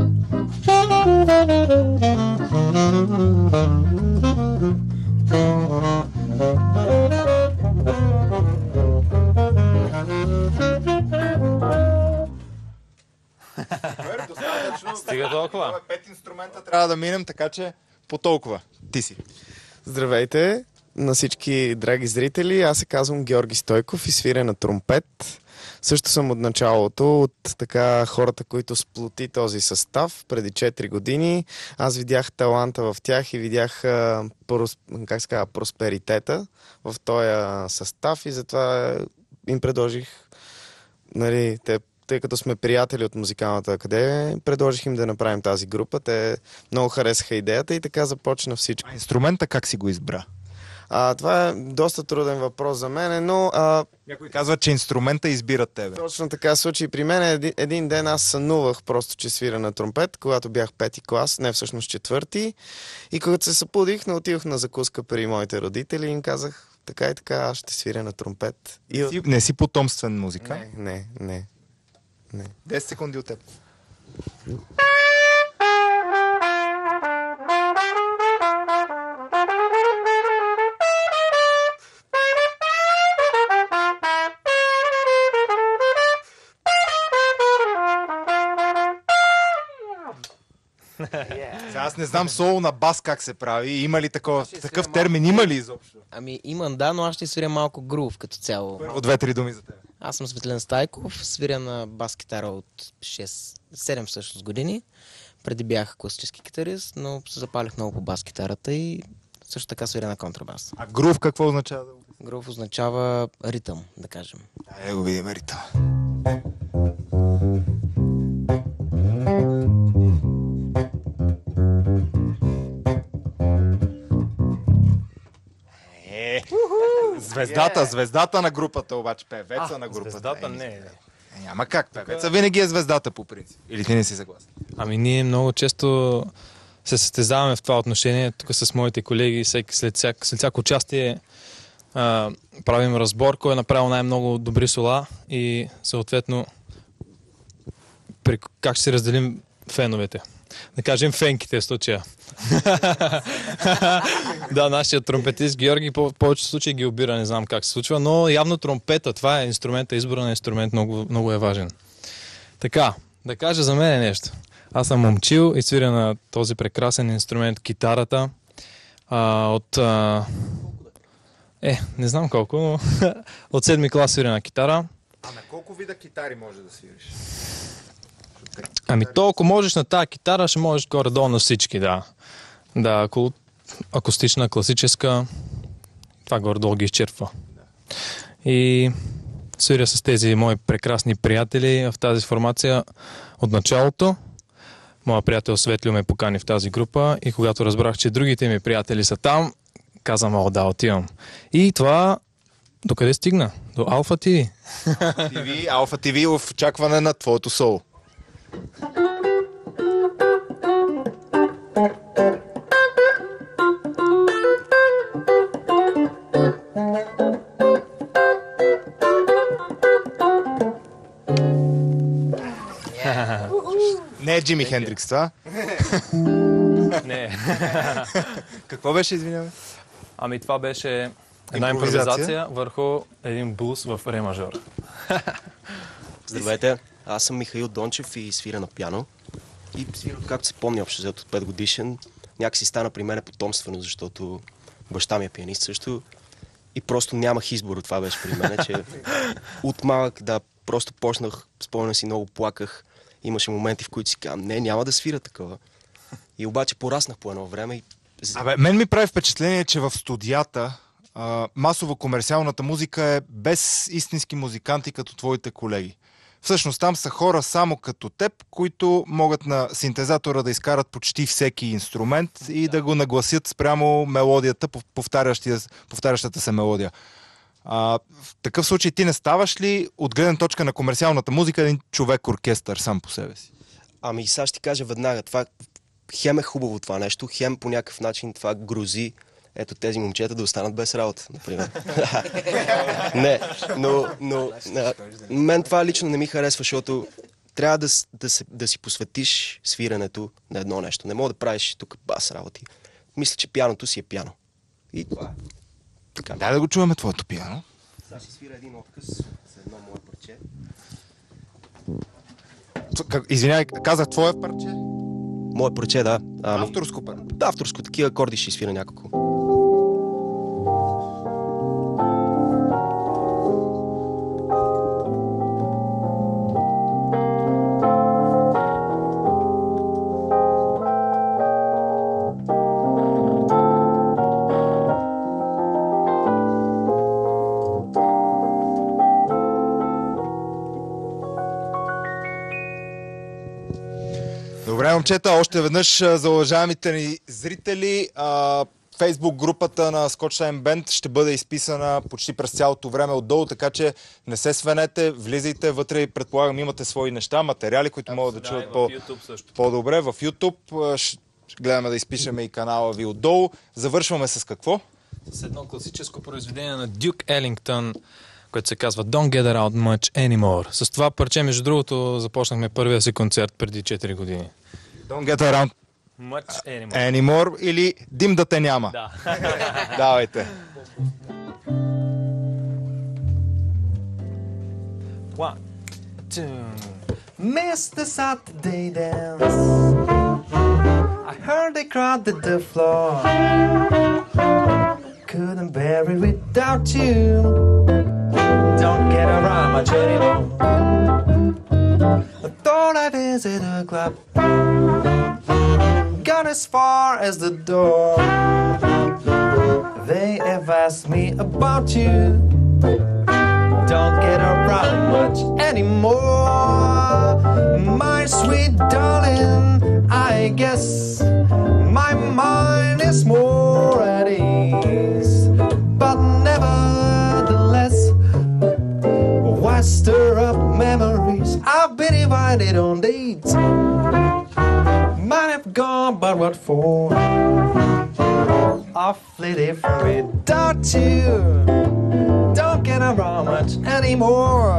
Стига толкова. Пет инструмента трябва да минем, така че по толкова. Ти си. Здравейте на всички драги зрители. Аз се казвам Георги Стойков и свиря на тромпет. Също съм от началото, от така хората, които сплоти този състав преди четири години. Аз видях таланта в тях и видях как се казва, просперитета в този състав и затова им предложих, нали, те, тъй като сме приятели от Музикалната академия, предложих им да направим тази група. Те много харесаха идеята и така започна всичко. А инструмента как си го избра? А, това е доста труден въпрос за мен, но... А... Някой казва, че инструмента избира тебе. Точно така случи. При мен един, един ден аз сънувах просто, че свира на тромпет, когато бях пети клас, не всъщност четвърти. И когато се събудих, не отидох на закуска при моите родители и им казах, така и така, аз ще свиря на тромпет. И... Не, си, не си потомствен музика? Не, не, не. не. десет секунди от теб. Yeah. Аз не знам соло на бас как се прави. Има ли такова, такъв термин? Има ли изобщо? Ами имам, да, но аз ще свиря малко грув като цяло. Първо две-три думи за теб. Аз съм Светлин Стайков, свиря на бас-китара от шест-седем всъщност години. Преди бях класически китарист, но се запалих много по бас-китарата и също така свиря на контрабас. А грув какво означава? Грув означава ритъм, да кажем. Дай го видим ритъм. Е, звездата, звездата на групата обаче, певеца на групата. Звездата не е. Няма как, певеца винаги е звездата по принцип. Или ти не си съгласен? Ами ние много често се състезаваме в това отношение, тук с моите колеги, след, след, всяко, след всяко участие а, правим разбор, кой е направил най-много добри сола и съответно при, как ще си разделим феновете. Да кажем фенките в случая. Да, нашия тромпетист Георги по повече случаи ги обира, не знам как се случва, но явно тромпета, това е инструмента, избора на инструмент много, много е важен. Така, да кажа за мен нещо. Аз съм момчил и свиря на този прекрасен инструмент, китарата. А, от... А... Е, не знам колко, но от седми клас свиря на китара. А на колко вида китари може да свириш? Ами то, ако можеш на тази китара, ще можеш горе-долу на всички, да. Да, аку... акустична, класическа, това горе-долу ги изчерпва. И свиря с тези мои прекрасни приятели в тази формация от началото. Моя приятел Светлио ме покани в тази група и когато разбрах, че другите ми приятели са там, казвам, о, да, отивам. И това докъде стигна? До Алфа ти ви. ти ви, Алфа ти ви в очакване на твоето соло. Не е Джими Хендрикс, това? Не. Какво беше, извинявай? Ами това беше една импровизация върху един блуз в ре мажор. Здравейте, аз съм Михаил Дончев и свиря на пиано. И свиря, както се помня, общо взето от пет годишен, някакси стана при мен потомствено, защото баща ми е пианист също. И просто нямах избор, това беше при мен, че от малък, да, просто почнах, спомням си, много плаках. Имаше моменти, в които си казвам, не, няма да свира такова. И обаче пораснах по едно време и... Абе, мен ми прави впечатление, че в студията а, масово комерциалната музика е без истински музиканти като твоите колеги. Всъщност там са хора само като теб, които могат на синтезатора да изкарат почти всеки инструмент и да го нагласят спрямо мелодията, повтарящата се мелодия. А, в такъв случай ти не ставаш ли от гледна точка на комерциалната музика един човек-оркестър сам по себе си? Ами сега ще ти кажа веднага, това хем е хубаво това нещо, хем по някакъв начин това грози ето тези момчета да останат без работа, например. Не, но, но а, мен това лично не ми харесва, защото трябва да, да, се, да си посветиш свирането на едно нещо. Не мога да правиш тук бас работи. Мисля, че пианото си е пиано. И това е. Така. Дай да го чуваме твоето пиано. Сега ще свира един откъс за едно мое парче. Извинявай, казах твое парче? Мое парче, да. Ами... Авторско парче? Да, авторско. Такива акорди ще свира няколко. Добре, момчета, още веднъж за уважаемите ни зрители. Фейсбук групата на Scotch Band ще бъде изписана почти през цялото време отдолу, така че не се свенете, влизайте вътре и предполагам имате свои неща, материали, които могат да, да чуят по, по-добре. В YouTube ще гледаме да изпишеме и канала ви отдолу. Завършваме с какво? С едно класическо произведение на Дюк Елингтън, което се казва Don't Get Around Much Anymore. С това парче, между другото, започнахме първия си концерт преди четири години. Don't Get Around Much Anymore. Anymore или Дим да те няма. Да. Давайте. One, two. Missed the Saturday dance. I heard they crowd at the floor. Couldn't bear it without you. Don't get around much anymore. I thought I visited a club. Got as far as the door. They have asked me about you. Don't get around much anymore. My sweet darling, I guess my mind is more at ease. But nevertheless, why stir up memories? I've been invited on dates. Might have gone, but what for? Awfully different without you. Don't get around much anymore.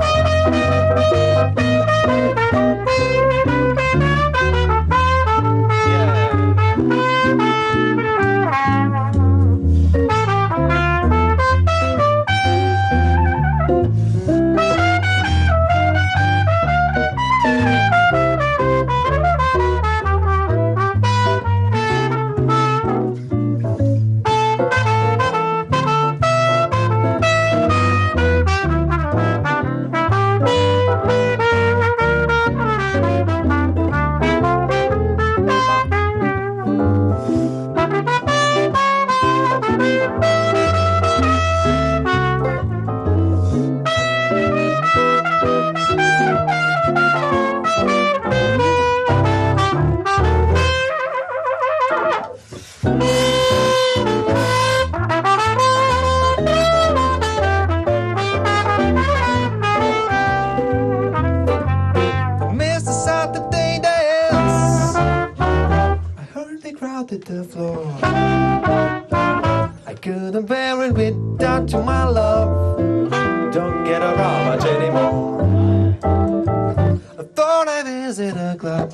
Missed the Saturday dance. I heard they crowded the floor. I couldn't bear it without you, my love. Don't get around much anymore. I thought I visited a club,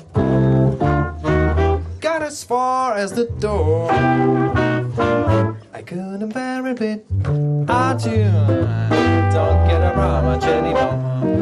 got as far as the door. I couldn't bear it without you. Don't get around much anymore.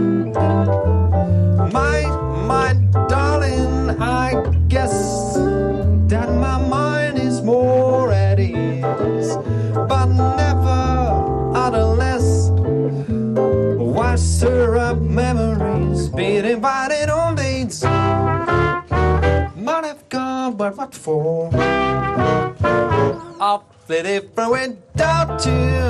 My, my darling, I guess that my mind is more at ease, but never unless why stir up memories, being invited on dates. Might have gone, but what for? Awfully different without you.